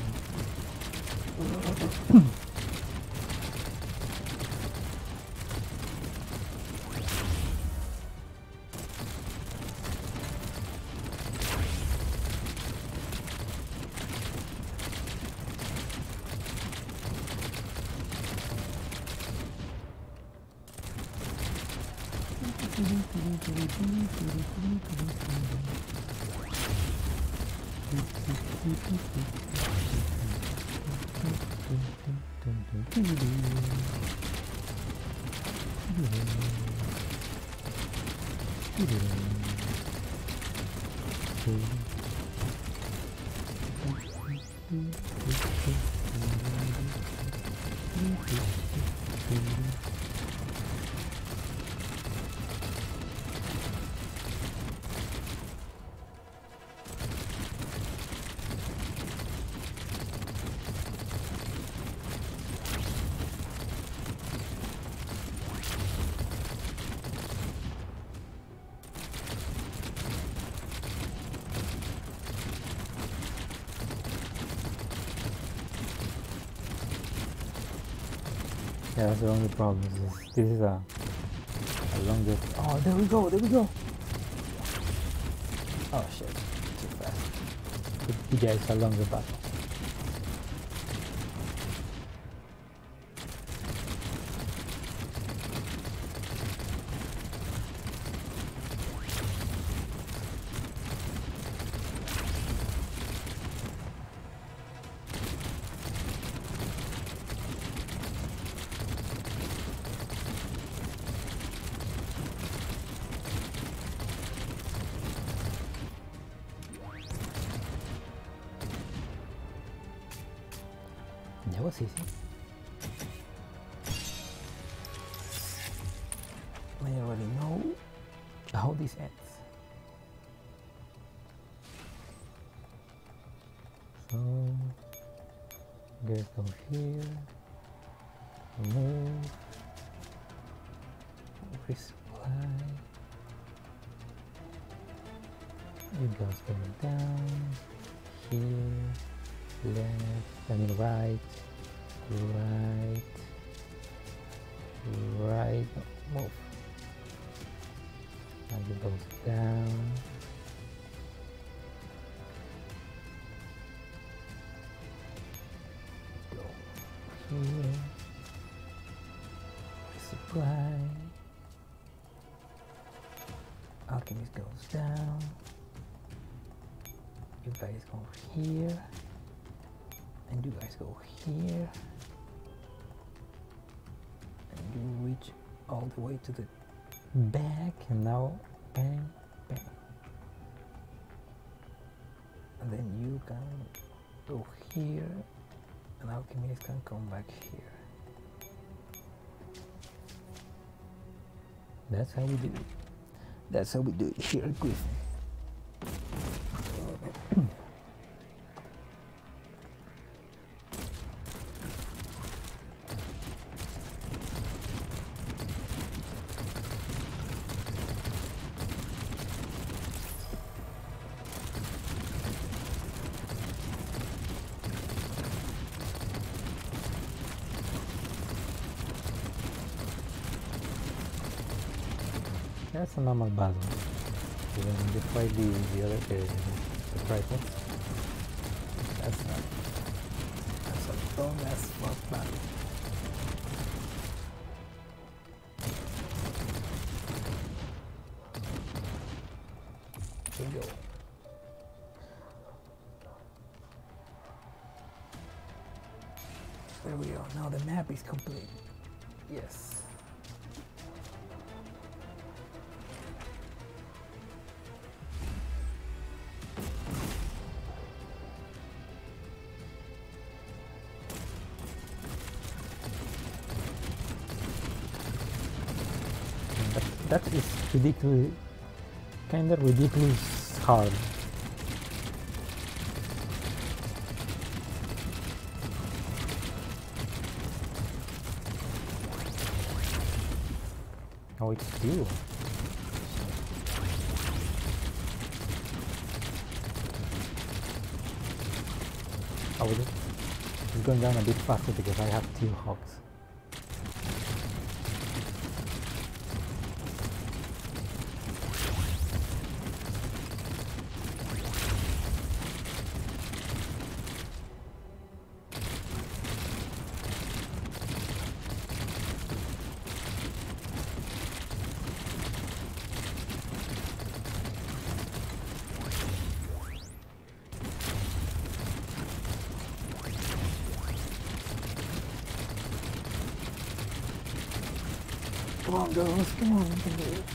Yeah, that's the only problem. This is, this is a, a longer. Oh, there we go, there we go. Oh shit, too fast. But you guys a longer battle. That was easy. I already know how this ends. So, get over here, move, resupply. It goes going down, here, left, I mean right, right, right, no, move. Now it goes down. Go here, resupply. Alchemist goes down. You guys go here, and you guys go here, and you reach all the way to the back, and now bang, bang, and then you can go here, and Alchemist can come back here. That's how we do it. That's how we do it here at Griffin. That's a normal battle. Even despite the the other uh, the rifle. That's not. That's a long ass fuck battle. Here we go. There we go. Now the map is complete. Yes. That is ridiculous, kind of ridiculous hard. Oh, it's steel. Oh, it's going down a bit faster because I have two hogs. Come on, girls, come on, we can do it.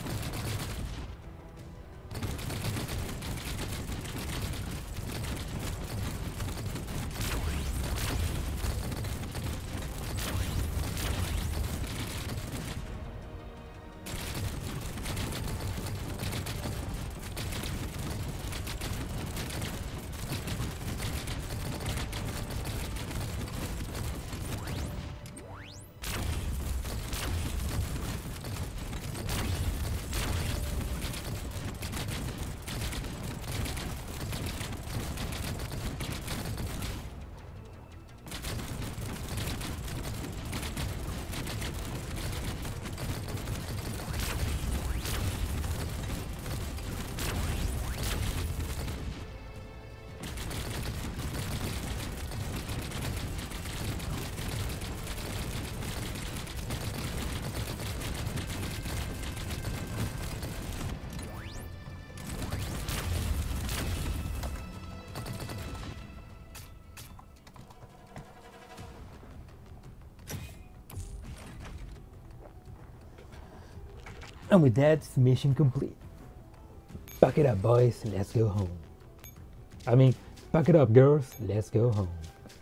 And with that, mission complete. Pack it up, boys, let's go home. I mean, pack it up, girls, let's go home.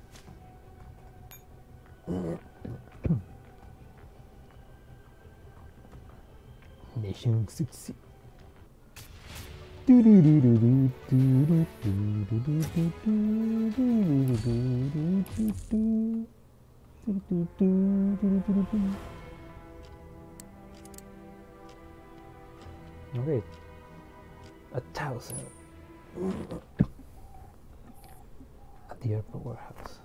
Mission succeed. Okay, a thousand at the airport warehouse.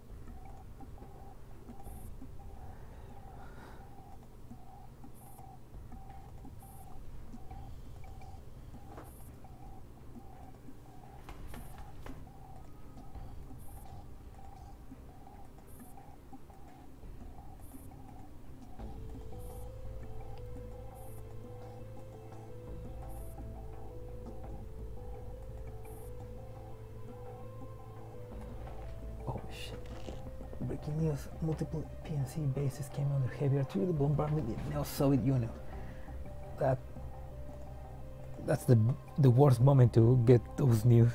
Breaking news, multiple P N C bases came under heavy artillery bombardment in the Soviet Union. That that's the the worst moment to get those news.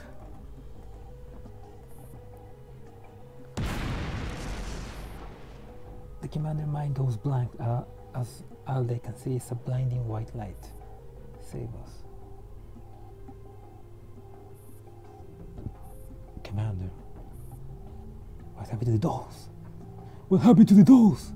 The commander mind goes blank uh, as all they can see is a blinding white light. Save us. Commander. What happened to the dolls? What happened to the dolls?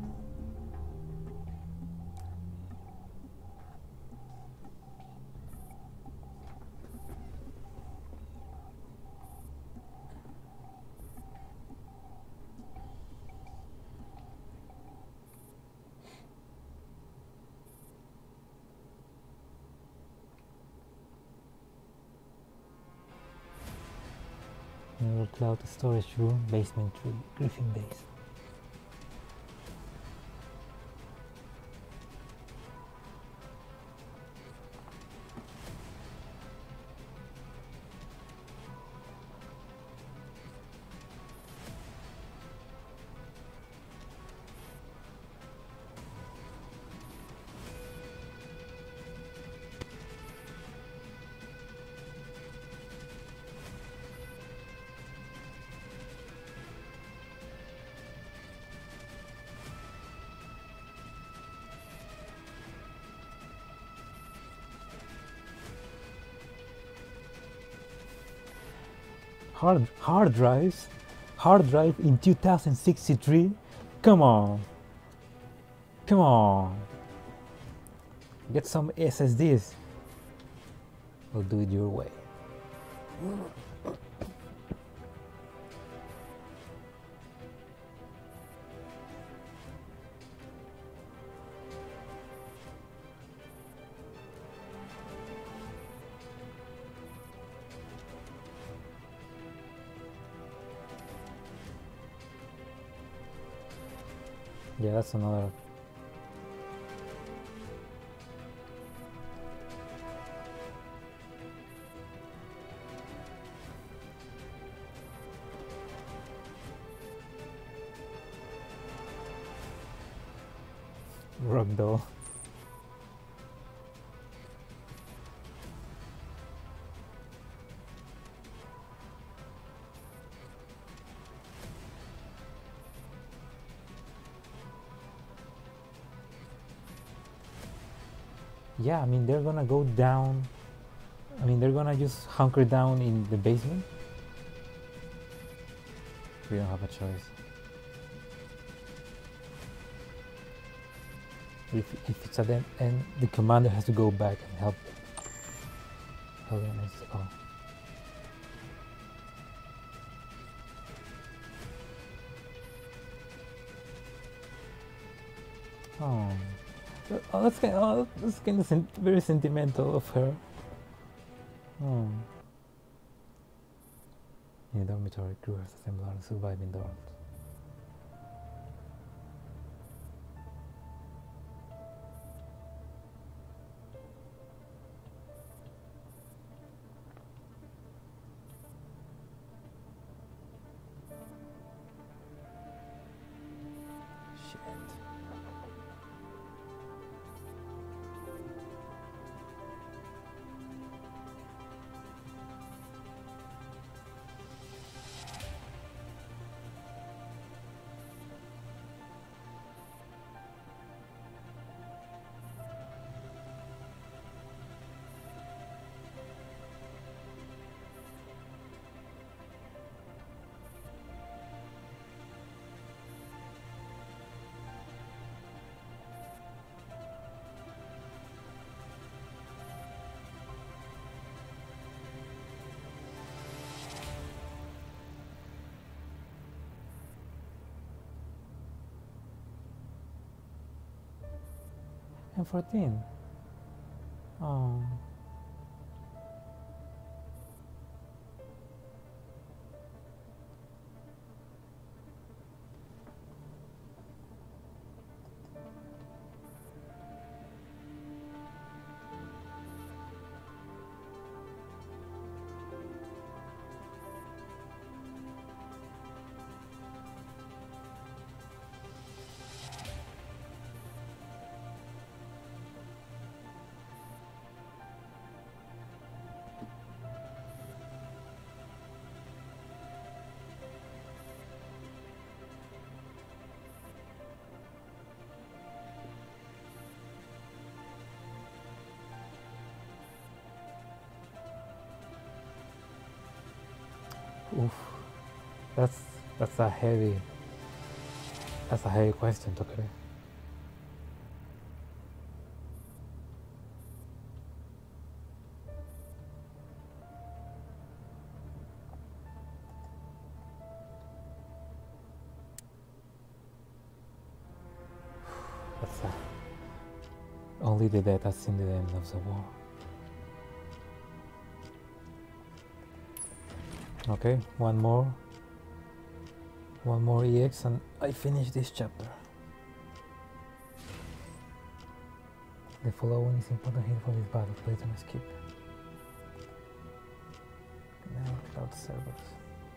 Neural cloud storage room, basement three, Griffin base. Hard, hard drives, hard drive in two thousand sixty-three. Come on, come on. Get some S S Ds. We'll do it your way. Yeah, that's another. Rugdoll. Yeah, I mean, they're gonna go down. I mean, they're gonna just hunker down in the basement. We don't have a choice. If, if it's at the end, the commander has to go back and help organize it all. Oh. Oh, that's kind of, oh, that's kind of sen very sentimental of her. Oh. In the dormitory, crew has assembled and survived in dorms. M fourteen. Oh. Oof, that's that's a heavy that's a heavy question to carry. That's a, only the dead has seen the end of the war. Okay, one more. One more E X and I finish this chapter. The following is important here for this battle. Please don't skip. Now cloud servers.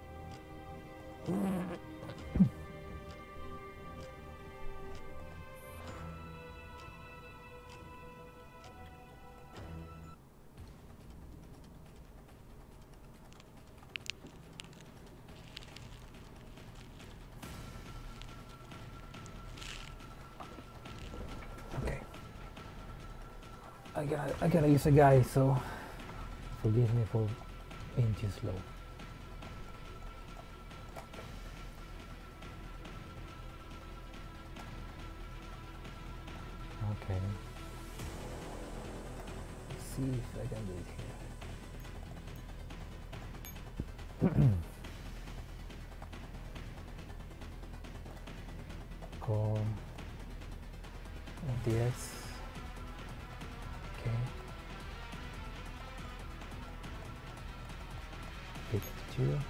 I gotta, I gotta use a guide, so forgive me for being too slow. Okay. Let's see if I can do it here. Call D X. Okay. fifty-two.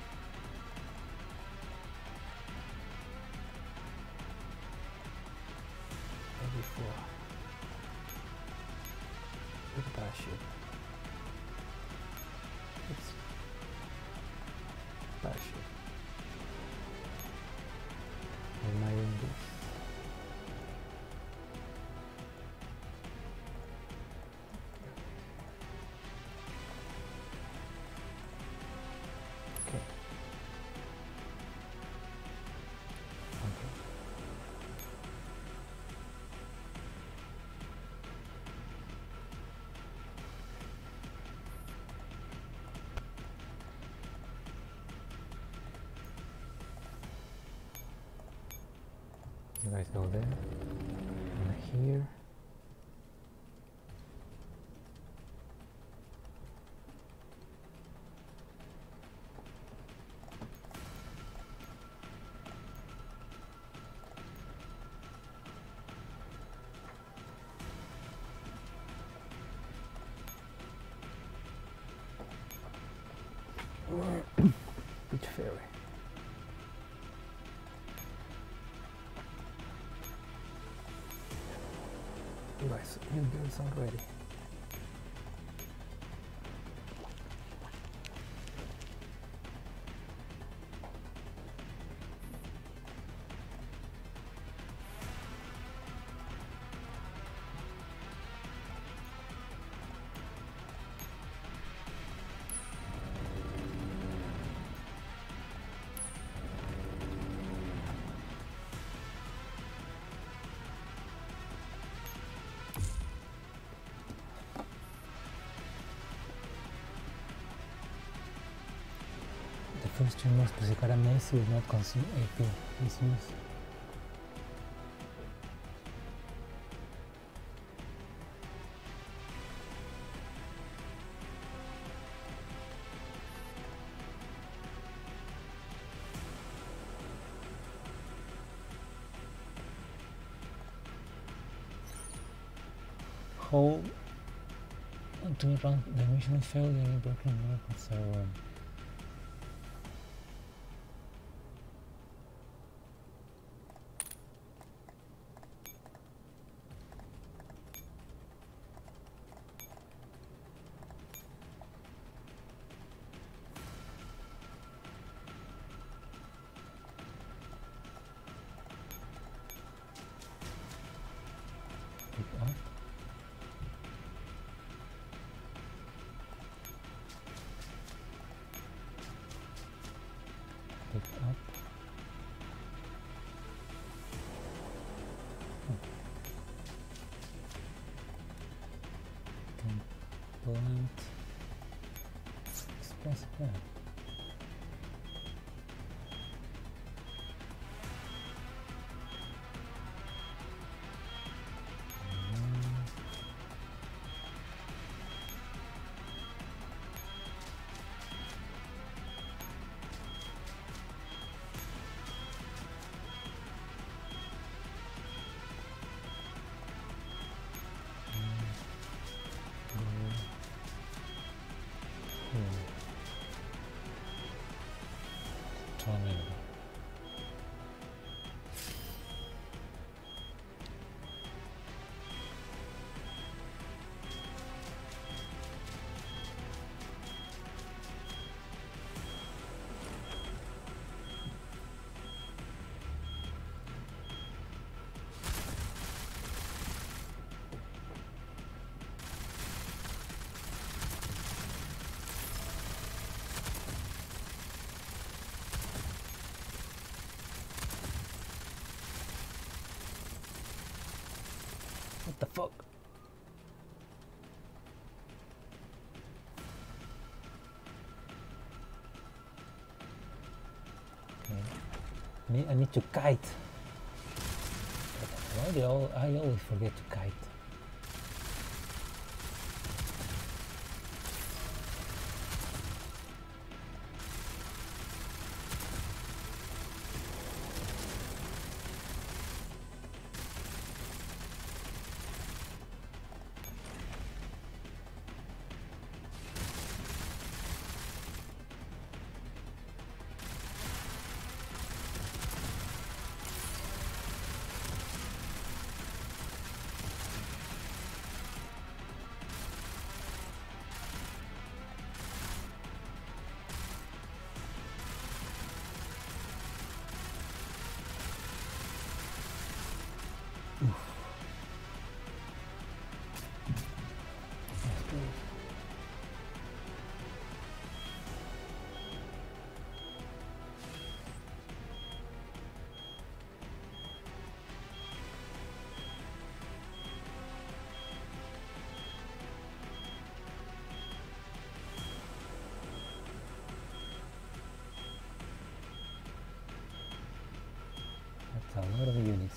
eighty-four. Look at that shit. It's that shit. Am I in this? You guys go there, and here. Beach ferry. Guys, new builds already. The first stream must specify a mace will not consume A P. Misuse. whole to run the mission failed in broken record server. Pick up. Pick up. Hmm. Plant. Express plan. Tornado. What the fuck? Okay. Me, I need to kite. Why do I, al I always forget to kite? That's a lot of units.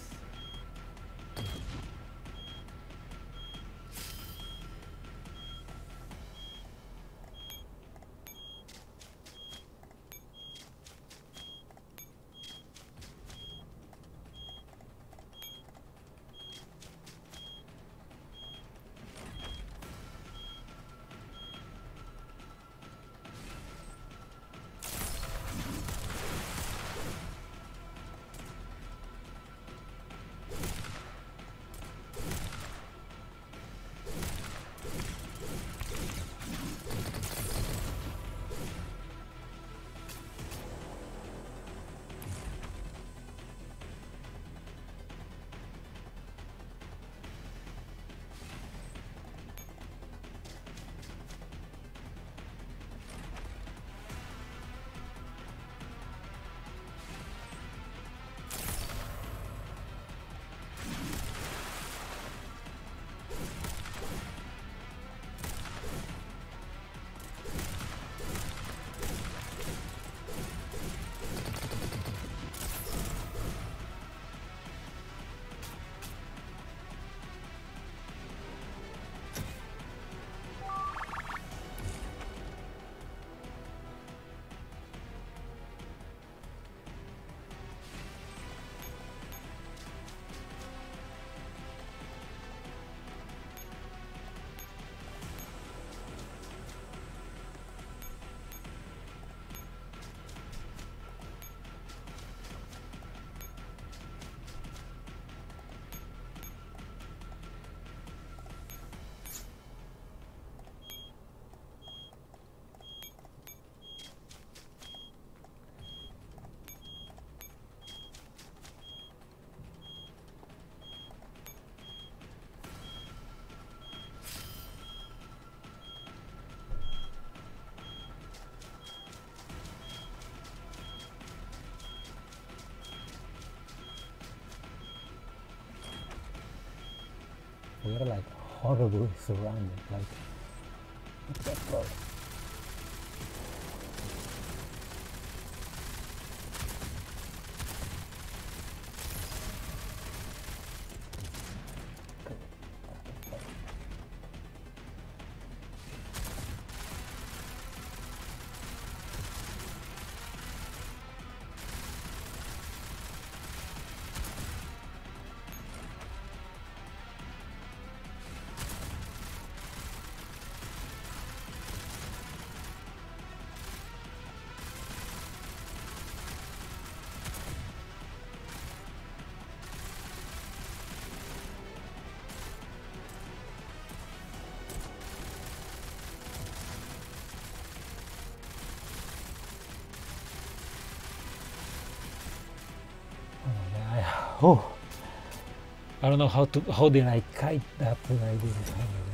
we are like horribly surrounded. Like, what the fuck? Oh, I don't know how to how did I kite that when I did it. Oh my God.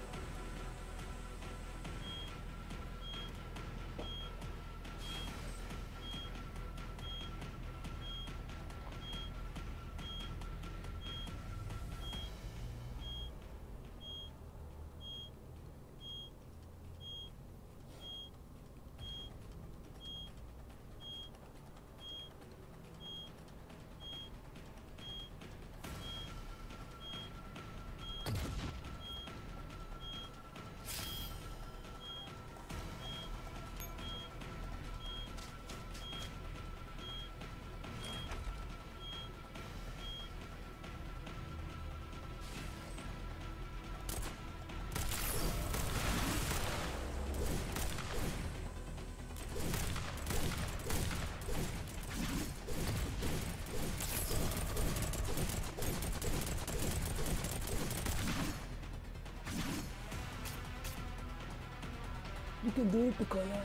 You can do it, Picola.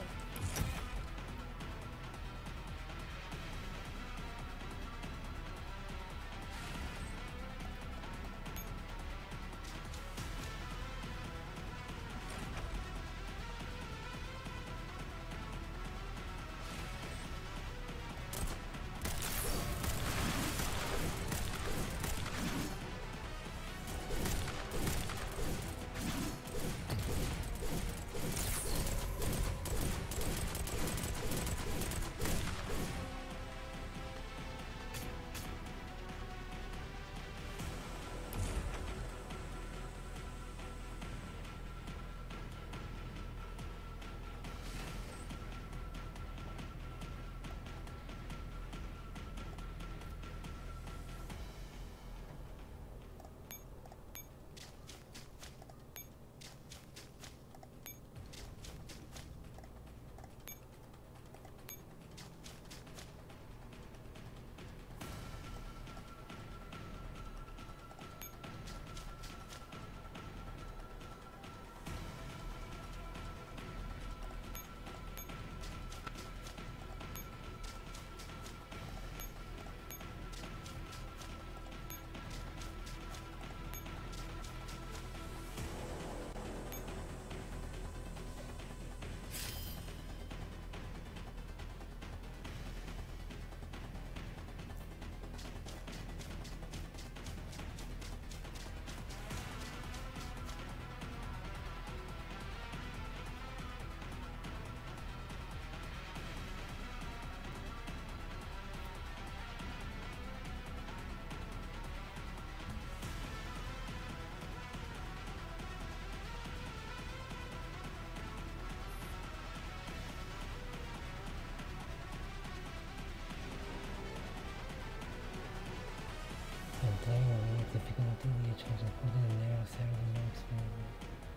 Playing a really difficult to each other, putting a narrow area of no experiment.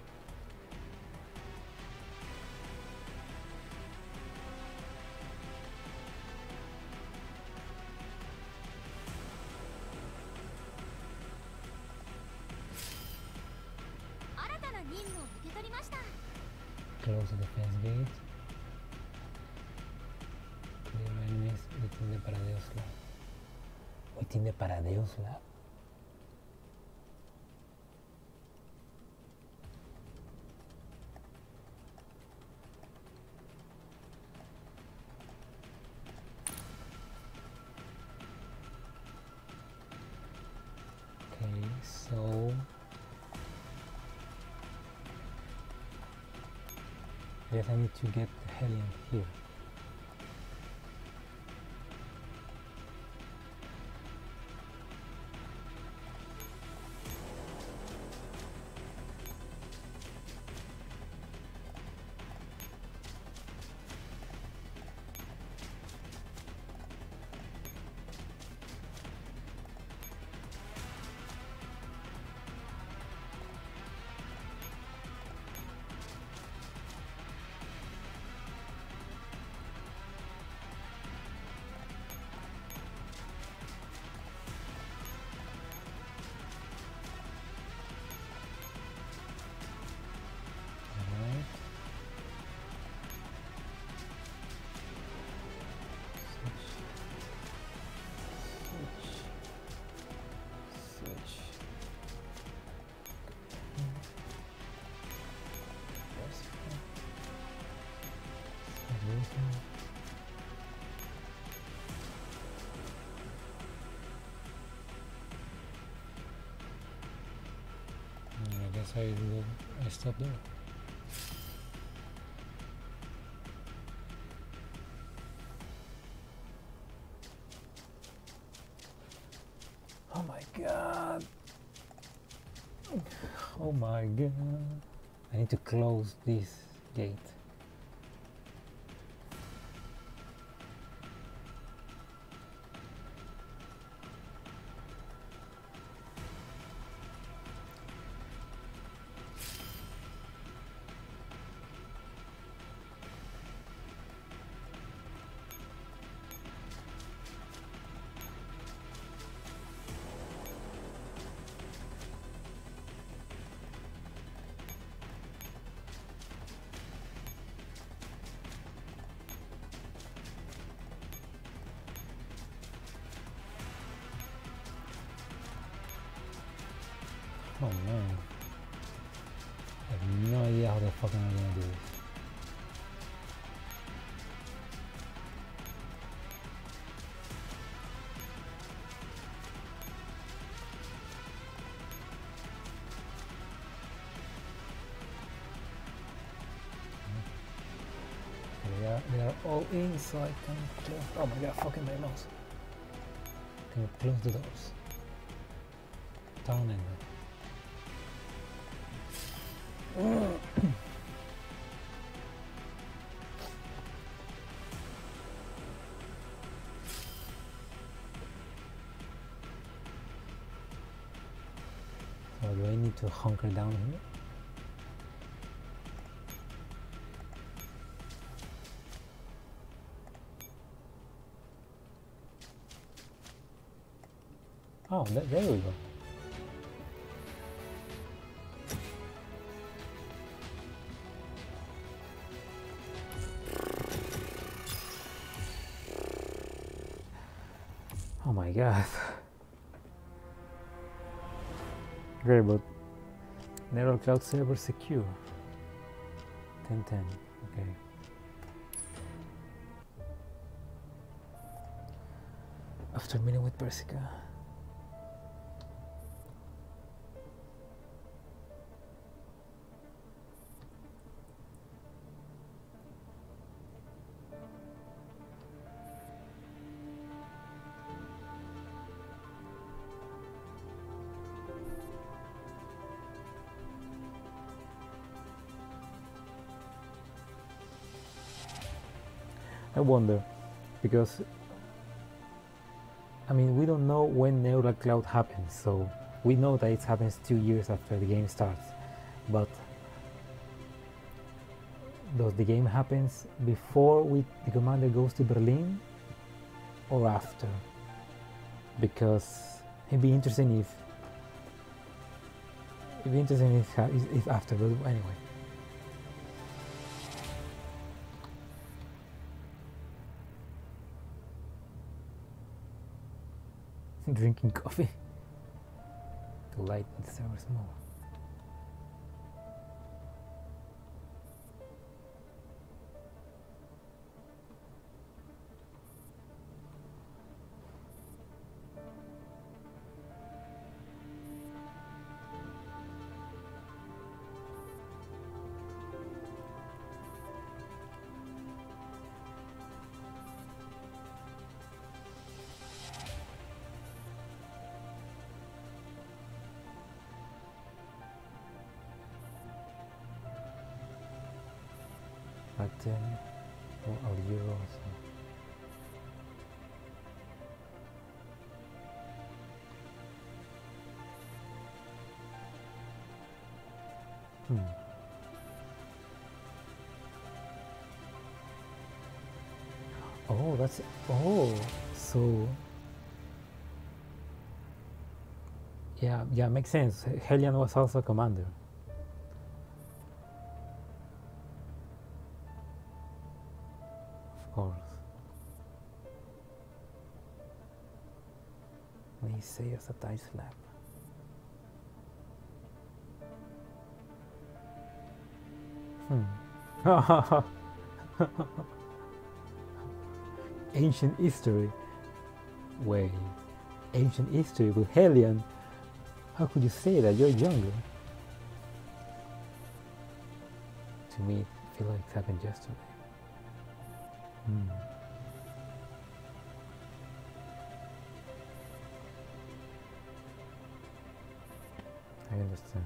任務を受け取りました。 Close the fence gate. Clear enemies within the Paradeus lab. Within the Paradeus lab. Okay, so Yes, I need to get the hell in here. I guess I will, I stop there. Oh my god. Oh my god. I need to close this gate. Oh man, I have no idea how the fuck am I gonna do this. They are, they are all in, so I can close. Oh my god, fucking my mouse. Can you close the doors? Down in there. So do I need to hunker down here? Oh, th there we go. Oh my god. Great, but Neural Cloud server secure. ten ten, okay. After meeting with Persica. I wonder, because I mean, we don't know when Neural Cloud happens, so we know that it happens two years after the game starts, but does the game happens before we, the commander goes to Berlin or after? Because it'd be interesting if it'd be interesting if, if after, but anyway. Drinking coffee to light the servers more. But uh, well, a year also. Hmm. Oh, that's oh, so yeah, yeah, makes sense. Hellion was also a commander. Of course. They say as a tie slap. Hmm. Ancient history. Wait. Ancient history with Hellion. How could you say that? You're younger. To me, I feel like it happened yesterday. Hmm. I understand.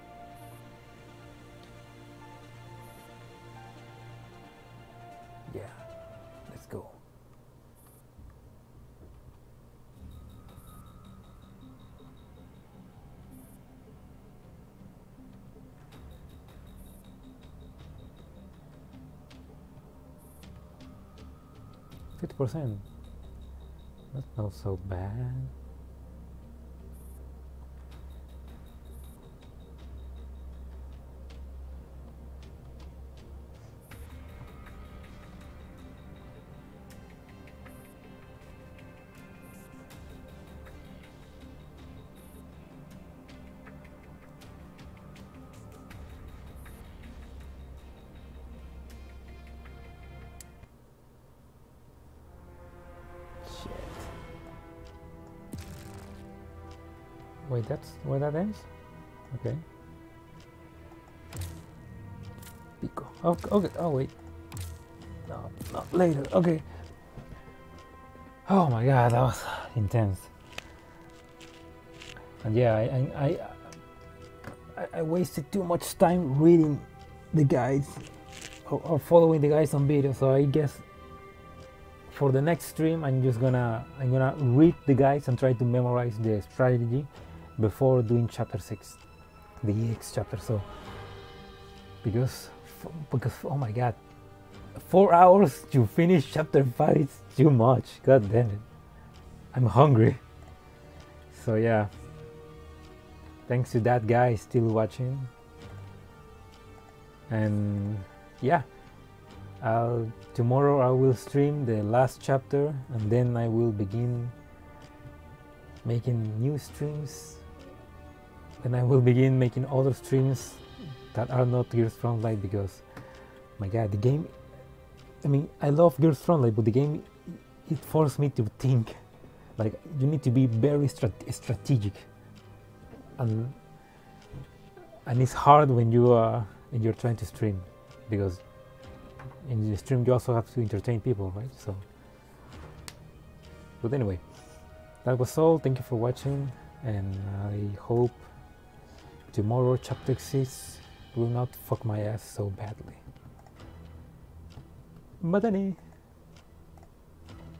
Yeah, let's go. fifty percent. That's not so bad. Wait, that's where that ends? Okay. Pico. Okay, okay. Oh, wait. No, not later. Okay. Oh my god, that was intense. And yeah, I, I, I, I wasted too much time reading the guides or, or following the guides on video. So I guess for the next stream, I'm just gonna I'm gonna read the guides and try to memorize the strategy before doing chapter six, the E X chapter. So because because oh my god, four hours to finish chapter five is too much. God damn it, I'm hungry. So yeah, thanks to that guy still watching, and yeah, I'll tomorrow I will stream the last chapter, and then I will begin making new streams. And I will begin making other streams that are not Gears Frontline, because my god, the game, I mean, I love Gears Frontline, but the game, it forced me to think. Like, you need to be very strat strategic, and and it's hard when you are when you're trying to stream, because in the stream you also have to entertain people, right? So, but anyway, that was all. Thank you for watching, and I hope tomorrow chapter six will not fuck my ass so badly. Madani.